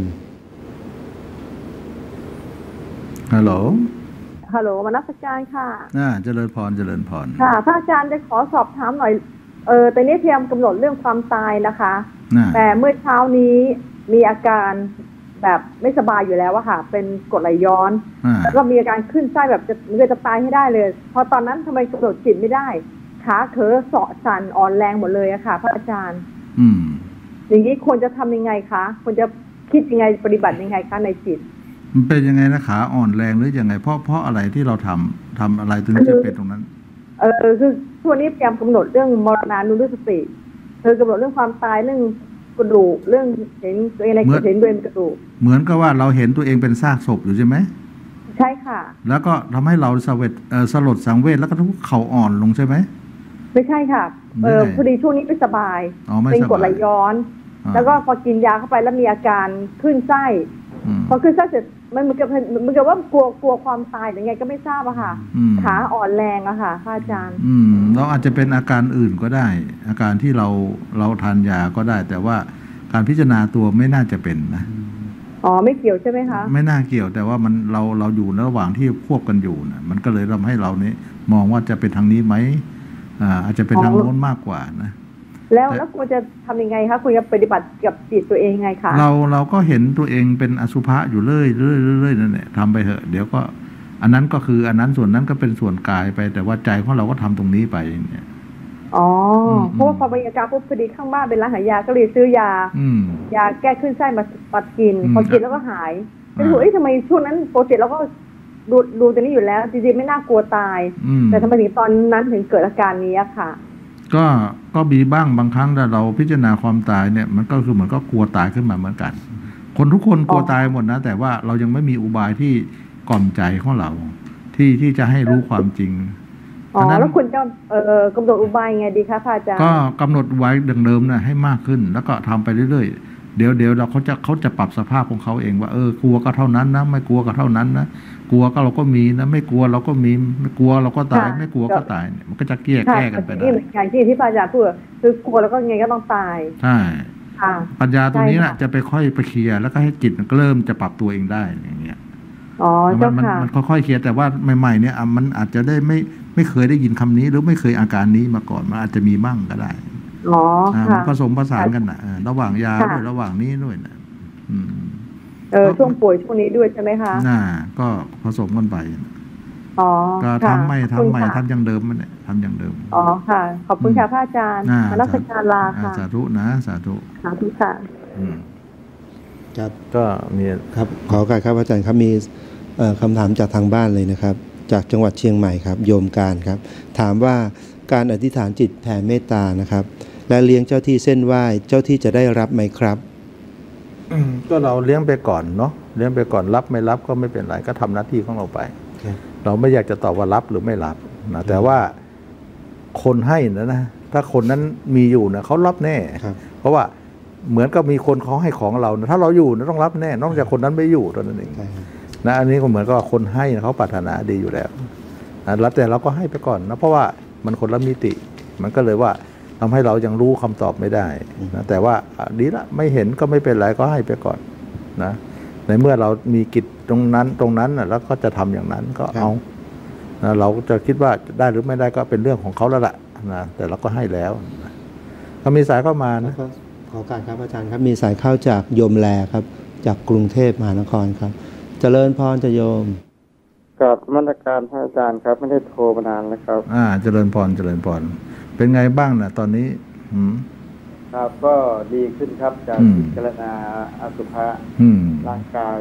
Speaker 2: ฮัลโหล
Speaker 14: ฮัลโหลมนัสการค่ะ
Speaker 2: อ่าเจริญพรเจริญพร
Speaker 14: ค่ะพระอาจารย์จะขอสอบถามหน่อยเออแต่นี้พยายามกำหนดเรื่องความตายนะคะแต่เมื่อเช้านี้มีอาการแบบไม่สบายอยู่แล้วอะค่ะเป็นกรดไหลย้อนแล้วก็มีอาการขึ้นไส้แบบจะมันจะตายให้ได้เลยพอตอนนั้นทำไมกำหนดจิตไม่ได้ขาเขอเสาะสั่นอ่อนแรงหมดเลยอะค่ะพระอาจารย์
Speaker 2: อืม
Speaker 14: อย่างนี้ควรจะทำยังไงคะควรจะคิดยังไงปฏิบัติยังไงคะในจิต
Speaker 2: มันเป็นยังไงนะขาอ่อนแรงหรือยังไงเพราะเพราะอะไรที่เราทำทำอะไรถึงจะเป็นตรงนั้น
Speaker 14: เออคือช่วงนี้พยายามกำหนดเรื่องมรณานุสติเธอกำหนดเรื่องความตายเรื่องกระดูกเรื่องเห็นตัวเองในเห็นด้วยกระดูก
Speaker 2: เหมือนกับว่าเราเห็นตัวเองเป็นซากศพอยู่ใช่ไหม
Speaker 14: ใช่ค่ะ
Speaker 2: แล้วก็ทำให้เราสเวทสลดสังเวชแล้วก็ทุกเข่าอ่อนลงใช่ไหม
Speaker 14: ไม่ใช่ค่ะเออพอดีช่วงนี้ไม่สบายเป็นกรดไหลย้อนแล้วก็พอกินยาเข้าไปแล้วมีอาการขึ้นไส้พอขึ้นไส้เสร็จมันเหมือนกับเหมือนกับว่ากลัวกลัวความตายหรือไงก็ไม่ทราบอะค่ะขาอ่อนแรงอะค่ะพระอาจารย์
Speaker 2: อืมเราอาจจะเป็นอาการอื่นก็ได้อาการที่เราเราทานยาก็ได้แต่ว่าการพิจารณาตัวไม่น่าจะเป็นนะ
Speaker 14: อ๋อไม่เกี่ยวใช่ไหมคะ
Speaker 2: ไม่น่าเกี่ยวแต่ว่ามันเราเราอยู่ในระหว่างที่ควบกันอยู่นะมันก็เลยทำให้เรานี้มองว่าจะเป็นทางนี้ไหมอ่าอาจจะเป็นทางโน้นมากกว่านะ
Speaker 14: แล้วแล้วควรจะทำยังไงคะควรจะปฏิบัติกับจิตตัวเองยังไงคะ
Speaker 2: เราเราก็เห็นตัวเองเป็นอสุภะอยู่เรื่อยเรื่อยเรื่อยนั่นแหละทำไปเถอะเดี๋ยวก็อันนั้นก็คืออันนั้นส่วนนั้นก็เป็นส่วนกายไปแต่ว่าใจของเราก็ทำตรงนี้ไปอย่างเงี้ย
Speaker 14: อ๋อเพราะว่าพอบรรยากาศปุ๊บพอดีข้างบ้านเป็นร้านขายยาก็เลยซื้อยายาแก้ขึ้นไส้มาปัดกินพอกินแล้วก็หายเป็นหัวเอ้ยทำไมช่วงนั้นปกติเราก็ดูดูตัวนี้อยู่แล้วจริงๆไม่น่ากลัวตายแต่ทำไมถึงตอนนั้นถึงเกิดอาการนี้อะค่ะ
Speaker 2: ก็ก็มีบ้างบางครั้งถ้าเราพิจารณาความตายเนี่ยมันก็คือเหมือนก็กลัวตายขึ้นมาเหมือนกันคนทุกคนกลัวตายหมดนะแต่ว่าเรายังไม่มีอุบายที่กล่อมใจของเราที่ที่จะให้รู้ความจริง
Speaker 14: อ๋อแล้วคุณจะเอ่อกำหนดอุบายไงดีคะพระอาจารย์
Speaker 2: ก็กำหนดไว้เดิมๆนะให้มากขึ้นแล้วก็ทำไปเรื่อยๆเดี๋ยวเดี๋ยวเราเขาจะเขาจะปรับสภาพของเขาเองว่าเออกลัวก็เท่านั้นนะไม่กลัวก็เท่านั้นนะกลัวก็เราก็มีนะไม่กลัวเราก็มีไม่กลัวเราก็ตายไม่กลัวก็ตายเนี่ยมันก็จะแก้แก้กันไปได้
Speaker 14: อย่างที่ที่พระอาจารย์พูดคือกลัวแล้วก็ไงก็ต้องตาย
Speaker 2: ใช่ปัญญาตัวนี้นะจะไปค่อยไปเคลียร์แล้วก็ให้จิตมันก็เริ่มจะปรับตัวเองได้อย่างเงี้ย
Speaker 14: อ๋อเจ้าค่ะ
Speaker 2: มันค่อยๆเคลียร์แต่ว่าใหม่ๆเนี่ยมันอาจจะได้ไม่ไม่เคยได้ยินคำนี้หรือไม่เคยอาการนี้มาก่อนมันอาจจะมีบ้างก็ได้
Speaker 14: อ๋อค่ะ
Speaker 2: ผสมผสานกันนะระหว่างยาด้วยระหว่างนี้ด้วยนะ
Speaker 14: เออช่วงป่วยช่วงนี้ด้วยใช่ไหมคะ
Speaker 2: น่าก็ผสมกันไป
Speaker 14: อ๋อ
Speaker 2: ก็ทำไม่ทำไม่ทำอย่างเดิมมันเนี่ยทำอย่างเดิม
Speaker 14: อ๋อค่ะขอบคุณค่ะพระอาจารย์มารักการลาค่ะ
Speaker 2: สาธุนะสาธุ
Speaker 14: สาธุค่ะ
Speaker 1: ครับ
Speaker 2: ก็มี
Speaker 1: ครับขอการครับอาจารย์ครับมีคำถามจากทางบ้านเลยนะครับจากจังหวัดเชียงใหม่ครับโยมการครับถามว่าการอธิษฐานจิตแผ่เมตตานะครับและเลี้ยงเจ้าที่เส้นไหว้เจ้าที่จะได้รับไหมครับ
Speaker 2: ก็เราเลี้ยงไปก่อนเนาะเลี้ยงไปก่อนรับไม่รับก็ไม่เป็นไรก็ทำหน้าที่ของเราไปเราไม่อยากจะตอบว่ารับหรือไม่รับนะแต่ว่าคนให้นะนะถ้าคนนั้นมีอยู่นะเขารับแน่เพราะว่าเหมือนกับมีคนเขาให้ของเรานะถ้าเราอยู่นะต้องรับแน่นอกจากคนนั้นไม่อยู่ตอนนั้นเองนะอันนี้ก็เหมือนกับคนให้เขาปรารถนาดีอยู่แล้วนะแล้วแต่เราก็ให้ไปก่อนนะเพราะว่ามันคนละมิติมันก็เลยว่าทำให้เรายังรู้คำตอบไม่ได้นะแต่ว่าดีละไม่เห็นก็ไม่เป็นไรก็ให้ไปก่อนนะในเมื่อเรามีกิจตรงนั้นตรงนั้นนะแล้วก็จะทำอย่างนั้นก็เอานะเราจะคิดว่าได้หรือไม่ได้ก็เป็นเรื่องของเขาแล้วล่ะนะแต่เราก็ให้แล้วนะก็มีสายเข้ามานะ
Speaker 1: ขอการครับอาจารย์ครับมีสายเข้าจากโยมแลครับจากกรุงเทพมหานครครับเจริญพรจะโยม
Speaker 5: กับมาตรการพระอาจารย์ครับไม่ได้โทรมานานแล้วครับ
Speaker 2: อ่าเจริญพรเจริญพรเป็นไงบ้างนะตอนนี้อืม
Speaker 5: ครับก็ดีขึ้นครับจากพิจารณาอสุภะร่างกาย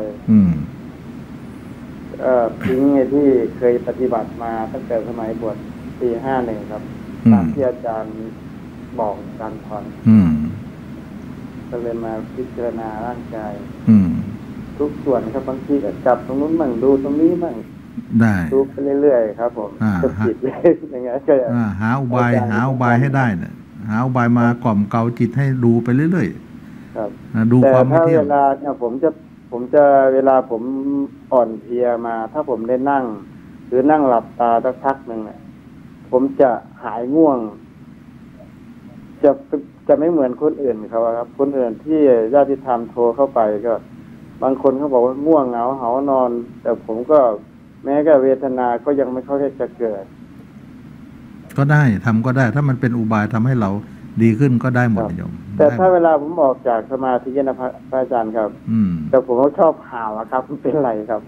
Speaker 5: เอ่อทิ้งไอ้ที่เคยปฏิบัติมาตั้งแต่สมัยบวชปีห้าหนึ่งครับตามที่อาจารย์บอกการผ่อนก็เลยมาพิจารณาร่างกายทุกส่วนครับบางทีก็จับตรงนู้นบ้างดูตรงนี้บ้าง
Speaker 2: ได้
Speaker 5: ดูไปเรื่อยๆครับผมจะจิตเลยยังไงก็
Speaker 2: หาอุบายหาอุบายให้ได้เนี่ยหาอุบายมากล่อมเกลาจิตให้ดูไปเรื่อย
Speaker 5: ๆครับ
Speaker 2: ดูความไม่
Speaker 5: เที่
Speaker 2: ยง
Speaker 5: งเวลาเนี่ยผมจะผมจะเวลาผมอ่อนเพลียมา ถ้าผมได้นั่ง หรือนั่งหลับตาสักพักหนึ่งเนี่ยผมจะหายง่วงจะจะไม่เหมือนคนอื่นเขาครับคนอื่นที่ญาติธรรมโทรเข้าไปก็ บางคนเขาบอกว่าง่วงเหงาเหานอน แต่ผมก็แม้แต่เวทนาก็ยังไม่ค่อยจะเกิด
Speaker 2: ก็ได้ทำก็ได้ถ้ามันเป็นอุบายทำให้เราดีขึ้นก็ได้หมดโยม
Speaker 5: แต่ถ้าเวลาผมออกจากสมาธินะพระอาจารย์ครับ
Speaker 2: อืม
Speaker 5: แต่ผมก็ชอบหาวครับมันเป็นไรครับ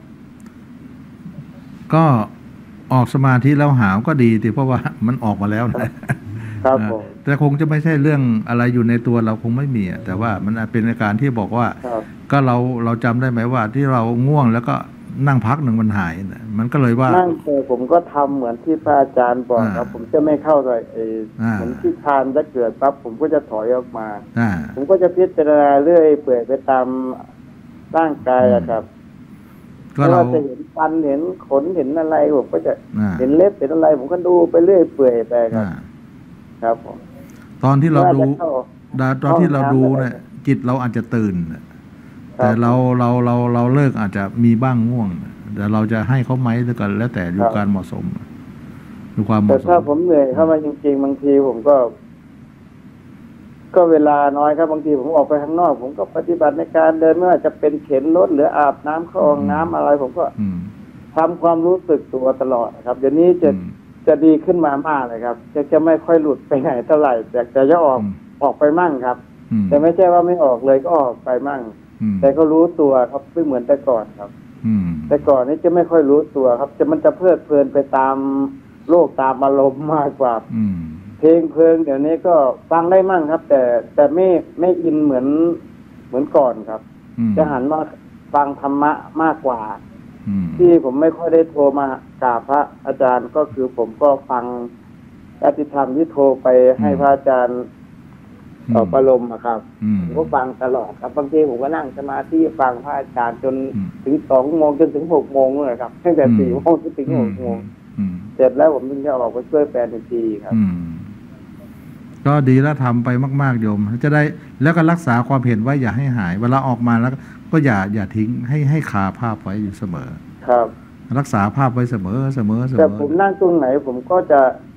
Speaker 2: ก็ออกสมาธิแล้วหาวก็ดีทีเพราะว่ามันออกมาแล้วนะครับผมแต่คงจะไม่ใช่เรื่องอะไรอยู่ในตัวเราคงไม่มีแต่ว่ามันเป็นอาการที่บอกว่าก็เราเราจำได้ไหมว่าที่เราง่วงแล้วก็นั่งพักหนึ่งมันหายนะมันก็เลยว่า
Speaker 5: นั่งเจอผมก็ทำเหมือนที่พระอาจารย์บอกครับผมจะไม่เข้าเลยเอเหมือนที่ทานจะเกิดปั๊บผมก็จะถอยออกมาผมก็จะพิจารณาเรื่อยเปื่อยไปตามร่างกายอะครับก็เราจะเห็นฟันเห็นขนเห็นอะไรผมก็จะเห็นเล็บเห็นอะไรผมก็ดูไปเรื่อยเปื่อยไปครับครับผม
Speaker 2: ตอนที่เราดูตอนที่เราดูเนี่ยจิตเราอาจจะตื่นแต่เราเราเราเราเลิกอาจจะมีบ้างง่วงแต่เราจะให้เขาไหมแล้วก็แล้วแต่ดูการเหมาะสมดูความเหมาะสม
Speaker 5: แต่ถ้าผมเหนื่อยเข้ามาจริงๆบางทีผมก็ ก็เวลาน้อยครับบางทีผมออกไปข้างนอกผมก็ปฏิบัติในการเดินไม่ว่าจะเป็นเข็นรถหรืออาบน้ำเข้าห้องน้ำอะไรผมก็ทำความรู้สึกตัวตลอดครับเดี๋ยวนี้จะจะดีขึ้นมามากเลยครับจะจะไม่ค่อยหลุดไปไหนเท่าไหร่แต่จะจะออกออกไปมั่งครับแต่ไม่ใช่ว่าไม่ออกเลยก็ออกไปมั่งแต่ก็รู้ตัวครับไม่เหมือนแต่ก่อนครับแต่ก่อนนี้จะไม่ค่อยรู้ตัวครับจะมันจะเพลิดเพลินไปตามโลกตามอารมณ์มากกว่าเพลงเพลิงเดี๋ยวนี้ก็ฟังได้มั่งครับ แต่แต่ไม่ไม่อินเหมือนเหมือนก่อนครับจะหันมาฟังธรรมะมากกว่าที่ผมไม่ค่อยได้โทรมากราบพระอาจารย์ก็คือผมก็ฟังญาติธรรมที่โทรไปให้พระอาจารย์ต่อประลมครับผมก็ฟังตลอดครับบางทีผมก็นั่งสมาธิฟังพระอาจารย์จนถึงสองโมงจนถึงหกโมงเลยครับตั้งแต่สี่โมงจนถึงหกโมงเสร็จแล้วผมถึงจะออกไปช่วยแฟนทันทีครับ
Speaker 2: ก็ดีแล้วทำไปมากๆโยมจะได้แล้วก็รักษาความเห็นไว้อย่าให้หายเวลาออกมาแล้วก็อย่าอย่าทิ้งให้ให้คาภาพไว้อยู่เสมอ
Speaker 5: ครับ
Speaker 2: รักษาภาพไว้เสมอเสมอเสมอ
Speaker 5: แต่ผมนั่งตรงไหนผมก็จะ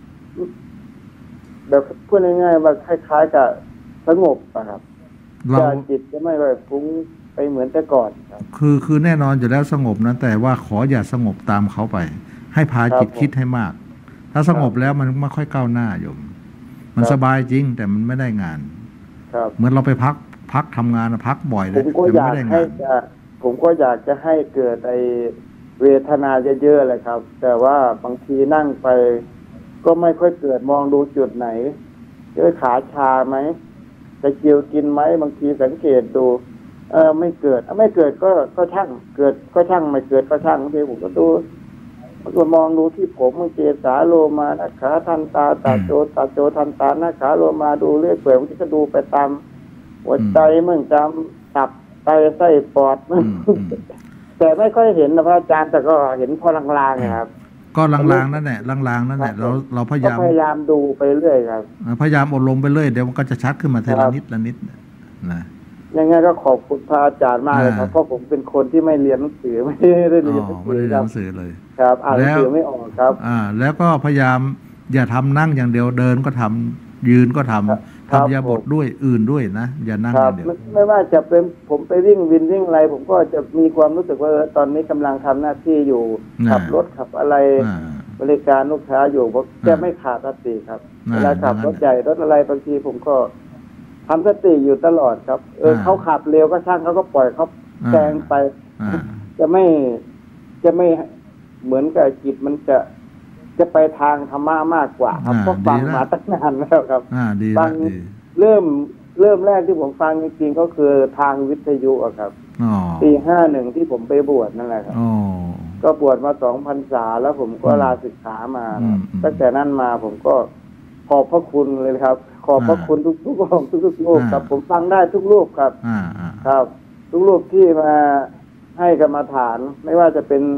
Speaker 5: แบบพูดง่ายๆว่าคล้ายๆกับสงบนะครับเราจิตจะไม่แบบฟุ้งไปเหมือนแต่ก่อนครับ
Speaker 2: คือคือแน่นอนอยู่แล้วสงบนะแต่ว่าขออย่าสงบตามเขาไปให้พาจิตคิดให้มากถ้าสงบแล้วมันไม่ค่อยก้าวหน้าโยมมันสบายจริงแต่มันไม่ได้งานเหมือนเราไปพักพักทำงานพักบ่อยเลย
Speaker 5: ผมก็อยากให้จะผมก็อยากจะให้เกิดไอเวทนาเยอะๆเลยครับแต่ว่าบางทีนั่งไปก็ไม่ค่อยเกิดมองดูจุดไหนเจอขาชาไหมจะเกียวกินไหมบางทีสังเกตดูเออไม่เกิดไม่เกิดก็ก็ช่างเกิดก็ช่างไม่เกิดก็ช่างบางทีผมก็ดูก็มองดูที่ผมมันเกสาโลมานะขาทันตาตาโจตาโจทันตานะขาโลมาดูเรื่อยเปื่อยบางทีก็ดูไปตามหัวใจมั่งตามตับไตไส้ปอดมั่งแต่ไม่ค่อยเห็นนะพระอาจารย์แต่ก็เห็นพอลางๆนะครับ
Speaker 2: ก็ลางๆนั่นแหละลางๆนั่นแหละเราเราพยายาม
Speaker 5: พยายามดูไปเรื่อยครับ
Speaker 2: พยายามอดลมไปเรื่อยเดี๋ยวมันก็จะชัดขึ้นมาทีละนิดละนิดนะ
Speaker 5: ยังไงก็ขอบคุณพระอาจารย์มากเลยครับเพราะผมเป็นคนที่ไม่เรียนหนังสือไม่ได้เรียนหนังสือไม่ได้เรียนหนังสือเลยครับอ่านหนังสือไม่ออกครับ
Speaker 2: อ่าแล้วก็พยายามอย่าทำนั่งอย่างเดียวเดินก็ทำยืนก็ทำทำยาบทด้วยอื่นด้วยนะอย่านั่งอย่างเดียว
Speaker 5: ไม่ว่าจะเป็นผมไปวิ่งวินวิ่งอะไรผมก็จะมีความรู้สึกว่าตอนนี้กำลังทำหน้าที่อยู่ขับรถขับอะไรบริการลูกค้าอยู่ผมจะไม่ขาดสติครับเวลาขับรถใหญ่รถอะไรบางทีผมก็ทำสติอยู่ตลอดครับเออเขาขับเร็วก็ช่างเขาก็ปล่อยเขาแซงไปจะไม่จะไม่เหมือนกับจิตมันจะจะไปทางธรรมะมากกว่าครับเพราะฟังมาตั้งนานแล้วครับฟังเริ่มเริ่มแรกที่ผมฟังจริงๆก็คือทางวิทยุอะครับปีห้าหนึ่งที่ผมไปบวชนั่นแหละครับก็บวชมาสองพรรษาแล้วผมก็ลาศึกษามาตั้งแต่นั้นมาผมก็ขอบพระคุณเลยครับขอบพระคุณทุกทุกองทุกทุกรูปครับผมฟังได้ทุกรูปครับครับทุกรูปที่มาให้กรรมฐานไม่ว่าจะเป็น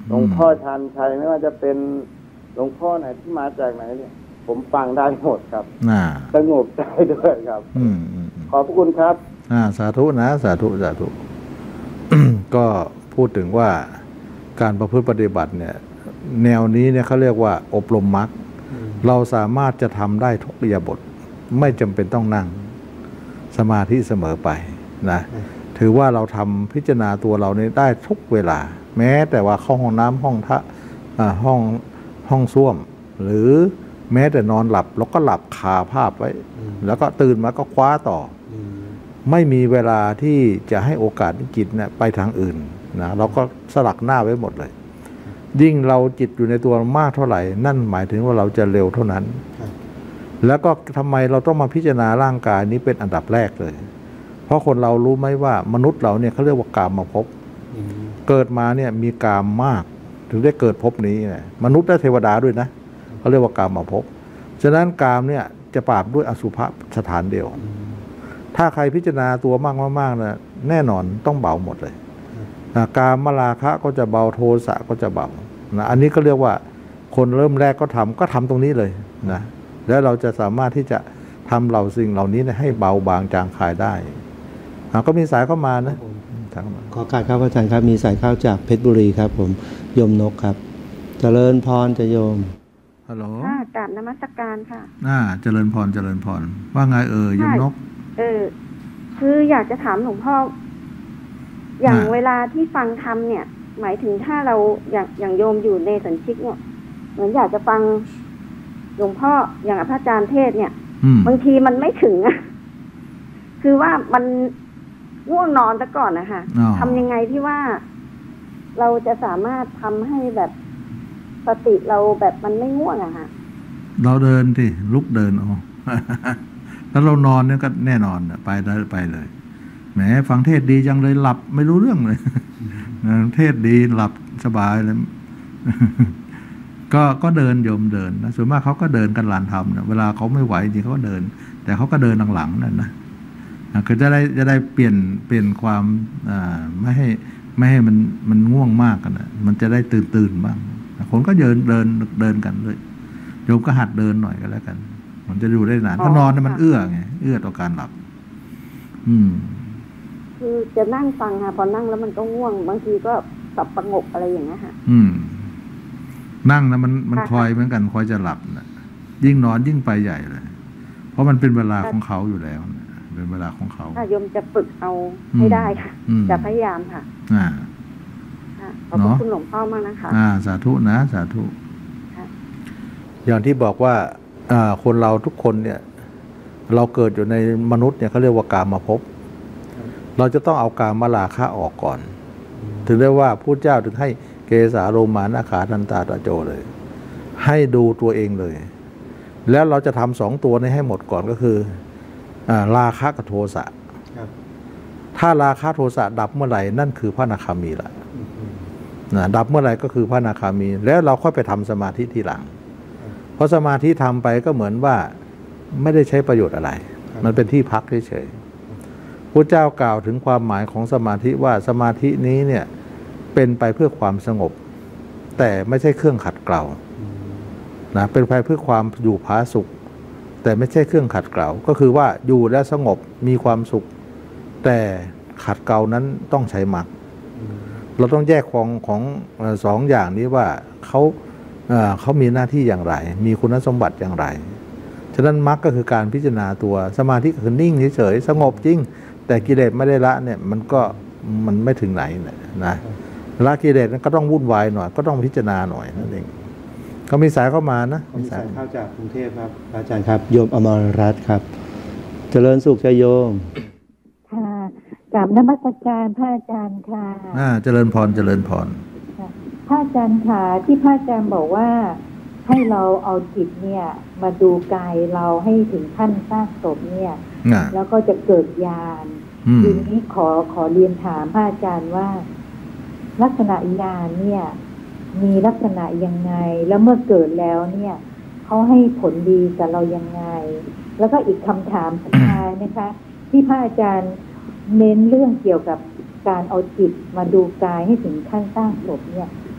Speaker 5: หลวงพ่อชาญชัยไม่ว่าจะเป็นหลวงพ่อไหนที่มาจากไหนเนี่ยผมฟังได้หมดครับสงบใจด้วยครับขอบพระคุณครับ
Speaker 2: อ่าสาธุนะสาธุสาธุ ก็พูดถึงว่าการประพฤติปฏิบัติเนี่ยแนวนี้เนี่ยเขาเรียกว่าอบรมมรรคเราสามารถจะทำได้ทุกอิริยาบถไม่จำเป็นต้องนั่งสมาธิเสมอไปนะถือว่าเราทำพิจารณาตัวเราเนี่ยได้ทุกเวลาแม้แต่ว่าเข้าห้องน้ำห้องทะห้องห้องส้วมหรือแม้แต่นอนหลับเราก็หลับคาภาพไว้แล้วก็ตื่นมาก็คว้าต่อไม่มีเวลาที่จะให้โอกาสจิตเนี่ยไปทางอื่นนะเราก็สลักหน้าไว้หมดเลยยิ่งเราจิตอยู่ในตัวมากเท่าไหร่นั่นหมายถึงว่าเราจะเร็วเท่านั้นแล้วก็ทำไมเราต้องมาพิจารณาร่างกายนี้เป็นอันดับแรกเลยเพราะคนเรารู้ไหมว่ามนุษย์เราเนี่ยเขาเรียกว่ากามมาภพเกิดมาเนี่ยมีกามมากถึงได้เกิดภพนี้นะมนุษย์และเทวดาด้วยนะเขาเรียกว่ากามมาภพฉะนั้นกามเนี่ยจะปราบด้วยอสุภะสถานเดียวถ้าใครพิจารณาตัวมากมากนะแน่นอนต้องเบาหมดเลยนะกามราคะก็จะเบาโทสะก็จะเบานะอันนี้ก็เรียกว่าคนเริ่มแรกก็ทำก็ทำตรงนี้เลยนะแล้วเราจะสามารถที่จะทำเหล่าสิ่งเหล่านี้ให้เบาบางจางคายได้ก็มีสายเข้ามานะ
Speaker 1: ขอการครับอาจารย์ครับมีสายเข้าจากเพชรบุรีครับผมโยมนกครับเจริญพรจะโยม
Speaker 2: ฮัลโหล
Speaker 15: ค่ะกราบนมัสการค่ะ
Speaker 2: อ่าเจริญพรเจริญพรว่าไงเออโยมนก
Speaker 15: เออคืออยากจะถามหลวงพ่ออย่างเวลาที่ฟังธรรมเนี่ยหมายถึงถ้าเราอย่างอย่างโยมอยู่ในสัญชิกเนี่ยเหมือนอยากจะฟังหลวงพ่ออย่างพระอาจารย์เทศเนี่ยบางทีมันไม่ถึงอะคือว่ามันง่วงนอนซะก่อนนะคะทำยังไงที่ว่าเราจะสามารถทำให้แบบสติเราแบบมันไม่ง่วงอะค่ะ
Speaker 2: เราเดินที่ลุกเดินเอาแล้วเรานอนเนี่ยก็แน่นอนไปได้ไปเลยแหมฟังเทศดีจังเลยหลับไม่รู้เรื่องเลยเทศดีหลับสบายเลยก็ก็เดินโยมเดินนะส่วนมากเขาก็เดินกันลานธรรมนะเวลาเขาไม่ไหวจริงเขาก็เดินแต่เขาก็เดินหลังๆนั่นนะคือจะได้จะได้เปลี่ยนเปลี่ยนความไม่ให้ไม่ให้มันมันง่วงมากกันนะมันจะได้ตื่นตื่นบ้างคนก็เดินเดินเดินกันเลยโยมก็หัดเดินหน่อยก็แล้วกันมันจะอยู่ได้นานถ้านอนเนี่ยมันเอื้อไงเอื้อต่อการหลับอืม
Speaker 15: คือจะนั่งฟังค่ะพอนั่งแล้วมันก็ง่วงบางทีก็สับประงกอะไรอย่างเงี้ยค่ะ
Speaker 2: อืมนั่งนะมันมันคอยเหมือนกันคอยจะหลับนะยิ่งนอนยิ่งไปใหญ่เลยเพราะมันเป็นเวลาของเขาอยู่แล้วเป็นเวลาของเขา
Speaker 15: โยมจะฝึกเอาให้ได้ค่ะจะพยายามค่ะ
Speaker 2: อ่า
Speaker 15: ขอบคุณหลวงพ่อมากนะคะ
Speaker 2: อ่าสาธุนะสาธุอย่างที่บอกว่าอ่าคนเราทุกคนเนี่ยเราเกิดอยู่ในมนุษย์เนี่ยเขาเรียกว่ากามภพเราจะต้องเอากามราคะออกก่อนถึงได้ว่าพุทธเจ้าถึงให้เกสาโลมานาขาทันตาตะโจเลยให้ดูตัวเองเลยแล้วเราจะทำสองตัวนี้ให้หมดก่อนก็คือราคะกับโทสะถ้าราคะโทสะดับเมื่อไหร่นั่นคือพระอนาคามีละนะดับเมื่อไหร่ก็คือพระอนาคามีแล้วเราค่อยไปทำสมาธิทีหลังเพราะสมาธิทำไปก็เหมือนว่าไม่ได้ใช้ประโยชน์อะไรมันเป็นที่พักเฉยๆพระเจ้ากล่าวถึงความหมายของสมาธิว่าสมาธินี้เนี่ยเป็นไปเพื่อความสงบแต่ไม่ใช่เครื่องขัดเกลานะเป็นไปเพื่อความอยู่ผาสุขแต่ไม่ใช่เครื่องขัดเกลาก็คือว่าอยู่และสงบมีความสุขแต่ขัดเกลานั้นต้องใช้มรรคเราต้องแยกของของสองอย่างนี้ว่าเขาเขามีหน้าที่อย่างไรมีคุณสมบัติอย่างไรฉะนั้นมรรคก็คือการพิจารณาตัวสมาธิก็คือนิ่งเฉยๆสงบจริงแต่กิเลสไม่ได้ละเนี่ยมันก็มันไม่ถึงไหนนะละกิเลสก็ต้องวุ่นวายหน่อยก็ต้องพิจารณาหน่อยนั่นเองเขามีสายเข้ามานะ
Speaker 1: มีสายเข้าจากกรุงเทพครับอาจารย์ครับโยมอมรรัตน์ครับเจริญสุขใจโยม
Speaker 13: ค่ะกราบนมัสการพระอาจารย์ค่ะ
Speaker 2: อ่าเจริญพรเจริญพร
Speaker 13: พระอาจารย์ค่ะที่พระอาจารย์บอกว่าให้เราเอาจิตเนี่ยมาดูกายเราให้ถึงขั้นซากศพเนี่ยแล้วก็จะเกิดญาณทีนี้ขอขอเรียนถามพระอาจารย์ว่าลักษณะญาณเนี่ยมีลักษณะยังไงแล้วเมื่อเกิดแล้วเนี่ยเขาให้ผลดีกับเรายังไงแล้วก็อีกคำถามสุดท้ายนะคะที่พระอาจารย์เน้นเรื่องเกี่ยวกับการเอาจิตมาดูกายให้ถึงขั้นสร้างศพเนี่ย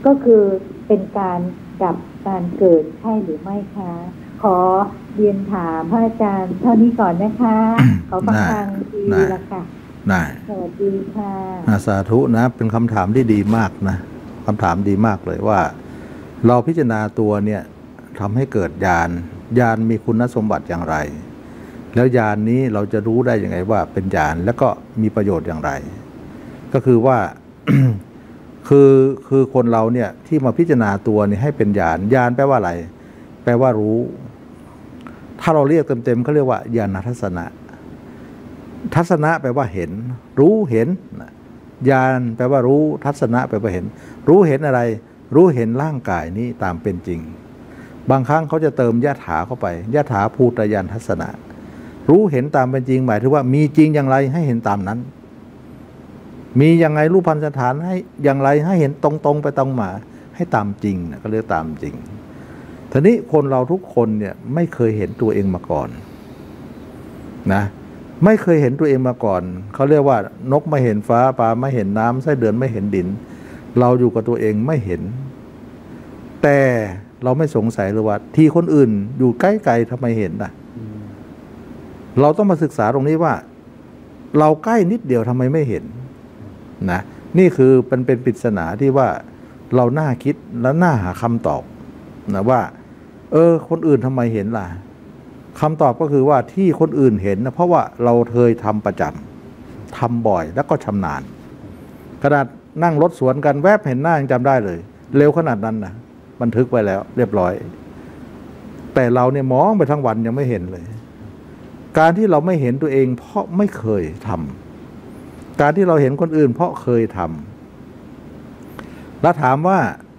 Speaker 13: ก็คือเป็นการดับการเกิดใช่หรือไม่คะขอเรียนถามพระอาจารย์เท่านี้ก่อนนะคะขอฟังทางดีละค่ะ
Speaker 2: ได้
Speaker 13: สวัสดีค่ะ
Speaker 2: สาธุนะเป็นคำถามที่ดีมากนะคำถามดีมากเลยว่าเราพิจารณาตัวเนี่ยทำให้เกิดญาณญาณมีคุณสมบัติอย่างไรแล้วญาณนี้เราจะรู้ได้ยังไงว่าเป็นญาณแล้วก็มีประโยชน์อย่างไรก็คือว่า คือคือคนเราเนี่ยที่มาพิจารณาตัวนี่ให้เป็นญาณญาณแปลว่าอะไรแปลว่ารู้ถ้าเราเรียกเต็มๆเขาเรียกว่าญาณทัศนะทัศนะแปลว่าเห็นรู้เห็นญาณแปลว่ารู้ทัศนะแปลว่าเห็นรู้เห็นอะไรรู้เห็นร่างกายนี้ตามเป็นจริงบางครั้งเขาจะเติมยถาเข้าไปยถาภูตญาณทัศนะรู้เห็นตามเป็นจริงหมายถึงว่ามีจริงอย่างไรให้เห็นตามนั้นมียังไงรูปพันธสถานให้อย่างไรให้เห็นตรงๆไปตรงมาให้ตามจริงนะก็เรียกตามจริงทีนี้คนเราทุกคนเนี่ยไม่เคยเห็นตัวเองมาก่อนนะไม่เคยเห็นตัวเองมาก่อนเขาเรียกว่านกไม่เห็นฟ้าปลาไม่เห็นน้ำไส้เดือนไม่เห็นดินเราอยู่กับตัวเองไม่เห็นแต่เราไม่สงสัยเลยว่าที่คนอื่นอยู่ใกล้ๆทำไมเห็นนะเราต้องมาศึกษาตรงนี้ว่าเราใกล้นิดเดียวทำไมไม่เห็นนะนี่คือเป็นเป็นปริศนาที่ว่าเราน่าคิดและน่าหาคำตอบนะว่าเออคนอื่นทำไมเห็นล่ะคำตอบก็คือว่าที่คนอื่นเห็นนะเพราะว่าเราเคยทำประจำทำบ่อยแล้วก็ชำนาญขนาดนั่งรถสวนกันแวบเห็นหน้ายังจำได้เลยเร็วขนาดนั้นนะบันทึกไว้แล้วเรียบร้อยแต่เราเนี่ยมองไปทั้งวันยังไม่เห็นเลยการที่เราไม่เห็นตัวเองเพราะไม่เคยทำการที่เราเห็นคนอื่นเพราะเคยทำแล้วถามว่า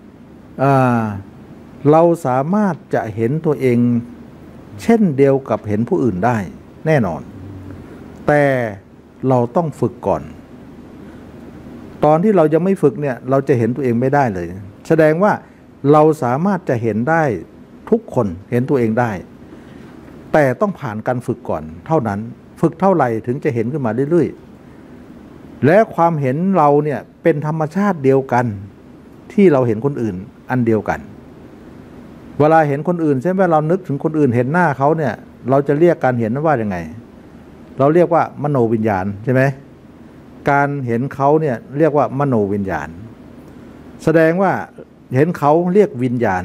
Speaker 2: เราสามารถจะเห็นตัวเองเช่นเดียวกับเห็นผู้อื่นได้แน่นอนแต่เราต้องฝึกก่อนตอนที่เรายังไม่ฝึกเนี่ยเราจะเห็นตัวเองไม่ได้เลยแสดงว่าเราสามารถจะเห็นได้ทุกคนเห็นตัวเองได้แต่ต้องผ่านการฝึกก่อนเท่านั้นฝึกเท่าไหร่ถึงจะเห็นขึ้นมาเรื่อยๆและความเห็นเราเนี่ยเป็นธรรมชาติเดียวกันที่เราเห็นคนอื่นอันเดียวกันเวลาเห็นคนอื่นเช่นว่าเรานึกถึงคนอื่นเห็นหน้าเขาเนี่ยเราจะเรียกการเห็นนั้นว่ายังไงเราเรียกว่ามโนวิญญาณใช่ไหมการเห็นเขาเนี่ยเรียกว่ามโนวิญญาณแสดงว่าเห็นเขาเรียกวิญญาณ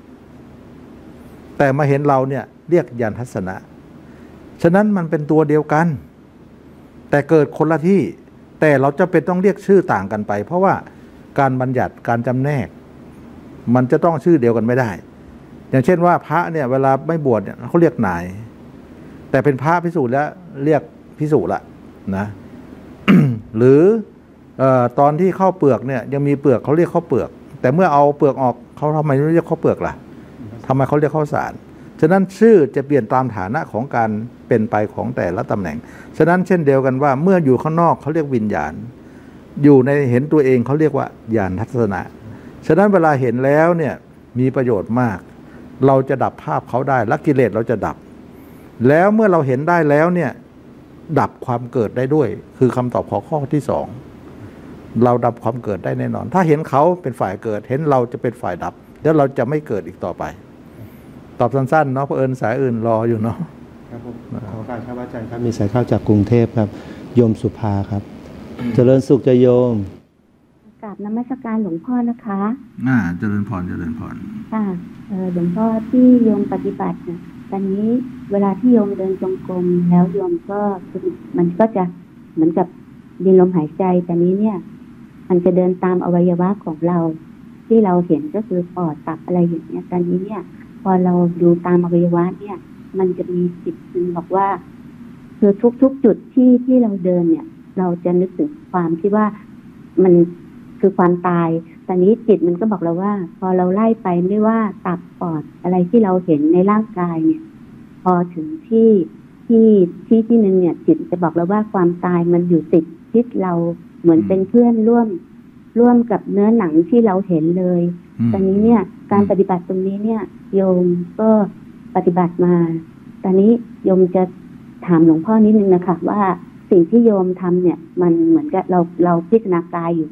Speaker 2: แต่มาเห็นเราเนี่ยเรียกญาณทัศนะฉะนั้นมันเป็นตัวเดียวกันแต่เกิดคนละที่แต่เราจะเป็นต้องเรียกชื่อต่างกันไปเพราะว่าการบัญญัติการจำแนกมันจะต้องชื่อเดียวกันไม่ได้อย่างเช่นว่าพระเนี่ยเวลาไม่บวชเนี่ยเขาเรียกนายแต่เป็นพระภิกษุแล้วเรียกภิกษุละนะ หรือเอ่อตอนที่เข้าเปลือกเนี่ยยังมีเปลือกเขาเรียกข้าวเปลือกแต่เมื่อเอาเปลือกออกเขาทำไมไม่เรียกข้าวเปลือกล่ะทำไมเขาเรียกข้าวสารฉะนั้นชื่อจะเปลี่ยนตามฐานะของการเป็นไปของแต่ละตำแหน่งฉะนั้นเช่นเดียวกันว่าเมื่ออยู่ข้างนอกเขาเรียกวิญญาณอยู่ในเห็นตัวเองเขาเรียกว่าญาณทัศนะฉะนั้นเวลาเห็นแล้วเนี่ยมีประโยชน์มากเราจะดับภาพเขาได้และกิเลสเราจะดับแล้วเมื่อเราเห็นได้แล้วเนี่ยดับความเกิดได้ด้วยคือคำตอบข้อข้อที่สองเราดับความเกิดได้แน่นอนถ้าเห็นเขาเป็นฝ่ายเกิดเห็นเราจะเป็นฝ่ายดับแล้วเราจะไม่เกิดอีกต่อไปตอบสั้นๆเนาะเพราะเอิญสายอื่นรออยู่เนาะ
Speaker 1: ครับผมขอการครับอาจารย์ครับมีสายเข้าจากกรุงเทพครับโยมสุภาครับเจริญสุขจะโยม
Speaker 6: กราบนมัสการหลวงพ่อนะคะ
Speaker 2: อ่าเจริญพรเจริญพร
Speaker 6: ค่ะเออหลวงพ่อที่โยมปฏิบัติเนี่ยตอนนี้เวลาที่โยมเดินจงกรมแล้วโยมก็มันก็จะเหมือนกับดินลมหายใจแต่นี้เนี่ยมันจะเดินตามอวัยวะของเราที่เราเห็นก็คือปอดตับอะไรอย่างเงี้ยตอนนี้เนี่ยพอเราดูตามอวัยวะเนี่ยมันจะมีจิตนึงบอกว่าคือทุกๆจุดที่ที่เราเดินเนี่ยเราจะนึกถึงความที่ว่ามันคือความตายตอนนี้จิตมันก็บอกเราว่าพอเราไล่ไปไม่ว่าตับปอดอะไรที่เราเห็นในร่างกายเนี่ยพอถึงที่ที่ที่ที่นึงเนี่ยจิตจะบอกเราว่าความตายมันอยู่ติดชิดเราเหมือนเป็นเพื่อนร่วมร่วมกับเนื้อหนังที่เราเห็นเลยตอนนี้เนี่ยการปฏิบัติตรงนี้เนี่ยโยมก็ปฏิบัติมาตอนนี้โยมจะถามหลวงพ่อนิดนึงนะคะว่าสิ่งที่โยมทำเนี่ยมันเหมือนกับเราเราพิจารณากายอยู่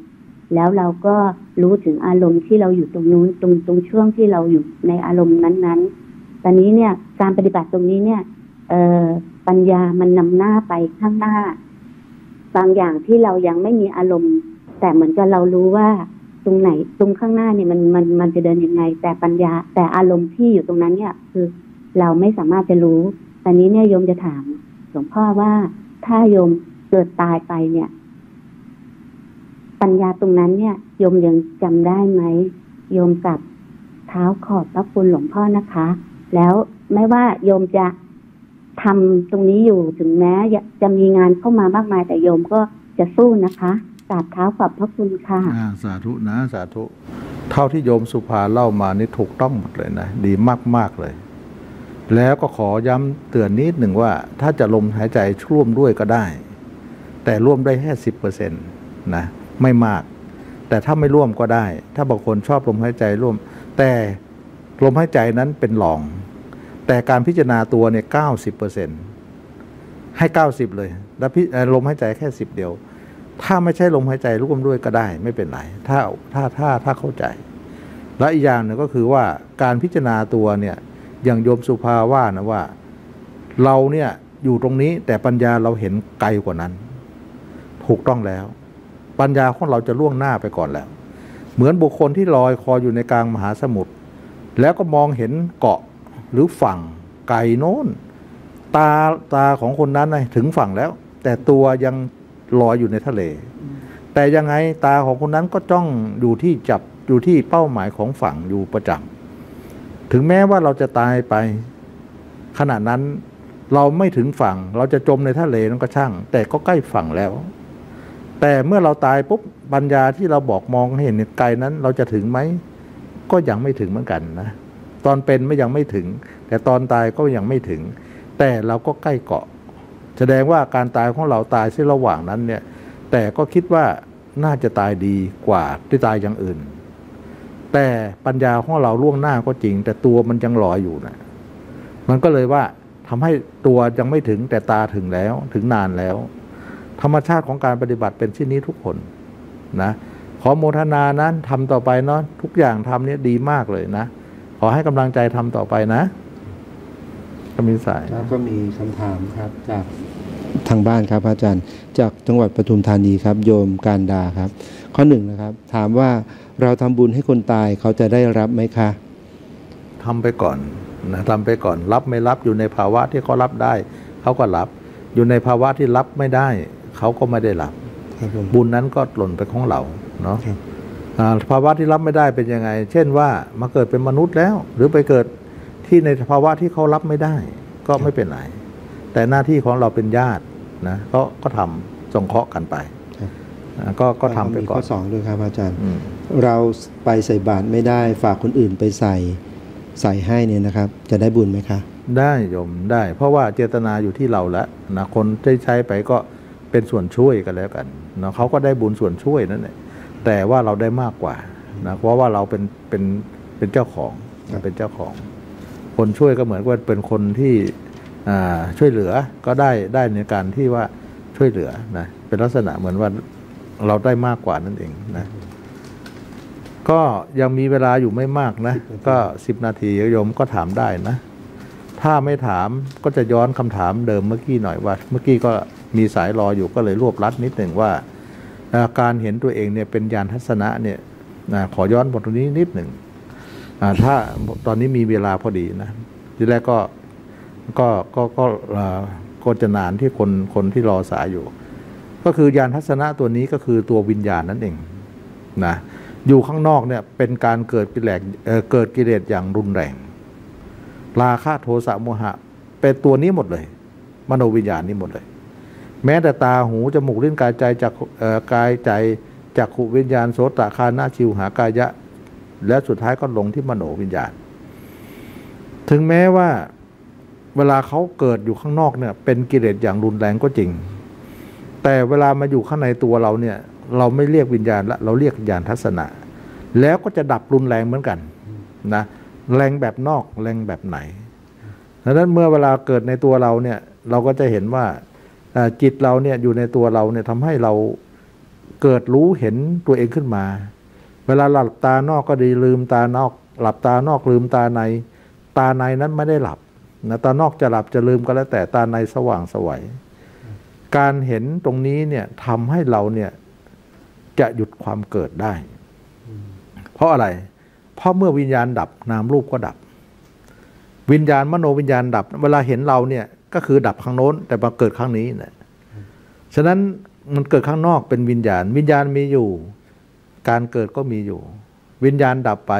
Speaker 13: แล้วเราก็รู้ถึงอารมณ์ที่เราอยู่ตรงนู้นตรงตรงช่วงที่เราอยู่ในอารมณ์นั้นๆตอนนี้เนี่ยการปฏิบัติตรงนี้เนี่ยเอ่อปัญญามันนำหน้าไปข้างหน้าบางอย่างที่เรายังไม่มีอารมณ์แต่เหมือนกับเรารู้ว่าตรงไหนตรงข้างหน้าเนี่ยมันมันมันจะเดินยังไงแต่ปัญญาแต่อารมณ์ที่อยู่ตรงนั้นเนี่ยคือเราไม่สามารถจะรู้ตอนนี้เนี่ยโยมจะถามหลวงพ่อว่าถ้าโยมเกิดตายไปเนี่ยปัญญาตรงนั้นเนี่ยโยมยังจำได้ไหมโยมกับเท้าขอบพระคุณหลวงพ่อนะคะแล้วไม่ว่าโยมจะทำตรงนี้อยู่ถึงแม้จะมีงานเข้ามามากมายแต่โยมก็จะสู้นะคะกราบเท้าขอบพระคุณค่ะ
Speaker 2: สาธุนะสาธุเท่าที่โยมสุภาเล่ามานี่ถูกต้องหมดเลยนะดีมากๆเลยแล้วก็ขอย้ำเตือนนิดหนึ่งว่าถ้าจะลมหายใจร่วมด้วยก็ได้แต่ร่วมได้แค่สิบเปอร์เซ็นต์นะไม่มากแต่ถ้าไม่ร่วมก็ได้ถ้าบางคนชอบลมหายใจร่วมแต่ลมหายใจนั้นเป็นหลองแต่การพิจารณาตัวเนี่ยเก้าสิบเปอร์เซ็นต์ให้เก้าสิบเลยแล้วพิลมหายใจแค่สิบเดียวถ้าไม่ใช่ลมหายใจร่วมด้วยก็ได้ไม่เป็นไรถ้าถ้าถ้าถ้าเข้าใจและอีกอย่างหนึ่งก็คือว่าการพิจารณาตัวเนี่ยอย่างโยมสุภาว่านะว่าเราเนี่ยอยู่ตรงนี้แต่ปัญญาเราเห็นไกลกว่านั้นถูกต้องแล้วปัญญาของเราจะล่วงหน้าไปก่อนแล้วเหมือนบุคคลที่ลอยคออยู่ในกลางมหาสมุทรแล้วก็มองเห็นเกาะหรือฝั่งไกลโน้นตาตาของคนนั้นนะถึงฝั่งแล้วแต่ตัวยังลอยอยู่ในทะเลแต่ยังไงตาของคนนั้นก็จ้องอยู่ที่จับอยู่ที่เป้าหมายของฝั่งอยู่ประจำถึงแม้ว่าเราจะตายไปขณะนั้นเราไม่ถึงฝั่งเราจะจมในทะเลนั่นก็ช่างแต่ก็ใกล้ฝั่งแล้วแต่เมื่อเราตายปุ๊บปัญญาที่เราบอกมองเห็นไกลนั้นเราจะถึงไหมก็ยังไม่ถึงเหมือนกันนะตอนเป็นไม่ยังไม่ถึงแต่ตอนตายก็ยังไม่ถึงแต่เราก็ใกล้เกาะแสดงว่าการตายของเราตายที่ระหว่างนั้นเนี่ยแต่ก็คิดว่าน่าจะตายดีกว่าที่ตายอย่างอื่นแต่ปัญญาของเราล่วงหน้าก็จริงแต่ตัวมันยังลอยอยู่นะมันก็เลยว่าทำให้ตัวยังไม่ถึงแต่ตาถึงแล้วถึงนานแล้วธรรมชาติของการปฏิบัติเป็นเช่นนี้ทุกคนนะขอโมทนานั้นทำต่อไปเนาะทุกอย่างทำเนี่ยดีมากเลยนะขอให้กำลังใจทำต่อไปนะก็มีสาย
Speaker 1: แล้วก็มีคำถามครับจากทางบ้านครับอาจารย์จากจังหวัดปทุมธานีครับโยมการดาครับข้อหนึ่งนะครับถามว่าเราทำบุญให้คนตายเขาจะได้รับไหมคะ
Speaker 2: ทำไปก่อนนะทำไปก่อนรับไม่รับอยู่ในภาวะที่เขารับได้เขาก็รับอยู่ในภาวะที่รับไม่ได้เขาก็ไม่ได้รับบุญนั้นก็หล่นไปของเราเนาะภาวะที่รับไม่ได้เป็นยังไงเช่นว่ามาเกิดเป็นมนุษย์แล้วหรือไปเกิดที่ในภาวะที่เขารับไม่ได้ก็ไม่เป็นไรแต่หน้าที่ของเราเป็นญาตินะก็ก็ทำสงเคราะห์กันไปก็ก็ทำไปก่อน
Speaker 1: ข้อสองด้วยครับอาจารย์เราไปใส่บาตรไม่ได้ฝากคนอื่นไปใส่ใส่ให้เนี่ยนะครับจะได้บุญไหมคะ
Speaker 2: ได้โยมได้เพราะว่าเจตนาอยู่ที่เราแล้วนะคนที่ใช้ไปก็เป็นส่วนช่วยกันแล้วกันนะเขาก็ได้บุญส่วนช่วยนั่นแหละแต่ว่าเราได้มากกว่านะเพราะว่าเราเป็นเป็นเป็นเจ้าของเป็นเจ้าของคนช่วยก็เหมือนว่าเป็นคนที่ช่วยเหลือก็ได้ได้ในการที่ว่าช่วยเหลือนะเป็นลักษณะเหมือนว่าเราได้มากกว่านั่นเองนะก็ยังมีเวลาอยู่ไม่มากนะก็สิบนาทีโยมก็ถามได้นะถ้าไม่ถามก็จะย้อนคำถามเดิมเมื่อกี้หน่อยว่าเมื่อกี้ก็มีสายรออยู่ก็เลยรวบรัดนิดหนึ่งว่าการเห็นตัวเองเนี่ยเป็นญาณทัศนะเนี่ยขอย้อนบทตรงนี้นิดหนึ่งถ้าตอนนี้มีเวลาพอดีนะทีแรกก็ก็ก็ก็ก็จะนานที่คนคนที่รอสายอยู่ก็คือญาณทัศนะตัวนี้ก็คือตัววิญญาณนั่นเองนะอยู่ข้างนอกเนี่ยเป็นการเกิดกิเลสเกิดกิเลสอย่างรุนแรงราคะโทสะโมหะเป็นตัวนี้หมดเลยมโนวิญญาณนี้หมดเลยแม้แต่ตาหูจมูกลิ้นกายใจจากกายใจจักขุวิญญาณโสตคานะชิวหากายะและสุดท้ายก็ลงที่มโนวิญญาณถึงแม้ว่าเวลาเขาเกิดอยู่ข้างนอกเนี่ยเป็นกิเลสอย่างรุนแรงก็จริงแต่เวลามาอยู่ข้างในตัวเราเนี่ยเราไม่เรียกวิญญาณละเราเรียกญาณทัศนะแล้วก็จะดับรุนแรงเหมือนกันนะแรงแบบนอกแรงแบบไหนดังนั้นเมื่อเวลาเกิดในตัวเราเนี่ยเราก็จะเห็นว่าจิตเราเนี่ยอยู่ในตัวเราเนี่ยทำให้เราเกิดรู้เห็นตัวเองขึ้นมาเวลาหลับตานอกก็ดีลืมตานอกหลับตานอกลืมตาในตาในนั้นไม่ได้หลับนะตานอกจะหลับจะลืมก็แล้วแต่ตาในสว่างไสวการเห็นตรงนี้เนี่ยทำให้เราเนี่ยจะหยุดความเกิดได้เพราะอะไรเพราะเมื่อวิญญาณดับนามรูปก็ดับวิญญาณมโนวิญญาณดับเวลาเห็นเราเนี่ยก็คือดับข้างโน้นแต่มาเกิดข้างนี้เนี่ยฉะนั้นมันเกิดข้างนอกเป็นวิญญาณวิญญาณมีอยู่การเกิดก็มีอยู่วิญญาณดับไป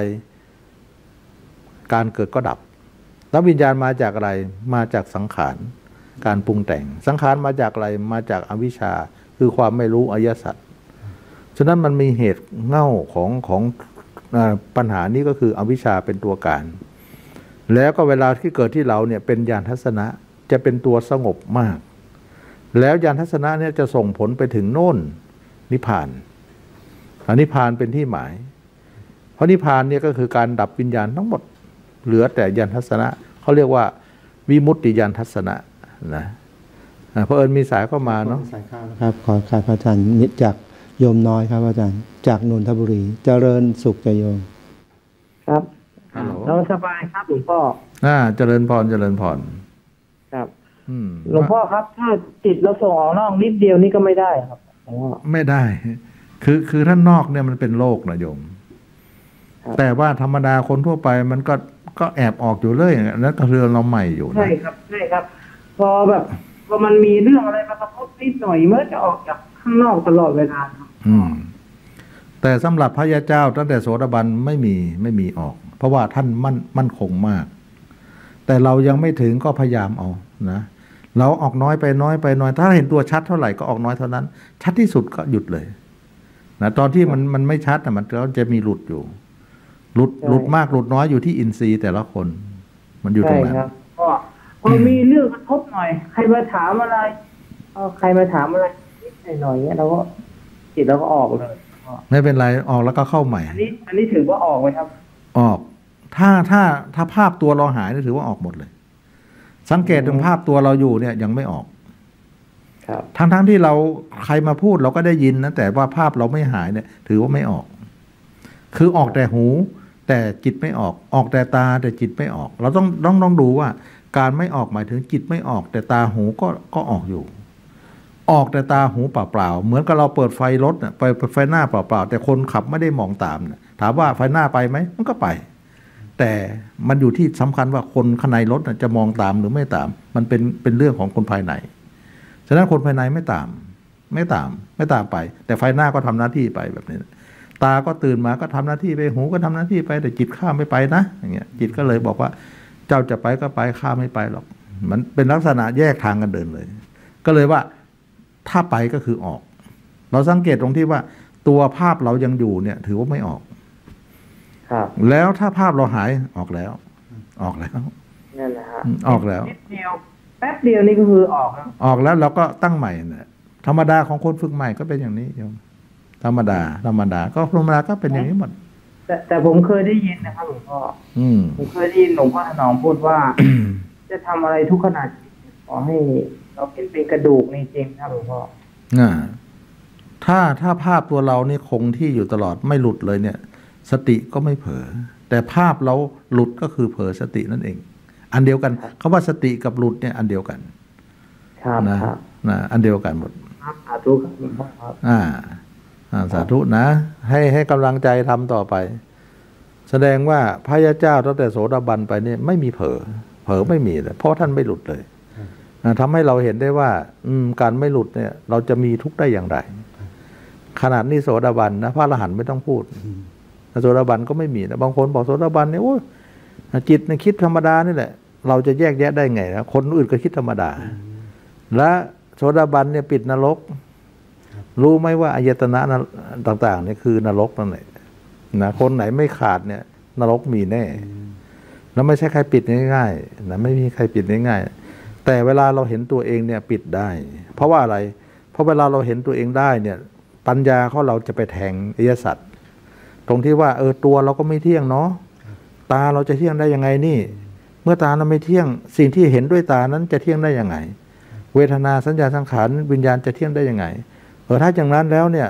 Speaker 2: การเกิดก็ดับแล้ววิญญาณมาจากอะไรมาจากสังขารการปรุงแต่งสังขารมาจากอะไรมาจากอวิชชาคือความไม่รู้อริยสัจฉะนั้นมันมีเหตุเง่าของของปัญหานี้ก็คืออวิชชาเป็นตัวการแล้วก็เวลาที่เกิดที่เราเนี่ยเป็นญาณทัศนะจะเป็นตัวสงบมากแล้วญาณทัศนะเนี่ยจะส่งผลไปถึงโน่นนิพพานอนิพพานเป็นที่หมายเพราะนิพพานเนี่ยก็คือการดับวิญญาณทั้งหมดเหลือแต่ญาณทัศนะเขาเรียกว่าวิมุตติญาณทัศนะนะเพราะเอิญมีสายเข้ามาเนาะ
Speaker 1: สายเข้าครับขอการพระอาจารย์นิดจากโยมน้อยครับอาจารย์จากนนทบุรีเจริญสุขใจโยม
Speaker 16: ครับเราสบายครับหลวงพ่อ
Speaker 2: อ่าเจริญพรเจริญพร
Speaker 16: ครับหลวงพ่อครับถ้าจิตเราส่งออกนอกนิดเดียวนี่ก็ไม่ได้ครับ
Speaker 2: ไม่ได้คือคือท่านนอกเนี่ยมันเป็นโลกนะโยมแต่ว่าธรรมดาคนทั่วไปมันก็ก็แอบออกอยู่เลยนั่นก็เรือเราใหม่อยู่
Speaker 16: ใช่ครับใช่ครับพอแบบพอมันมีเรื่องอะไรมากระทบนิดหน่อยเมื่อจะออกจากข้างนอกตลอดเวลาครับ
Speaker 2: อืมแต่สำหรับพระยาเจ้าตั้งแต่โสดาบันไม่มีไม่มีออกเพราะว่าท่านมั่นมั่นคงมากแต่เรายังไม่ถึงก็พยายามเอานะเราออกน้อยไปน้อยไปน้อยถ้าเห็นตัวชัดเท่าไหร่ก็ออกน้อยเท่านั้นชัดที่สุดก็หยุดเลยนะตอนที่มันมันไม่ชัดนะมันก็จะมีหลุดอยู่หลุดหลุดมากหลุดน้อยอยู่ที่อินทรีย์แต่ละคนมันอยู่ตรงนั้น
Speaker 16: ก็พอมีเรื่องกระทบหน่อยใครมาถามอะไรเออใครมาถามอะไรนิดหน่อยเนี้ยเราก็จิตเราก็ออกเลย
Speaker 2: ไม่เป็นไรออกแล้วก็เข้าใหม่
Speaker 16: อันนี้อันนี้ถือว่าออกไหมครับ
Speaker 2: ออกถ้าถ้าถ้าภาพตัวเราหายนี่ถือว่าออกหมดเลยสังเกตถึงภาพตัวเราอยู่เนี่ยยังไม่ออก
Speaker 16: ครับ
Speaker 2: ทั้งทั้งที่เราใครมาพูดเราก็ได้ยินนะแต่ว่าภาพเราไม่หายเนี่ยถือว่าไม่ออกคือออกแต่หูแต่จิตไม่ออกออกแต่ตาแต่จิตไม่ออกเราต้องต้องต้องดูว่าการไม่ออกหมายถึงจิตไม่ออกแต่ตาหูก็ก็ออกอยู่ออกแต่ตาหูเปล่าๆเหมือนกับเราเปิดไฟรถน่ะไปไฟหน้าเปล่าๆแต่คนขับไม่ได้มองตามนะถามว่าไฟหน้าไปไหมมันก็ไปแต่มันอยู่ที่สำคัญว่าคนข้างในรถจะมองตามหรือไม่ตามมันเป็นเป็นเรื่องของคนภายในฉะนั้นคนภายในไม่ตามไม่ตามไม่ตามไปแต่ไฟหน้าก็ทำหน้าที่ไปแบบนี้ตาก็ตื่นมาก็ทำหน้าที่ไปหูก็ทำหน้าที่ไปแต่จิตข้ามไม่ไปนะอย่างเงี้ยจิตก็เลยบอกว่าเจ้าจะไปก็ไปข้ามไม่ไปหรอกมันเป็นลักษณะแยกทางกันเดินเลยก็เลยว่าถ้าไปก็คือออกเราสังเกตตรงที่ว่าตัวภาพเรายังอยู่เนี่ยถือว่าไม่ออก
Speaker 16: ครับ
Speaker 2: แล้วถ้าภาพเราหายออกแล้วออกแล้ว
Speaker 16: นั่นแหละฮะ
Speaker 2: ออกแล้ว
Speaker 16: นิดเดียวแป๊บเดียวนี่ก็คือออกแล้ว
Speaker 2: ออกแล้วเราก็ตั้งใหม่เนี่ยธรรมดาของคนฝึกใหม่ก็เป็นอย่างนี้โยมธรรมดาธรรมดาก็ธรรมดาก็เป็นอย่างนี้หมด
Speaker 16: แต่แต่ผมเคยได้ยินนะครับหลวงพ่อผมเคยได้ยินหลวงพ่อถนอมพูดว่า จะทำอะไรทุกขณะขอให้เราเห็นเป็นกระดูกนี่จริงครับหลวงพ่อ
Speaker 2: อ่าถ้าถ้าภาพตัวเรานี่คงที่อยู่ตลอดไม่หลุดเลยเนี่ยสติก็ไม่เผลอแต่ภาพเราหลุดก็คือเผลอสตินั่นเองอันเดียวกันคำว่าสติกับหลุดเนี่ยอันเดียวกันนะนะอันเดียวกันหมด
Speaker 16: สาธุครับหลวงพ่อครับ
Speaker 2: อ่าสาธุนะให้ให้กำลังใจทำต่อไปแสดงว่าพระยาเจ้าตั้งแต่โสดาบันไปเนี่ยไม่มีเผลอเผลอไม่มีเลยเพราะท่านไม่หลุดเลยทำให้เราเห็นได้ว่าการไม่หลุดเนี่ยเราจะมีทุกข์ได้อย่างไรขนาดนี้โสดาบันนะพระอรหันต์ไม่ต้องพูดโสดาบันก็ไม่มีนะบางคนบอกโสดาบันเนี่ยโอ้จิตเนี่ยคิดธรรมดานี่แหละเราจะแยกแยะได้ไงนะคนอื่นก็คิดธรรมดาและโสดาบันเนี่ยปิดนรกรู้ไหมว่าอายตนะต่างๆเนี่ยคือนรกนั่นแหละนะคนไหนไม่ขาดเนี่ยนรกมีแน่แล้วไม่ใช่ใครปิดง่ายๆนะไม่มีใครปิดง่ายๆแต่เวลาเราเห็นตัวเองเนี่ยปิดได้เพราะว่าอะไรเพราะเวลาเราเห็นตัวเองได้เนี่ยปัญญาของเราจะไปแทงอริยสัจตรงที่ว่าเออตัวเราก็ไม่เที่ยงเนาะตาเราจะเที่ยงได้ยังไงนี่เมื่อตาเราไม่เที่ยงสิ่งที่เห็นด้วยตานั้นจะเที่ยงได้ยังไงเวทนาสัญญาสังขารวิญญาณจะเที่ยงได้ยังไงเออถ้าอย่างนั้นแล้วเนี่ย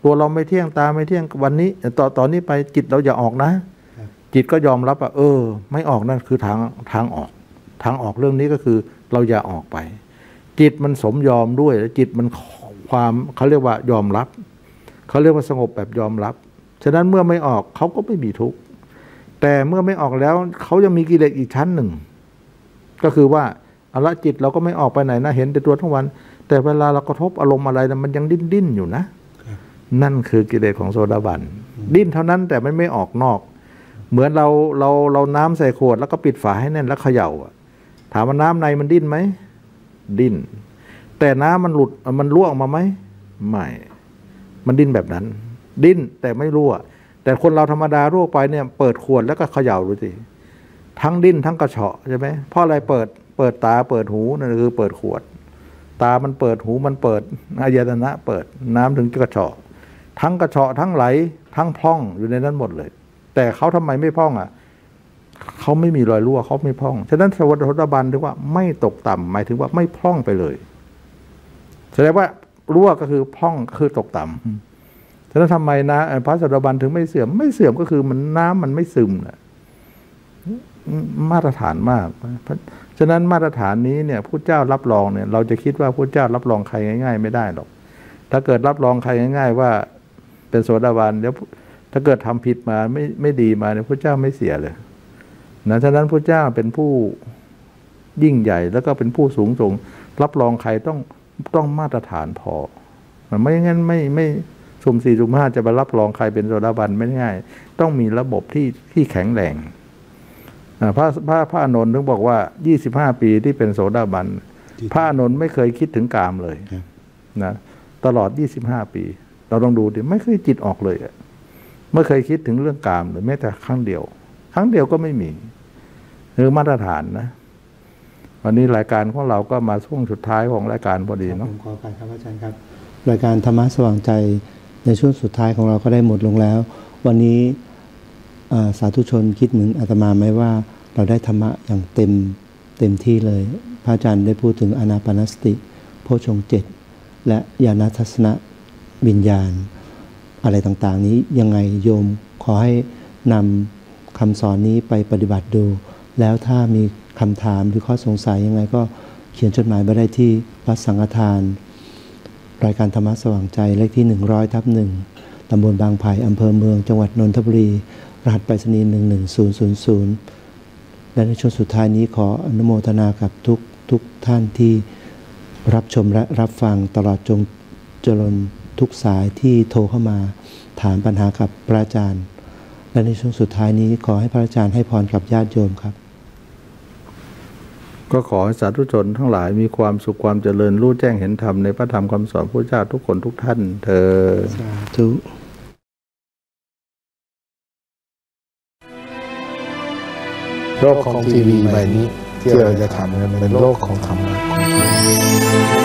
Speaker 2: ตัวเราไม่เที่ยงตาไม่เที่ยงวันนี้ต่อตอนนี้ไปจิตเราอย่าออกนะจิตก็ยอมรับว่าเออไม่ออกนั่นคือทางทางออกทางออกเรื่องนี้ก็คือเราอย่าออกไปจิตมันสมยอมด้วยและจิตมันความเขาเรียกว่ายอมรับเขาเรียกว่าสงบแบบยอมรับฉะนั้นเมื่อไม่ออกเขาก็ไม่มีทุกข์แต่เมื่อไม่ออกแล้วเขายังมีกิเลสอีกชั้นหนึ่งก็คือว่าเอาละจิตเราก็ไม่ออกไปไหนนะเห็นแต่ตัวทั้งวันแต่เวลาเรากระทบอารมณ์อะไรนะมันยังดิ้นดิ้นอยู่นะนั่นคือกิเลสของโสดาบันดิ้นเท่านั้นแต่มันไม่ออกนอกเหมือนเราเราเราน้ำใส่ขวดแล้วก็ปิดฝาให้แน่นแล้วเขย่าถามว่าน้ำในมันดิ้นไหมดิ้นแต่น้ำมันหลุดมันรั่วออกมาไหมไม่มันดิ้นแบบนั้นดิ้นแต่ไม่รั่วแต่คนเราธรรมดารั่วไปเนี่ยเปิดขวดแล้วก็เขย่าดูสิทั้งดิ้นทั้งกระเฉาะใช่ไหมเพราะอะไรเปิดเปิดตาเปิดหูนั่นคือเปิดขวดตามันเปิดหูมันเปิดอายตนะเปิดน้ำถึงกระเฉาะทั้งกระเฉาะทั้งไหลทั้งพร่องอยู่ในนั้นหมดเลยแต่เขาทำไมไม่พร่องอ่ะเขาไม่มีรอยรั่วเขาไม่พร่องฉะนั้นโสดาบันถึงว่าไม่ตกต่ำหมายถึงว่าไม่พร่องไปเลยแสดงว่ารั่วก็คือพร่องคือตกต่ำฉะนั้นทำไมนะพระโสดาบันถึงไม่เสื่อมไม่เสื่อมก็คือมันน้ำมันไม่ซึมนะมาตรฐานมากฉะนั้นมาตรฐานนี้เนี่ยพุทธเจ้ารับรองเนี่ยเราจะคิดว่าพุทธเจ้ารับรองใครง่ายๆไม่ได้หรอกถ้าเกิดรับรองใครง่ายๆว่าเป็นโสดาบันเดี๋ยวถ้าเกิดทำผิดมาไม่ไม่ดีมาเนี่ยพุทธเจ้าไม่เสียเลยนะฉะนั้นพุทธเจ้าเป็นผู้ยิ่งใหญ่แล้วก็เป็นผู้สูงส่งรับรองใครต้องต้องมาตรฐานพอไม่งั้นไม่ไม่สุ่มสี่สุ่มห้าจะไปรับรองใครเป็นโสดาบันไม่ง่ายต้องมีระบบที่ที่แข็งแรงพระพระพระอานนท์ถึงบอกว่ายี่สิบห้าปีที่เป็นโสดาบันพระอานนท์ไม่เคยคิดถึงกามเลยนะตลอดยี่สิบห้าปีเราต้องดูดิไม่เคยจิตออกเลยไม่เคยคิดถึงเรื่องกามเลยแม้แต่ครั้งเดียวครั้งเดียวก็ไม่มีคือมาตรฐานนะวันนี้รายการของเราก็มาช่วงสุดท้ายของรายการพอดีเนาะ
Speaker 1: ผมขอการครับอาจารย์ครับรายการธรรมะสว่างใจในช่วงสุดท้ายของเราก็ได้หมดลงแล้ววันนี้สาธุชนคิดเหมือนอาตมาไหมว่าเราได้ธรรมะอย่างเต็มเต็มที่เลยพระอาจารย์ได้พูดถึงอานาปานสติโพชฌงค์เจ็ดและญาณทัศนวิญญาณอะไรต่างๆนี้ยังไงโยมขอให้นำคำสอนนี้ไปปฏิบัติดูแล้วถ้ามีคำถามหรือข้อสงสัยยังไงก็เขียนจดหมายมาได้ที่วัดสังฆทานรายการธรรมะสว่างใจเลขที่หนึ่งร้อยทับหนึ่งตำบลบางไผ่อำเภอเมืองจังหวัดนนทบุรีรหัสไปรษณีย์หนึ่งหนึ่งศูนย์ศูนย์ศูนย์และในช่วงสุดท้ายนี้ขออนุโมทนากับทุกทุกท่านที่รับชมและรับฟังตลอดจงเจริญทุกสายที่โทรเข้ามาถามปัญหากับพระอาจารย์และในช่วงสุดท้ายนี้ขอให้พระอาจารย์ให้พรกับญาติโยมครับ
Speaker 2: ก็ขอให้สาธุชนทั้งหลายมีความสุขความเจริญรู้แจ้งเห็นธรรมในพระธรรมคำสอนพระเจ้าทุกคนทุกท่านเถิดสาธุ
Speaker 9: โลกของทีวีใบนี้ที่เราจะทำเป็นโลกของธรรมะ